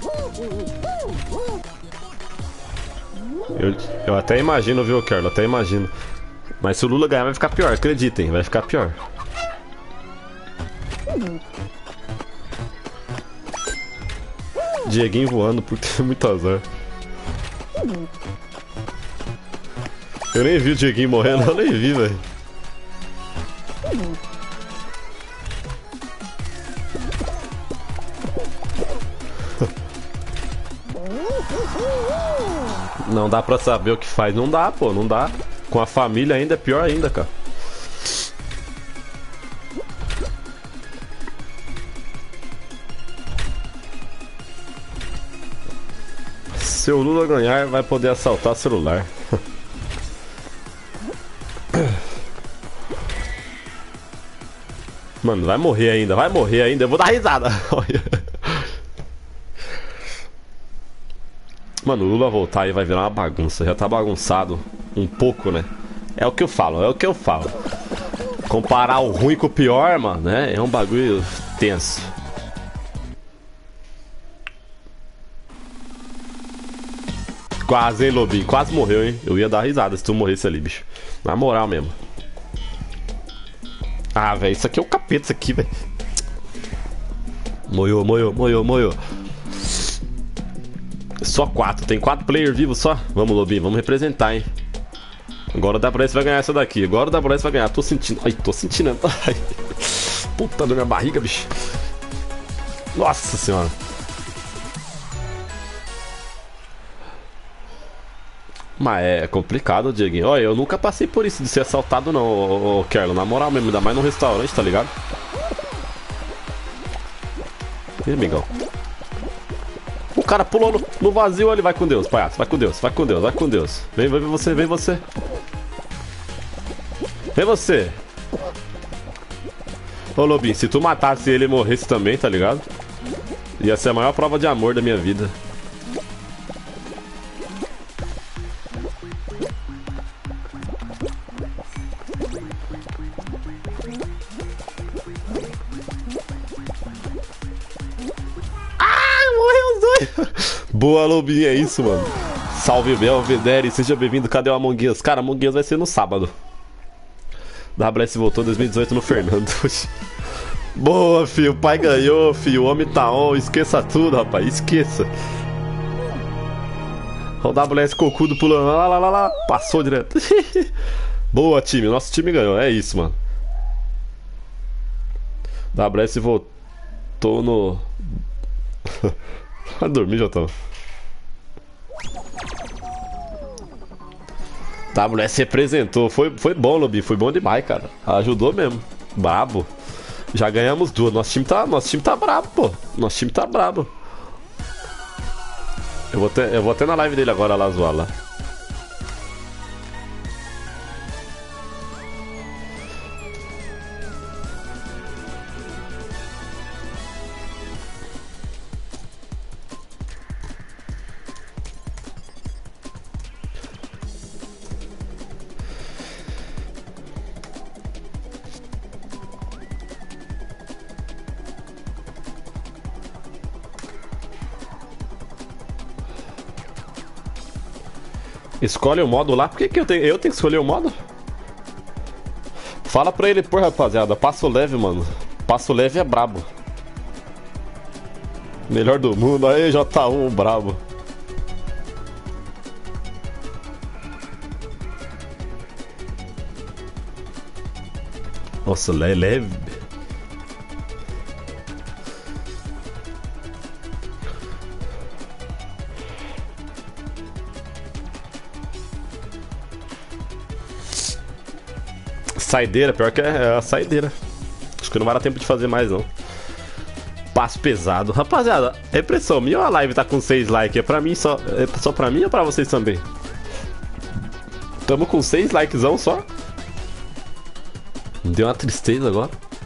Eu, eu até imagino, viu, Carlon? Até imagino. Mas se o Lula ganhar vai ficar pior, acreditem, vai ficar pior. Dieguinho voando por ter muito azar. Eu nem vi o Dieguinho morrendo, eu nem vi, velho. Não dá pra saber o que faz, não dá, pô, não dá. Com a família ainda é pior ainda, cara. Se o Lula ganhar, vai poder assaltar celular. Mano, vai morrer ainda, vai morrer ainda. Eu vou dar risada. Mano, o Lula voltar aí vai virar uma bagunça. Já tá bagunçado um pouco, né? É o que eu falo, é o que eu falo. Comparar o ruim com o pior, mano, né? É um bagulho tenso. Quase, hein, Lobinho? Quase morreu, hein? Eu ia dar risada se tu morresse ali, bicho. Na moral mesmo. Ah, velho, isso aqui é o capeta, isso aqui, velho. Moiou, moiou, moiou, moiou. Só quatro, tem quatro players vivos só. Vamos, Lobinho, vamos representar, hein? Agora o W S vai ganhar essa daqui. Agora o W S vai ganhar. Tô sentindo. Ai, tô sentindo. Ai. Puta da minha barriga, bicho. Nossa senhora. Mas é complicado, Dieguinho. Olha, eu nunca passei por isso de ser assaltado não, ô, ô, Carlon. Na moral mesmo, ainda mais no restaurante, tá ligado? Ih, amigão. O cara pulou no, no vazio ali. Vai com Deus, palhaço. Vai com Deus, vai com Deus, vai com Deus. Vem, vem você, vem você. Vem você. Ô, Lobinho, se tu matasse ele e morresse também, tá ligado? Ia ser a maior prova de amor da minha vida. Boa, Lobinho, é isso, mano. Salve, Belvedere, seja bem-vindo. Cadê o Among Us? Cara, Among Us vai ser no sábado. W S voltou dois mil e dezoito no Fernando. Boa, filho, o pai ganhou, filho. O homem tá on, esqueça tudo, rapaz, esqueça. O W S cocudo pulando lá, lá, lá, lá. Passou direto. Boa, time, nosso time ganhou, é isso, mano. W S voltou no... Vai dormir, Jotão. W S representou, foi, foi bom, Lobi, foi bom demais, cara. Ajudou mesmo, brabo. Já ganhamos duas, nosso time tá, nosso time tá brabo, pô. Nosso time tá brabo. Eu vou ter, eu vou ter na live dele agora lá, zoar lá. Escolhe o modo lá. Por que, que eu, tenho, eu tenho que escolher o modo? Fala pra ele, pô, rapaziada. Passo leve, mano. Passo leve é brabo. Melhor do mundo. Aí, J um, brabo. Nossa, le leve. Saideira, pior que é a saideira. Acho que não vai dar tempo de fazer mais, não. Passo pesado. Rapaziada, é impressão minha ou a live tá com seis likes? É pra mim só? É só pra mim ou pra vocês também? Tamo com seis likezão só. Deu uma tristeza agora.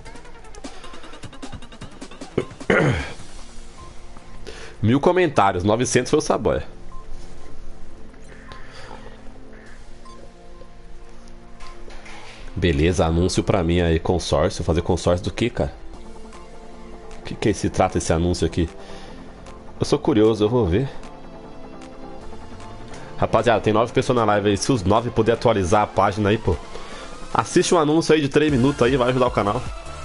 Mil comentários, novecentos foi o Saboia. Beleza, anúncio pra mim aí, consórcio. Fazer consórcio do que, cara? O que que se trata esse anúncio aqui? Eu sou curioso, eu vou ver. Rapaziada, tem nove pessoas na live aí. Se os nove puder atualizar a página aí, pô. Assiste um anúncio aí de três minutos aí, vai ajudar o canal.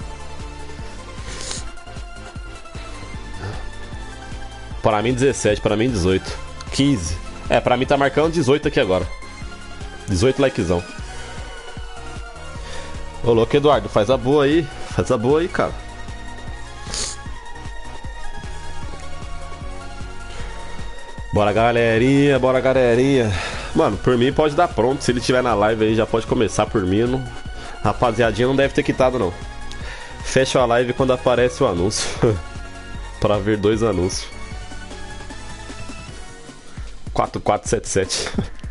Para mim dezessete, para mim dezoito. quinze. É, pra mim tá marcando dezoito aqui agora. dezoito likezão. Ô louco, Eduardo, faz a boa aí. Faz a boa aí, cara. Bora, galerinha, bora, galerinha. Mano, por mim pode dar pronto. Se ele estiver na live aí, já pode começar por mim. Não... Rapaziadinha, não deve ter quitado, não. Fecha a live quando aparece o anúncio. Pra ver dois anúncios. quatro quatro sete sete.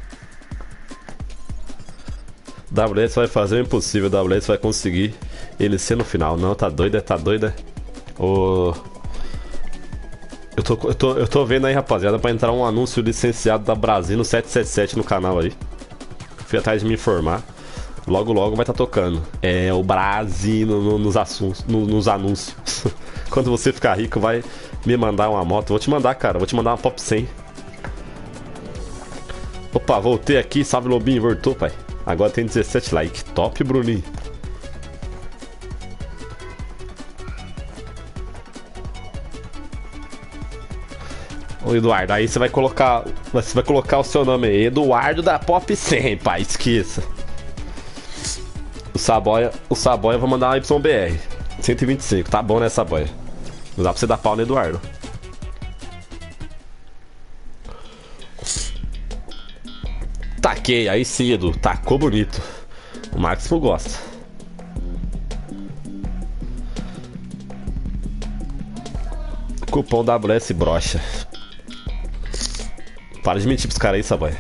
W S vai fazer o impossível, W S vai conseguir ele ser no final. Não, tá doida, tá doida. Ô... Eu tô, eu, tô, eu tô vendo aí, rapaziada, pra entrar um anúncio licenciado da Brasino sete sete sete no canal aí. Fui atrás de me informar. Logo, logo vai tá tocando. É o Brasino no, nos, assuntos, no, nos anúncios. Quando você ficar rico, vai me mandar uma moto. Vou te mandar, cara, vou te mandar uma Pop cem. Opa, voltei aqui. Salve, Lobinho, voltou, pai. Agora tem dezessete likes. Top, Bruninho. Ô, Eduardo, aí você vai colocar. Você vai colocar o seu nome aí. Eduardo da Pop cem, pai. Esqueça. O Saboia. O Saboia eu vou mandar uma Y B R. cento e vinte e cinco. Tá bom, né, Saboia? Não dá pra você dar pau no Eduardo. Taquei, aí sim, Edu. Tacou bonito. O Máximo gosta. Cupom W S brocha. Para de mentir pros caras aí, Saboia.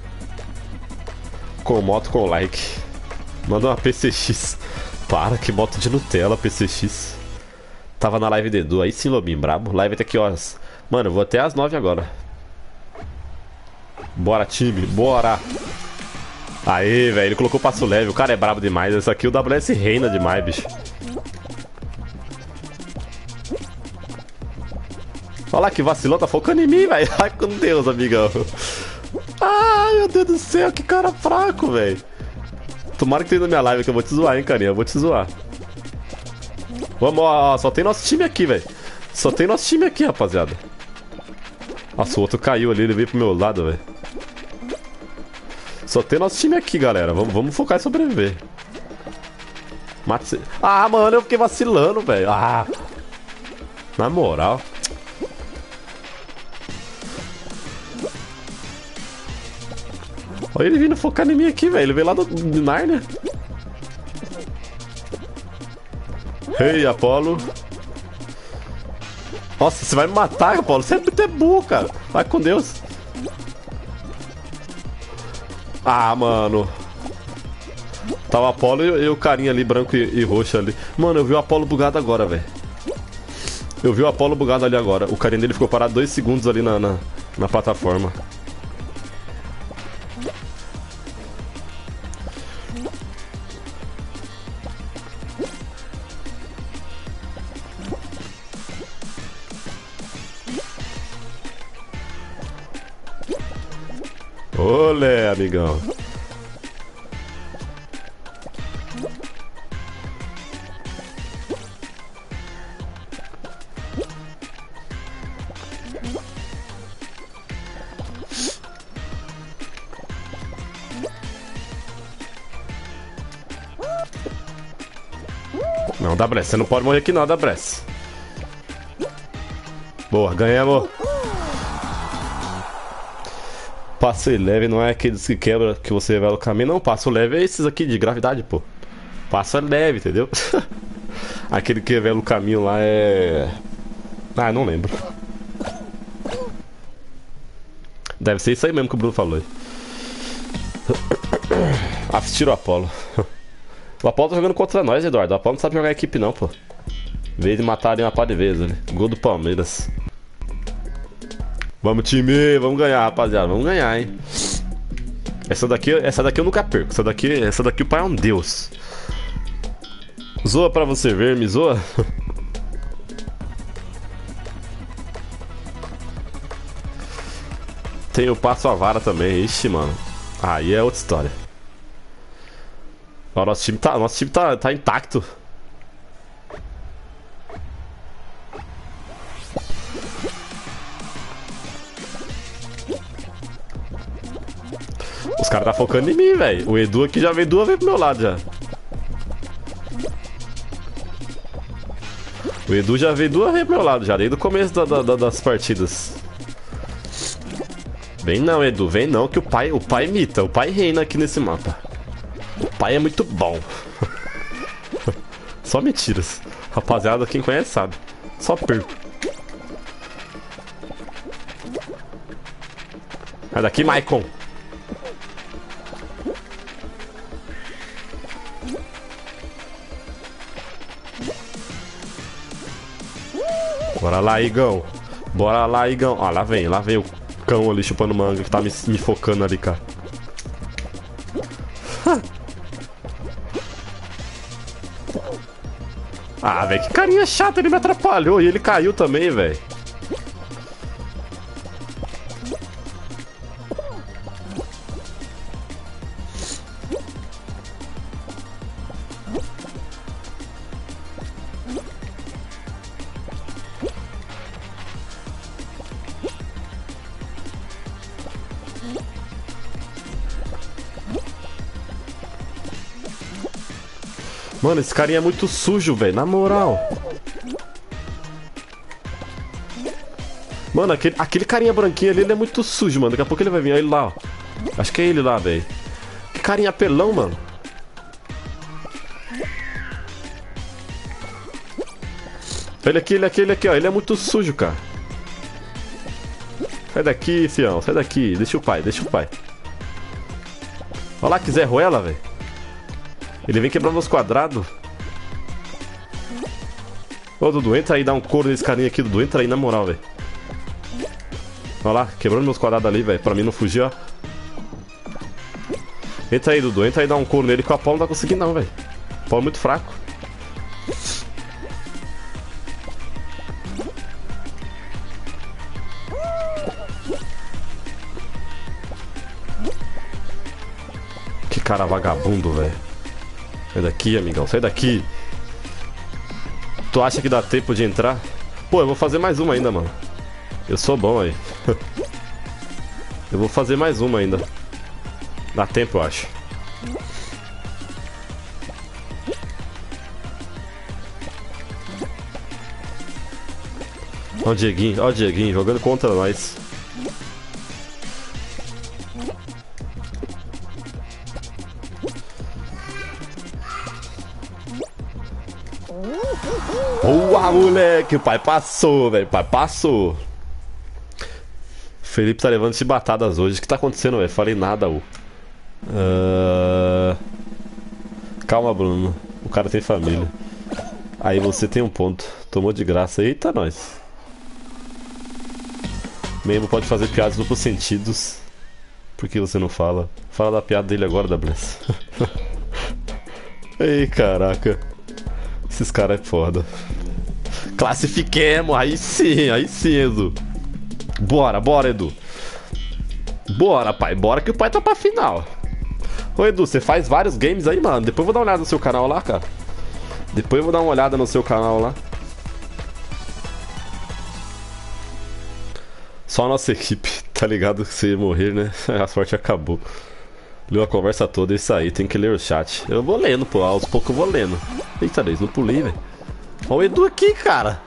Com moto com like. Manda uma P C X. Para, que moto de Nutella, P C X. Tava na live de Edu. Aí sim, Lobinho, brabo. Live até que horas? Mano, eu vou até às nove agora. Bora, time, bora. Aê, velho, ele colocou passo leve. O cara é brabo demais. Esse aqui o W S reina demais, bicho. Olha lá que vacilão, tá focando em mim, velho. Ai, com Deus, amigão. Ai, meu Deus do céu, que cara fraco, velho. Tomara que tenha na minha live que eu vou te zoar, hein, carinha. Eu vou te zoar. Vamos, ó, só tem nosso time aqui, velho. Só tem nosso time aqui, rapaziada. Nossa, o outro caiu ali, ele veio pro meu lado, velho. Só tem nosso time aqui, galera. Vamos, vamos focar em sobreviver. Mate... Ah, mano, eu fiquei vacilando, velho. Ah. Na moral. Olha ele vindo focar em mim aqui, velho. Ele veio lá do de Narnia. Ei, Apolo. Nossa, você vai me matar, Apolo. Você é muito burro, cara. Vai com Deus. Ah, mano. Tá o Apolo e, e o carinha ali, branco e, e roxo ali. Mano, eu vi o Apolo bugado agora, velho. Eu vi o Apolo bugado ali agora. O carinha dele ficou parado dois segundos ali na, na, na plataforma. Olé, amigão. Não, dá Bress. Você não pode morrer aqui não, dá Bress. Boa, ganhamos. Passo leve não é aqueles que quebra que você revela o caminho. Não, passo leve é esses aqui de gravidade, pô. Passo leve, entendeu? Aquele que revela o caminho lá é... Ah, não lembro. Deve ser isso aí mesmo que o Bruno falou. Assistir o Apolo. O Apolo tá jogando contra nós, Eduardo. O Apolo não sabe jogar equipe não, pô. Veio de matar ali uma pá de vezes ali. Gol do Palmeiras. Vamos, time, vamos ganhar, rapaziada. Vamos ganhar, hein. Essa daqui, essa daqui eu nunca perco. Essa daqui, essa daqui o pai é um deus. Zoa pra você ver, me zoa. Tem o passo a vara também. Ixi, mano. Aí é outra história. Ó, nosso time tá, nosso time tá, tá intacto. Os caras tá focando em mim, velho. O Edu aqui já veio duas vezes pro meu lado já. O Edu já veio duas vezes pro meu lado já, desde o começo da, da, das partidas. Vem não, Edu, vem não, que o pai, o pai imita, o pai reina aqui nesse mapa. O pai é muito bom. Só mentiras. Rapaziada, quem conhece sabe. Só perco. Sai daqui, Maicon. Bora lá, Igão. Bora lá, Igão. Ah, lá vem, lá vem o cão ali chupando manga que tá me, me focando ali, cara. Ah, velho, que carinha chata, ele me atrapalhou e ele caiu também, velho. Mano, esse carinha é muito sujo, velho, na moral. Mano, aquele, aquele carinha branquinho ali, ele é muito sujo, mano. Daqui a pouco ele vai vir, olha ele lá, ó. Acho que é ele lá, velho. Que carinha pelão, mano. Ele aqui, ele aqui, ele aqui, ó. Ele é muito sujo, cara. Sai daqui, fião, sai daqui. Deixa o pai, deixa o pai. Olha lá que Zé Ruela, velho. Ele vem quebrando os quadrados. Ô, Dudu, entra aí, dá um couro nesse carinha aqui, Dudu. Entra aí, na moral, velho. Olha lá, quebrando meus quadrados ali, velho. Pra mim não fugir, ó. Entra aí, Dudu. Entra aí, dá um couro nele que o Apolo não tá conseguindo, não, velho. O Apolo é muito fraco. Cara vagabundo, velho. Sai daqui, amigão. Sai daqui. Tu acha que dá tempo de entrar? Pô, eu vou fazer mais uma ainda, mano. Eu sou bom aí. Eu vou fazer mais uma ainda. Dá tempo, eu acho. Ó o Dieguinho, ó o Dieguinho jogando contra nós. Boa, moleque! O pai passou, velho. O pai passou. Felipe tá levando chibatadas hoje. O que tá acontecendo, velho? Falei nada, ô. Uh... Calma, Bruno. O cara tem família. Aí você tem um ponto. Tomou de graça. Eita, nós. Mesmo pode fazer piadas duplos sentidos. Por que você não fala? Fala da piada dele agora, da Bless. Ei, caraca. Esses caras é foda. Classifiquemos, aí sim, aí sim, Edu. Bora, bora, Edu. Bora, pai, bora que o pai tá pra final. Ô, Edu, você faz vários games aí, mano. Depois eu vou dar uma olhada no seu canal lá, cara. Depois eu vou dar uma olhada no seu canal lá. Só a nossa equipe, tá ligado que você ia morrer, né? A sorte acabou. Leu a conversa toda, é isso aí, tem que ler o chat. Eu vou lendo, pô, aos poucos eu vou lendo. Eita, Deus, não pulei, velho. Olha o Edu aqui, cara.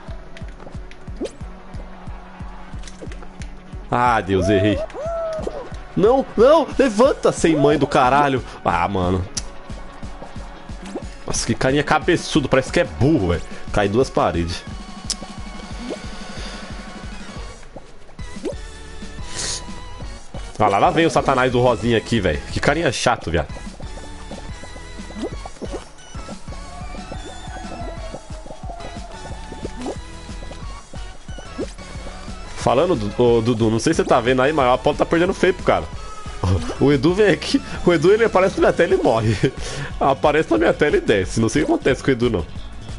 Ah, Deus, errei. Não, não, levanta, sem mãe do caralho. Ah, mano. Nossa, que carinha cabeçudo, parece que é burro, velho. Cai duas paredes. Ah lá, lá vem o satanás do rosinha aqui, velho. Que carinha chato, viado. Falando, do, Dudu, não sei se você tá vendo aí, mas a Apolo tá perdendo feio pro cara. O Edu vem aqui, o Edu ele aparece na minha tela e morre. Aparece na minha tela e desce. Não sei o que acontece com o Edu, não.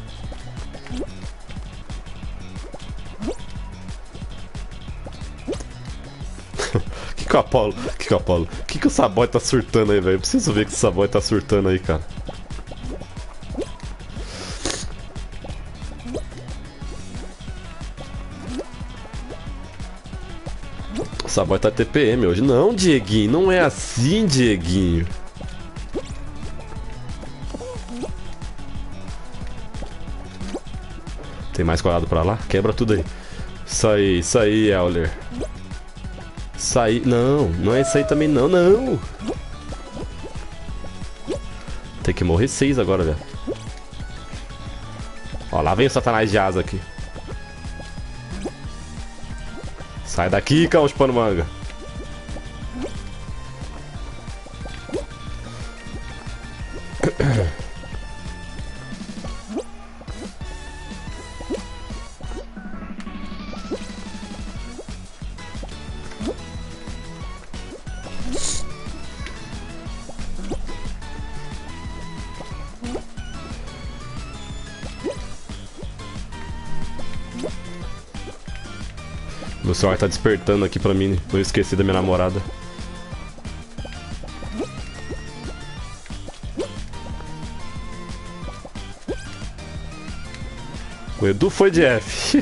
Que que o Apolo, que que o Apolo, que que o Saboy tá surtando aí, velho? Preciso ver que o Saboy tá surtando aí, cara. O Saboy tá T P M hoje. Não, Dieguinho, não é assim, Dieguinho. Tem mais colado pra lá? Quebra tudo aí. Isso aí, isso aí, Euler. Isso aí. Não, não é isso aí também não, não. Tem que morrer seis agora, velho. Ó, lá vem o satanás de asa aqui. Sai daqui, cão chupando manga. Meu celular tá despertando aqui pra mim, não esqueci da minha namorada. O Edu foi de F.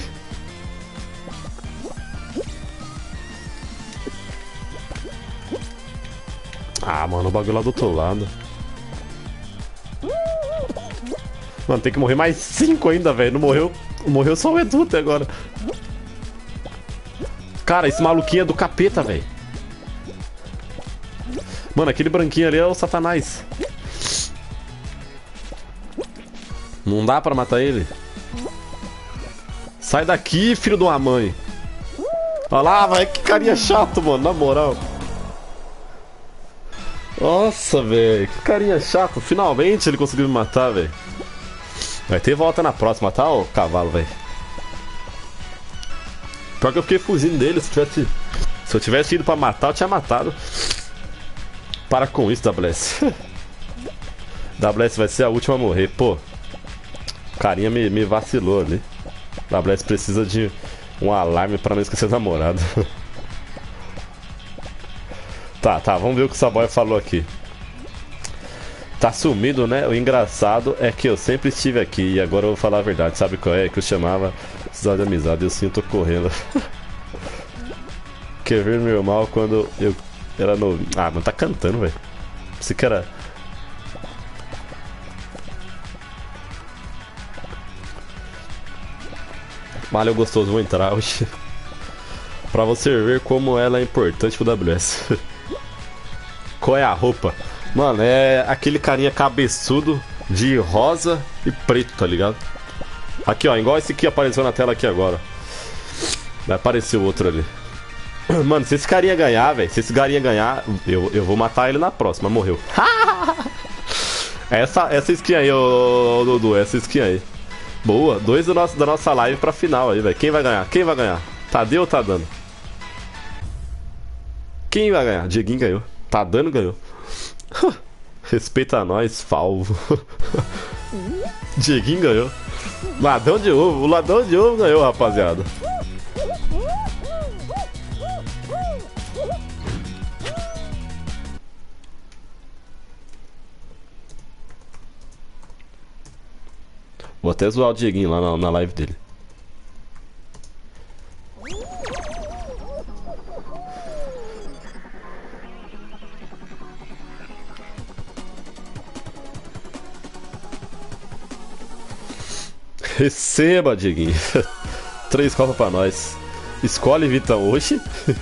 Ah, mano, o bagulho lá do outro lado. Mano, tem que morrer mais cinco ainda, velho. Não morreu. Morreu só o Edu até agora. Cara, esse maluquinho é do capeta, velho. Mano, aquele branquinho ali é o satanás. Não dá pra matar ele. Sai daqui, filho de uma mãe. Olha lá, velho. Que carinha chato, mano. Na moral. Nossa, velho. Que carinha chato. Finalmente ele conseguiu me matar, velho. Vai ter volta na próxima, tá, ô cavalo, velho? Pior que eu fiquei fugindo dele. Se, tivesse, se eu tivesse ido pra matar, eu tinha matado. Para com isso, W S. W S vai ser a última a morrer. Pô, o carinha me, me vacilou ali. W S precisa de um alarme pra não esquecer da namorada. Tá, tá, vamos ver o que o Saboy falou aqui. Tá sumido, né? O engraçado é que eu sempre estive aqui e agora eu vou falar a verdade. Sabe qual é? Que eu chamava cidade de amizade. Eu sinto correndo. Quer ver meu mal quando eu era novo. Ah, mas tá cantando, velho. Pensei que era. Malha gostoso, vou entrar hoje. Pra você ver como ela é importante pro W S. Qual é a roupa? Mano, é aquele carinha cabeçudo de rosa e preto, tá ligado? Aqui, ó, igual esse aqui apareceu na tela aqui agora. Vai aparecer o outro ali. Mano, se esse carinha ganhar, velho, se esse carinha ganhar, eu, eu vou matar ele na próxima. Morreu. essa, essa skin aí, ô, ô Dudu, essa skin aí. Boa, dois do nosso, da nossa live pra final aí, velho. Quem vai ganhar? Quem vai ganhar? Tadeu ou tá dando? Quem vai ganhar? Dieguinho ganhou. Tá dando, ganhou. Respeita nós, falvo. Dieguinho ganhou. Ladrão de ovo, o ladrão de ovo ganhou, rapaziada. Vou até zoar o Dieguinho lá na, na live dele. Receba, Dieguinho. Três copas pra nós. Escolhe, Vitão. Oxi.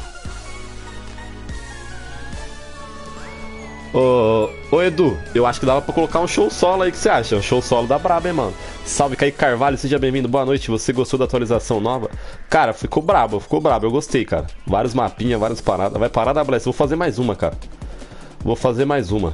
Ô, ô Edu, eu acho que dava pra colocar um show solo aí, o que você acha? Um show solo da braba, hein, mano? Salve, Kaique Carvalho, seja bem-vindo, boa noite. Você gostou da atualização nova? Cara, ficou brabo, ficou brabo, eu gostei, cara. Vários mapinhas, várias paradas. Vai parar da Bless, vou fazer mais uma, cara. Vou fazer mais uma.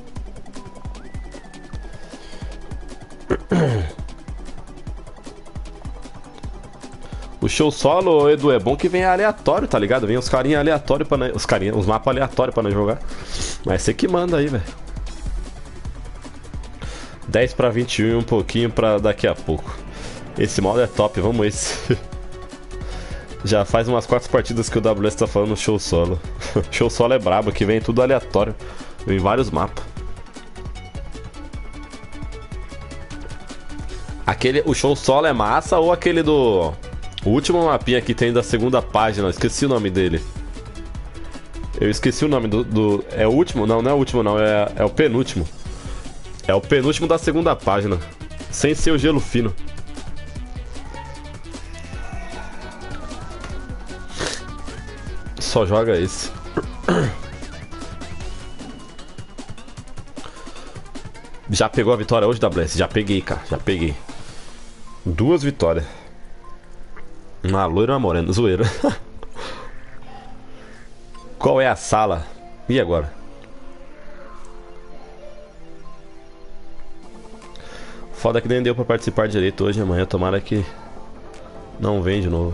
O show solo, Edu, é bom que vem aleatório, tá ligado? Vem os carinha aleatórios pra nós, os carinha, os mapas aleatórios pra nós jogar. Mas você que manda aí, velho. dez pra vinte e um e um pouquinho pra daqui a pouco. Esse modo é top, vamos esse. Já faz umas quatro partidas que o W S tá falando show solo. Show solo é brabo, que vem tudo aleatório. Vem vários mapas. Aquele, o show solo é massa ou aquele do... O último mapinha que tem da segunda página, esqueci o nome dele. Eu esqueci o nome do... do é o último? Não, não é o último não, é, é o penúltimo. É o penúltimo da segunda página. Sem ser o gelo fino. Só joga esse. Já pegou a vitória hoje, W S? Já peguei, cara, já peguei. Duas vitórias. Uma loira e uma morena, zoeira. Qual é a sala? E agora? Foda que nem deu pra participar direito hoje e amanhã. Tomara que não vem de novo.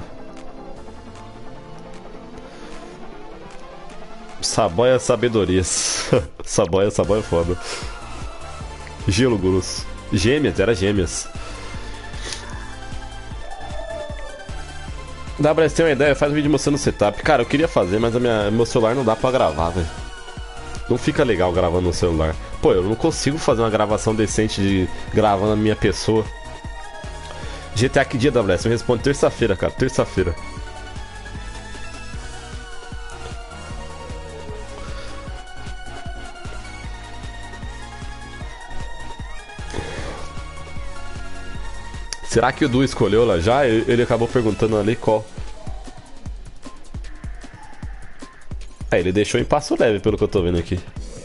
Saboia sabedorias. Saboia, saboia foda. Gelo grosso. Gêmeas, era gêmeas. W S tem uma ideia, faz um vídeo mostrando o setup. Cara, eu queria fazer, mas a minha, meu celular não dá pra gravar, velho. Não fica legal gravando no celular. Pô, eu não consigo fazer uma gravação decente de gravando a minha pessoa. G T A que dia, W S? Eu respondo terça-feira, cara, terça-feira. Será que o Du escolheu lá já? Ele acabou perguntando ali qual. É, ele deixou em passo leve, pelo que eu tô vendo aqui.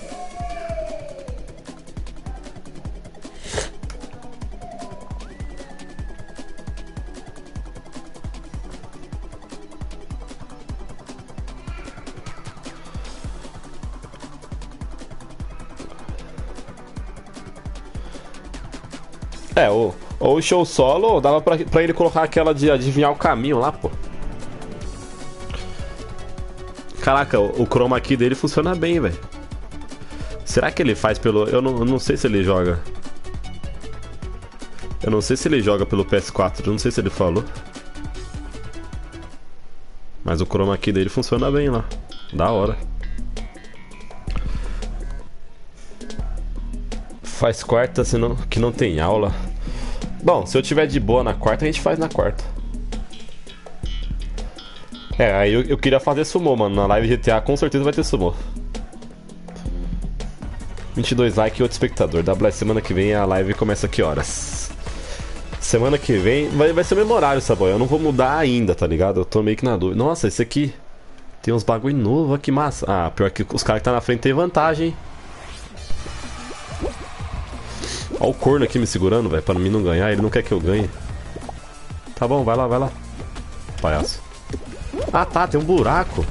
É, o... Ou o show solo, dava pra, pra ele colocar aquela de adivinhar o caminho lá, pô. Caraca, o, o chroma key dele funciona bem, velho. Será que ele faz pelo... Eu não, eu não sei se ele joga. Eu não sei se ele joga pelo P S quatro, eu não sei se ele falou. Mas o chroma key dele funciona bem lá. Da hora. Faz quarta, senão que não tem aula. Bom, se eu tiver de boa na quarta, a gente faz na quarta. É, aí eu, eu queria fazer sumô, mano. Na live G T A com certeza vai ter sumô. vinte e dois likes e outro espectador. W S semana que vem a live começa que horas? Semana que vem vai, vai ser memorável essa boia. Eu não vou mudar ainda, tá ligado? Eu tô meio que na dúvida. Nossa, esse aqui tem uns bagulho novo, que massa. Ah, pior que os caras que tá na frente tem vantagem, hein? Ó o corno aqui me segurando, velho, pra mim não ganhar. Ele não quer que eu ganhe. Tá bom, vai lá, vai lá. Palhaço. Ah, tá, tem um buraco.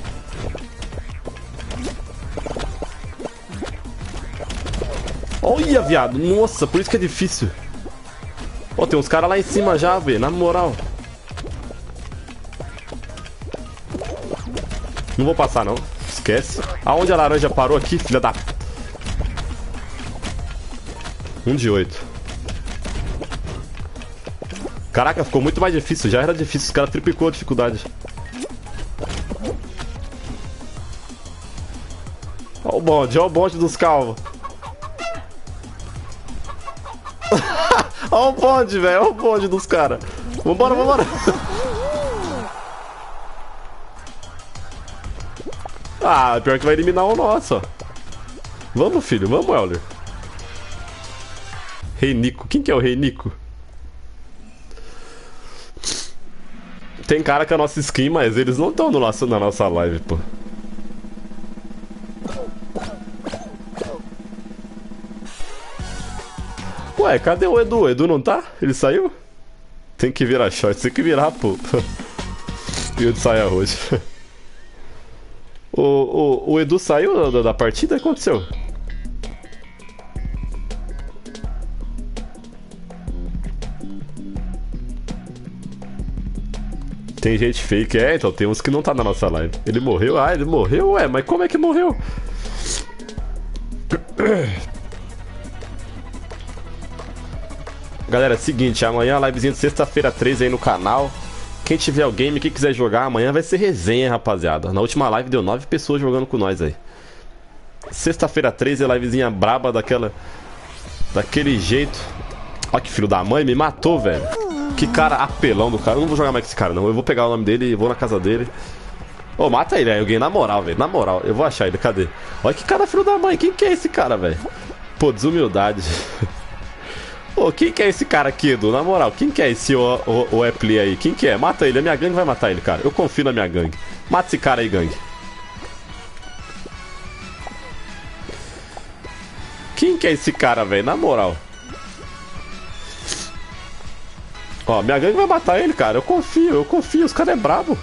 Olha, viado. Nossa, por isso que é difícil. Ó, oh, tem uns caras lá em cima já, velho, na moral. Não vou passar, não. Esquece. Aonde a laranja parou aqui, filha da... Um de oito. Caraca, ficou muito mais difícil. Já era difícil, os caras triplicou a dificuldade. Ó o bonde, ó o bonde dos calvos. Ó o bonde, velho, ó o bonde dos caras. Vambora, vambora. Ah, pior que vai eliminar o nosso, ó. Vamos, filho, vamos, Euler. Rei Nico, quem que é o Rei Nico? Tem cara que é a nossa skin, mas eles não estão no nosso, na nossa live, pô. Ué, cadê o Edu? O Edu não tá? Ele saiu? Tem que virar short, tem que virar, pô. E o de saia hoje. O, o, o Edu saiu da, da partida? O que aconteceu? Tem gente fake, é, então tem uns que não tá na nossa live. Ele morreu? Ah, ele morreu? Ué, mas como é que morreu? Galera, é o seguinte, amanhã a livezinha de sexta-feira treze aí no canal. Quem tiver o game, quem quiser jogar, amanhã vai ser resenha, rapaziada. Na última live deu nove pessoas jogando com nós aí. Sexta-feira treze, a livezinha braba daquela... Daquele jeito. Ó que filho da mãe, me matou, velho. Que cara apelão do cara. Eu não vou jogar mais com esse cara, não. Eu vou pegar o nome dele e vou na casa dele. Ô, oh, mata ele aí, alguém, na moral, velho. Na moral, eu vou achar ele, cadê? Olha que cara filho da mãe, quem que é esse cara, velho? Pô, desumildade. Ô, oh, quem que é esse cara aqui, Edu? Na moral, quem que é esse o, o, o Apple aí? Quem que é? Mata ele, a minha gangue vai matar ele, cara. Eu confio na minha gangue. Mata esse cara aí, gangue. Quem que é esse cara, velho? Na moral. Ó, minha gangue vai matar ele, cara. Eu confio, eu confio. Os caras é brabo.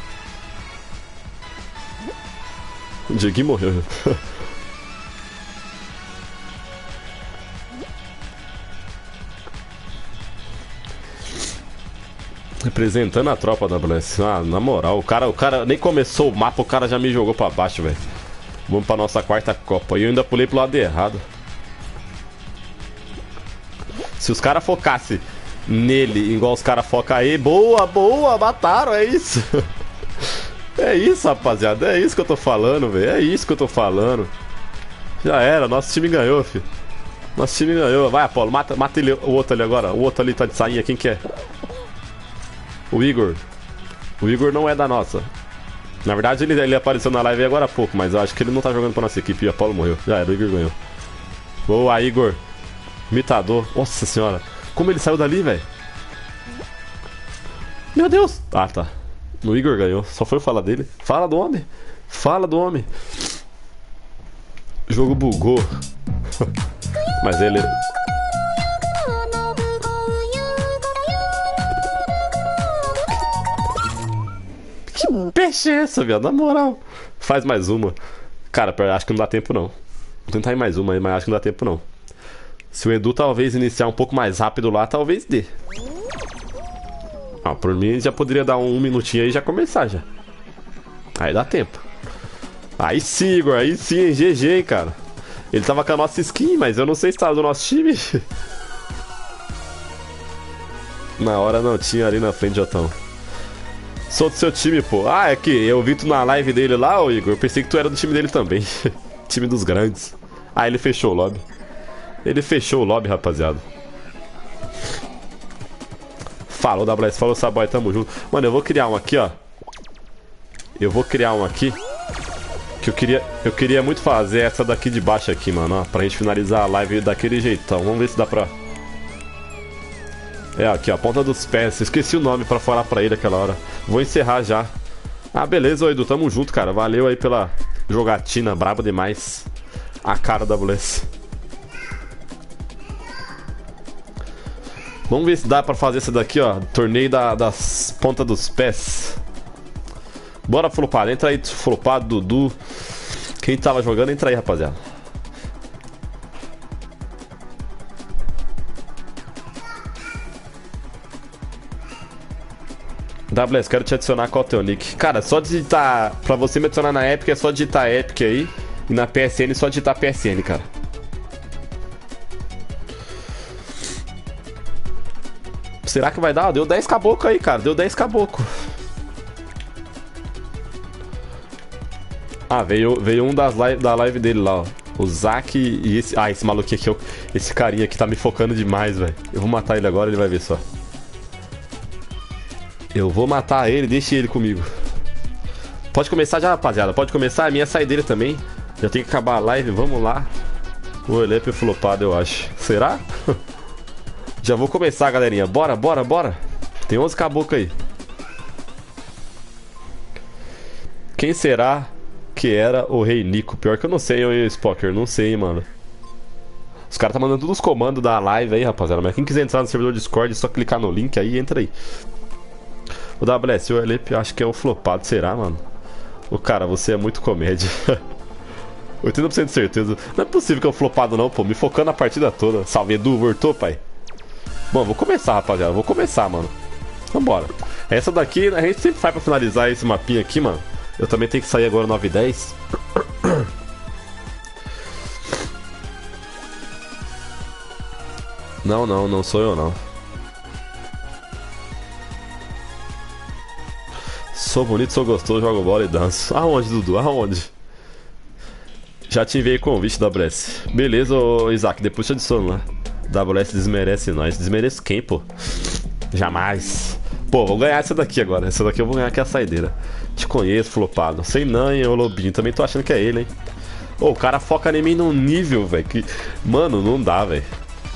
O Dieguinho morreu. Representando a tropa da W S. Ah, na moral, o cara, o cara nem começou o mapa, o cara já me jogou pra baixo, velho. Vamos pra nossa quarta Copa. E eu ainda pulei pro lado errado. Se os caras focassem nele, igual os caras focam aí, boa, boa, mataram, é isso. É isso, rapaziada, é isso que eu tô falando, velho. É isso que eu tô falando. Já era, nosso time ganhou, filho. Nosso time ganhou. Vai, Apolo, mata, mata ele, o outro ali agora. O outro ali tá de sainha, quem que é? O Igor. O Igor não é da nossa. Na verdade, ele, ele apareceu na live agora há pouco, mas eu acho que ele não tá jogando pra nossa equipe e o Apolo morreu. Já era, o Igor ganhou. Boa, Igor. Imitador. Nossa senhora. Como ele saiu dali, velho? Meu Deus. Ah, tá. O Igor ganhou. Só foi falar dele. Fala do homem. Fala do homem. O jogo bugou. Mas ele... Que peixe é essa, viado? Na moral. Faz mais uma. Cara, acho que não dá tempo, não. Vou tentar ir mais uma aí, mas acho que não dá tempo, não. Se o Edu talvez iniciar um pouco mais rápido lá, talvez dê. Ah, por mim já poderia dar um, um minutinho aí e já começar já. Aí dá tempo. Aí sim, Igor, aí sim, hein? G G, hein, cara. Ele tava com a nossa skin, mas eu não sei se tava do nosso time. Na hora não tinha ali na frente, Jotão. Sou do seu time, pô. Ah, é que eu vi tu na live dele lá, ô Igor. Eu pensei que tu era do time dele também. Time dos grandes. Ah, ele fechou o lobby. Ele fechou o lobby, rapaziada. Falou, W S. Falou, Saboy. Tamo junto. Mano, eu vou criar um aqui, ó. Eu vou criar um aqui. Que eu queria, eu queria muito fazer essa daqui de baixo aqui, mano, ó. Pra gente finalizar a live daquele jeitão. Vamos ver se dá pra... É, aqui, ó. Ponta dos pés. Esqueci o nome pra falar pra ele aquela hora. Vou encerrar já. Ah, beleza, ô Edu. Tamo junto, cara. Valeu aí pela jogatina. Braba demais. A cara da W S. Vamos ver se dá pra fazer essa daqui, ó. Torneio da, das pontas dos pés. Bora, flopado. Entra aí, flopado, Dudu. Quem tava jogando, entra aí, rapaziada. W S, quero te adicionar. Qual é o teu nick? Cara, só digitar... Pra você me adicionar na Epic, é só digitar Epic aí. E na P S N, é só digitar P S N, cara. Será que vai dar? Deu dez caboclo aí, cara. Deu dez caboclo. Ah, veio, veio um das live, da live dele lá, ó. O Zack e esse... Ah, esse maluquinho aqui, ó. Esse carinha aqui tá me focando demais, velho. Eu vou matar ele agora, ele vai ver só. Eu vou matar ele, deixa ele comigo. Pode começar já, rapaziada. Pode começar. A minha saideira também. Já tem que acabar a live, vamos lá. O Elep flopado, eu acho. Será? Já vou começar, galerinha. Bora, bora, bora. Tem onze caboclos aí. Quem será que era o Rei Nico? Pior que eu não sei, eu Spocker. Não sei, mano. Os caras tá mandando todos os comandos da live aí, rapaziada. Mas quem quiser entrar no servidor Discord, é só clicar no link aí, entra aí. O W S, o Elep, acho que é o flopado. Será, mano? O cara, você é muito comédia. oitenta por cento de certeza. Não é possível que é o flopado não, pô. Me focando a partida toda. Salve, Edu. Voltou, pai. Bom, vou começar, rapaziada. Vou começar, mano. Vambora. Essa daqui, a gente sempre faz pra finalizar esse mapinha aqui, mano. Eu também tenho que sair agora nove e dez. Não, não, não sou eu, não. Sou bonito, sou gostoso, jogo bola e danço. Aonde, Dudu? Aonde? Já te enviei convite, W S. Beleza, ô Isaac, depois te adiciono lá. W S desmerece nós. Desmerece quem, pô? Jamais. Pô, vou ganhar essa daqui agora. Essa daqui eu vou ganhar, que é a saideira. Te conheço, flopado. Sem nanha, ô lobinho. Também tô achando que é ele, hein? Ô, o cara foca em mim num nível, velho, que... Mano, não dá, velho.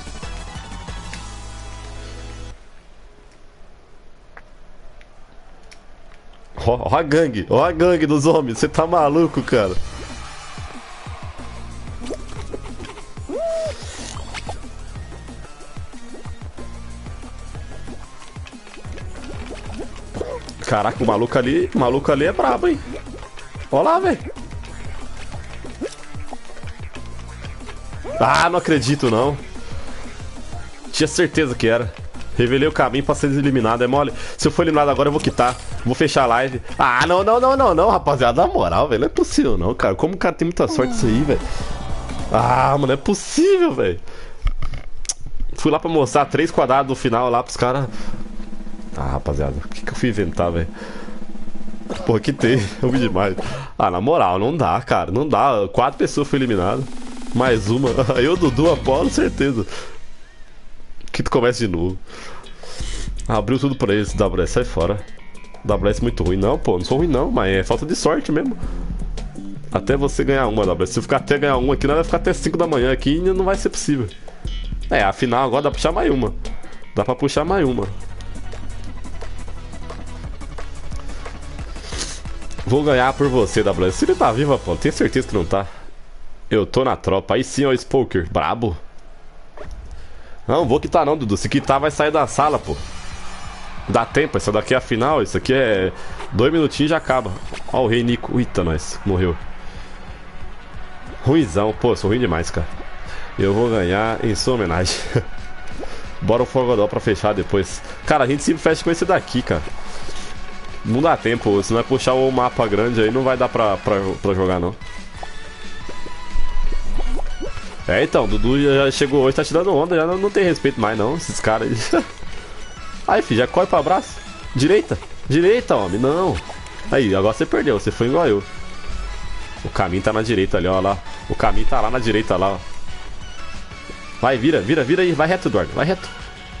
Ó, ó a gangue. Ó a gangue dos homens. Você tá maluco, cara? Caraca, o maluco ali, o maluco ali é brabo, hein? Ó lá, velho. Ah, não acredito, não. Tinha certeza que era. Revelei o caminho pra ser eliminado, é mole. Se eu for eliminado agora, eu vou quitar. Vou fechar a live. Ah, não, não, não, não, não, rapaziada. Na moral, velho, não é possível, não, cara. Como o cara tem muita sorte isso aí, velho. Ah, mano, é possível, velho. Fui lá pra mostrar três quadrados no final lá pros caras. Ah, rapaziada, o que, que eu fui inventar, velho? Porra, que tem, eu vi demais. Ah, na moral, não dá, cara, não dá. Quatro pessoas foram eliminadas. Mais uma. Eu, Dudu, Apolo, certeza. Que tu começa de novo. Abriu tudo pra eles, W S, sai fora. W S muito ruim. Não, pô, não sou ruim não, mas é falta de sorte mesmo. Até você ganhar uma, W S. Se eu ficar até ganhar uma aqui, nós vai ficar até cinco da manhã aqui e não vai ser possível. É, afinal agora dá pra puxar mais uma. Dá pra puxar mais uma. Vou ganhar por você, W S. Se ele tá vivo, Apolo, tenho certeza que não tá. Eu tô na tropa. Aí sim, ó, Spoker. Brabo. Não, vou quitar não, Dudu. Se quitar, vai sair da sala, pô. Dá tempo. Essa daqui é a final. Isso aqui é... Dois minutinhos e já acaba. Ó o Rei Nico. Eita, nós. Morreu. Ruizão. Pô, eu sou ruim demais, cara. Eu vou ganhar em sua homenagem. Bora o Fogodó pra fechar depois. Cara, a gente sempre fecha com esse daqui, cara. Não dá tempo. Se não é puxar o mapa grande aí, não vai dar pra, pra, pra jogar, não. É, então, Dudu já chegou hoje, tá tirando onda, já não, não tem respeito mais não, esses caras aí. Aí, filho, já corre pra braço. Direita, direita, homem, não. Aí, agora você perdeu, você foi igual eu. O caminho tá na direita ali, ó lá. O caminho tá lá na direita, lá, ó. Vai, vira, vira, vira aí. Vai reto, Eduardo. Vai reto.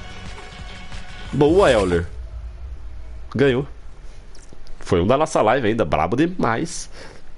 Boa, Euler. Ganhou. Foi um da nossa live ainda. Brabo demais.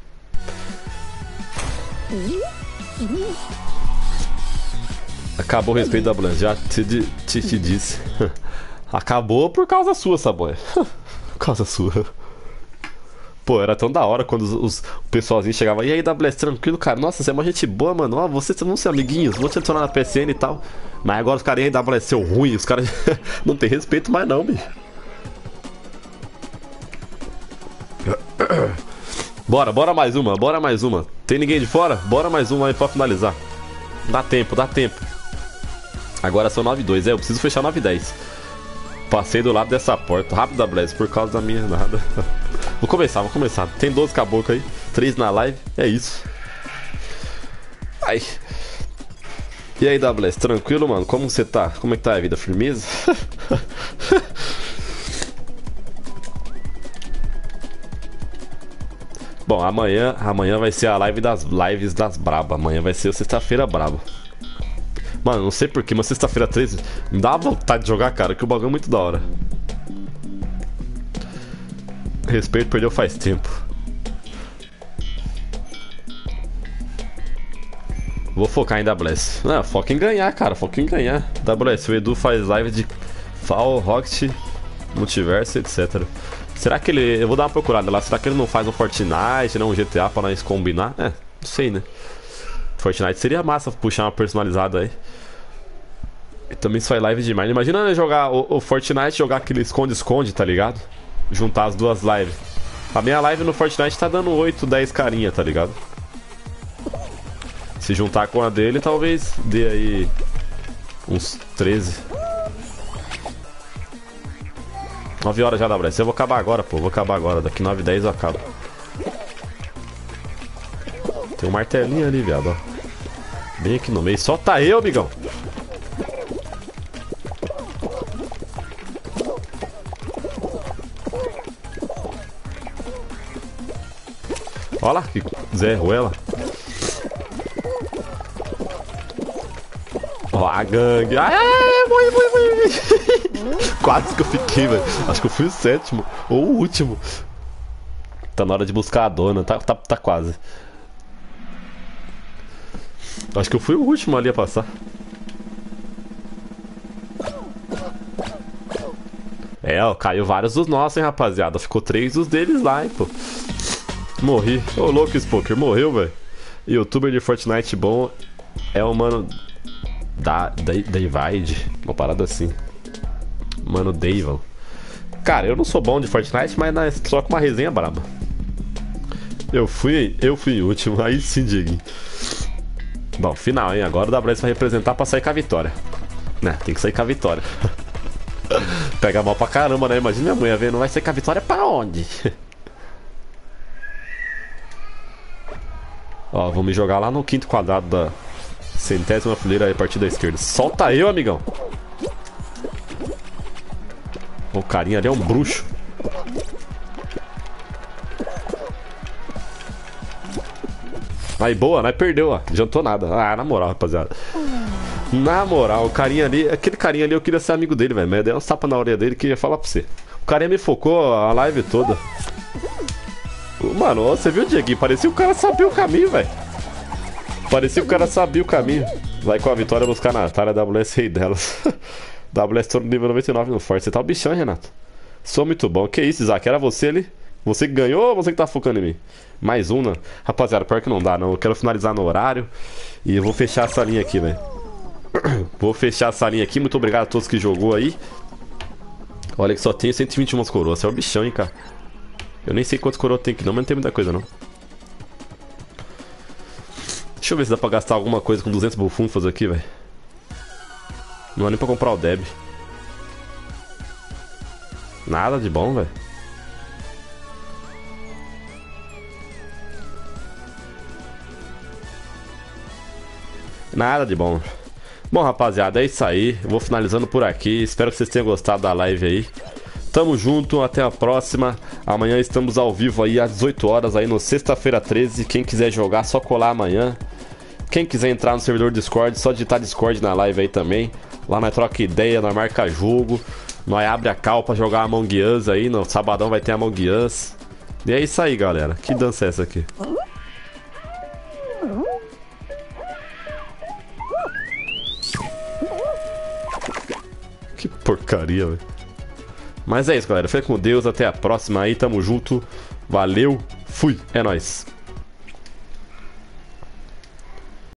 Acabou o respeito da ambulância. Já te, te, te disse. Acabou por causa sua, Saboia. Por causa sua. Pô, era tão da hora quando os, os, o pessoalzinho chegava. E aí, W S, tranquilo, cara? Nossa, você é uma gente boa, mano. Ó, vocês vão ser amiguinhos. Vou te adicionar na P S N e tal. Mas agora os caras aí, W S, são ruins. Os caras não tem respeito mais, não, bicho. Bora, bora mais uma, bora mais uma. Tem ninguém de fora? Bora mais uma aí pra finalizar. Dá tempo, dá tempo. Agora são nove e dois, é, eu preciso fechar nove e dez. Passei do lado dessa porta, rápido, W S, por causa da minha nada. Vou começar, vou começar. Tem doze caboclos aí, três na live, é isso. Ai. E aí, W S, tranquilo, mano? Como você tá? Como é que tá a vida? Firmeza? Bom, amanhã, amanhã vai ser a live das lives das braba. Amanhã vai ser sexta-feira braba. Mano, não sei porquê, mas sexta-feira treze me dá vontade de jogar, cara, que o bagulho é muito da hora. Respeito perdeu faz tempo. Vou focar em W S. Não, foca em ganhar, cara, foca em ganhar. W S, o Edu faz live de Fall, Rocket, Multiverso, etcétera. Será que ele... Eu vou dar uma procurada lá. Será que ele não faz um Fortnite, não um G T A pra nós combinar? É, não sei, né? Fortnite seria massa puxar uma personalizada aí. E também se faz live demais. Imagina, né, jogar o, o Fortnite, jogar aquele esconde-esconde, tá ligado? Juntar as duas lives. A minha live no Fortnite tá dando oito, dez carinha, tá ligado? Se juntar com a dele, talvez dê aí uns treze. nove horas já, W S. Eu vou acabar agora, pô. Vou acabar agora. Daqui nove e dez eu acabo. Tem um martelinho ali, viado, ó. Bem aqui no meio. Solta eu, amigão. Olha lá, que Zé Ruela. Ó, a gangue. Ai, ai, ai, morri, morri, morri. Quase que eu fiquei, velho. Acho que eu fui o sétimo ou o último. Tá na hora de buscar a dona. Tá, tá, tá quase. Acho que eu fui o último ali a passar. É, ó, caiu vários dos nossos, hein, rapaziada. Ficou três dos deles lá, hein, pô. Morri. Ô, louco, Spoker. Morreu, velho. Youtuber de Fortnite bom é o mano... Da, da, Davide. Uma parada assim. Mano, Davon. Cara, eu não sou bom de Fortnite, mas na, só com uma resenha braba. Eu fui, eu fui o último. Aí sim, Dieguinho. Bom, final, hein? Agora o W S vai representar pra sair com a vitória. Né, tem que sair com a vitória. Pega mal pra caramba, né? Imagina minha mulher vendo, vai sair com a vitória pra onde? Ó, vou me jogar lá no quinto quadrado da centésima fileira aí, a partir da esquerda. Solta eu, amigão. O carinha ali é um bruxo. Aí, boa, né? Perdeu, ó. Adiantou nada. Ah, na moral, rapaziada. Na moral, o carinha ali... Aquele carinha ali, eu queria ser amigo dele, velho. Mas eu dei uns tapas na orelha dele que ia falar pra você. O carinha me focou a live toda. Mano, você viu, Dieguinho? Parecia o cara sabia o caminho, velho. Parecia o cara sabia o caminho. Vai com a vitória buscar na Natália, W S rei delas. W S tô no nível noventa e nove no Forte. Você tá o bichão, hein, Renato? Sou muito bom. Que isso, Isaac? Era você ali? Você que ganhou ou você que tá focando em mim? Mais uma. Rapaziada, pior que não dá, não. Eu quero finalizar no horário. E eu vou fechar essa linha aqui, velho. Vou fechar essa linha aqui. Muito obrigado a todos que jogou aí. Olha que só tem cento e vinte e uma coroas. Você é o bichão, hein, cara. Eu nem sei quantos coroas tem aqui não, mas não tem muita coisa, não. Deixa eu ver se dá pra gastar alguma coisa com duzentos bufunfas aqui, velho. Não dá nem pra comprar o Deb. Nada de bom, velho. Nada de bom. Bom, rapaziada, é isso aí. Eu vou finalizando por aqui. Espero que vocês tenham gostado da live aí. Tamo junto, até a próxima. Amanhã estamos ao vivo aí às dezoito horas aí no Sexta-feira treze. Quem quiser jogar, só colar amanhã. Quem quiser entrar no servidor Discord, só digitar Discord na live aí também. Lá nós troca ideia, nós marca jogo. Nós abre a cal pra jogar Among Us aí. No sabadão vai ter Among Us. E é isso aí, galera. Que dança é essa aqui? Que porcaria, velho. Mas é isso, galera. Fica com Deus. Até a próxima aí. Tamo junto. Valeu. Fui. É nóis.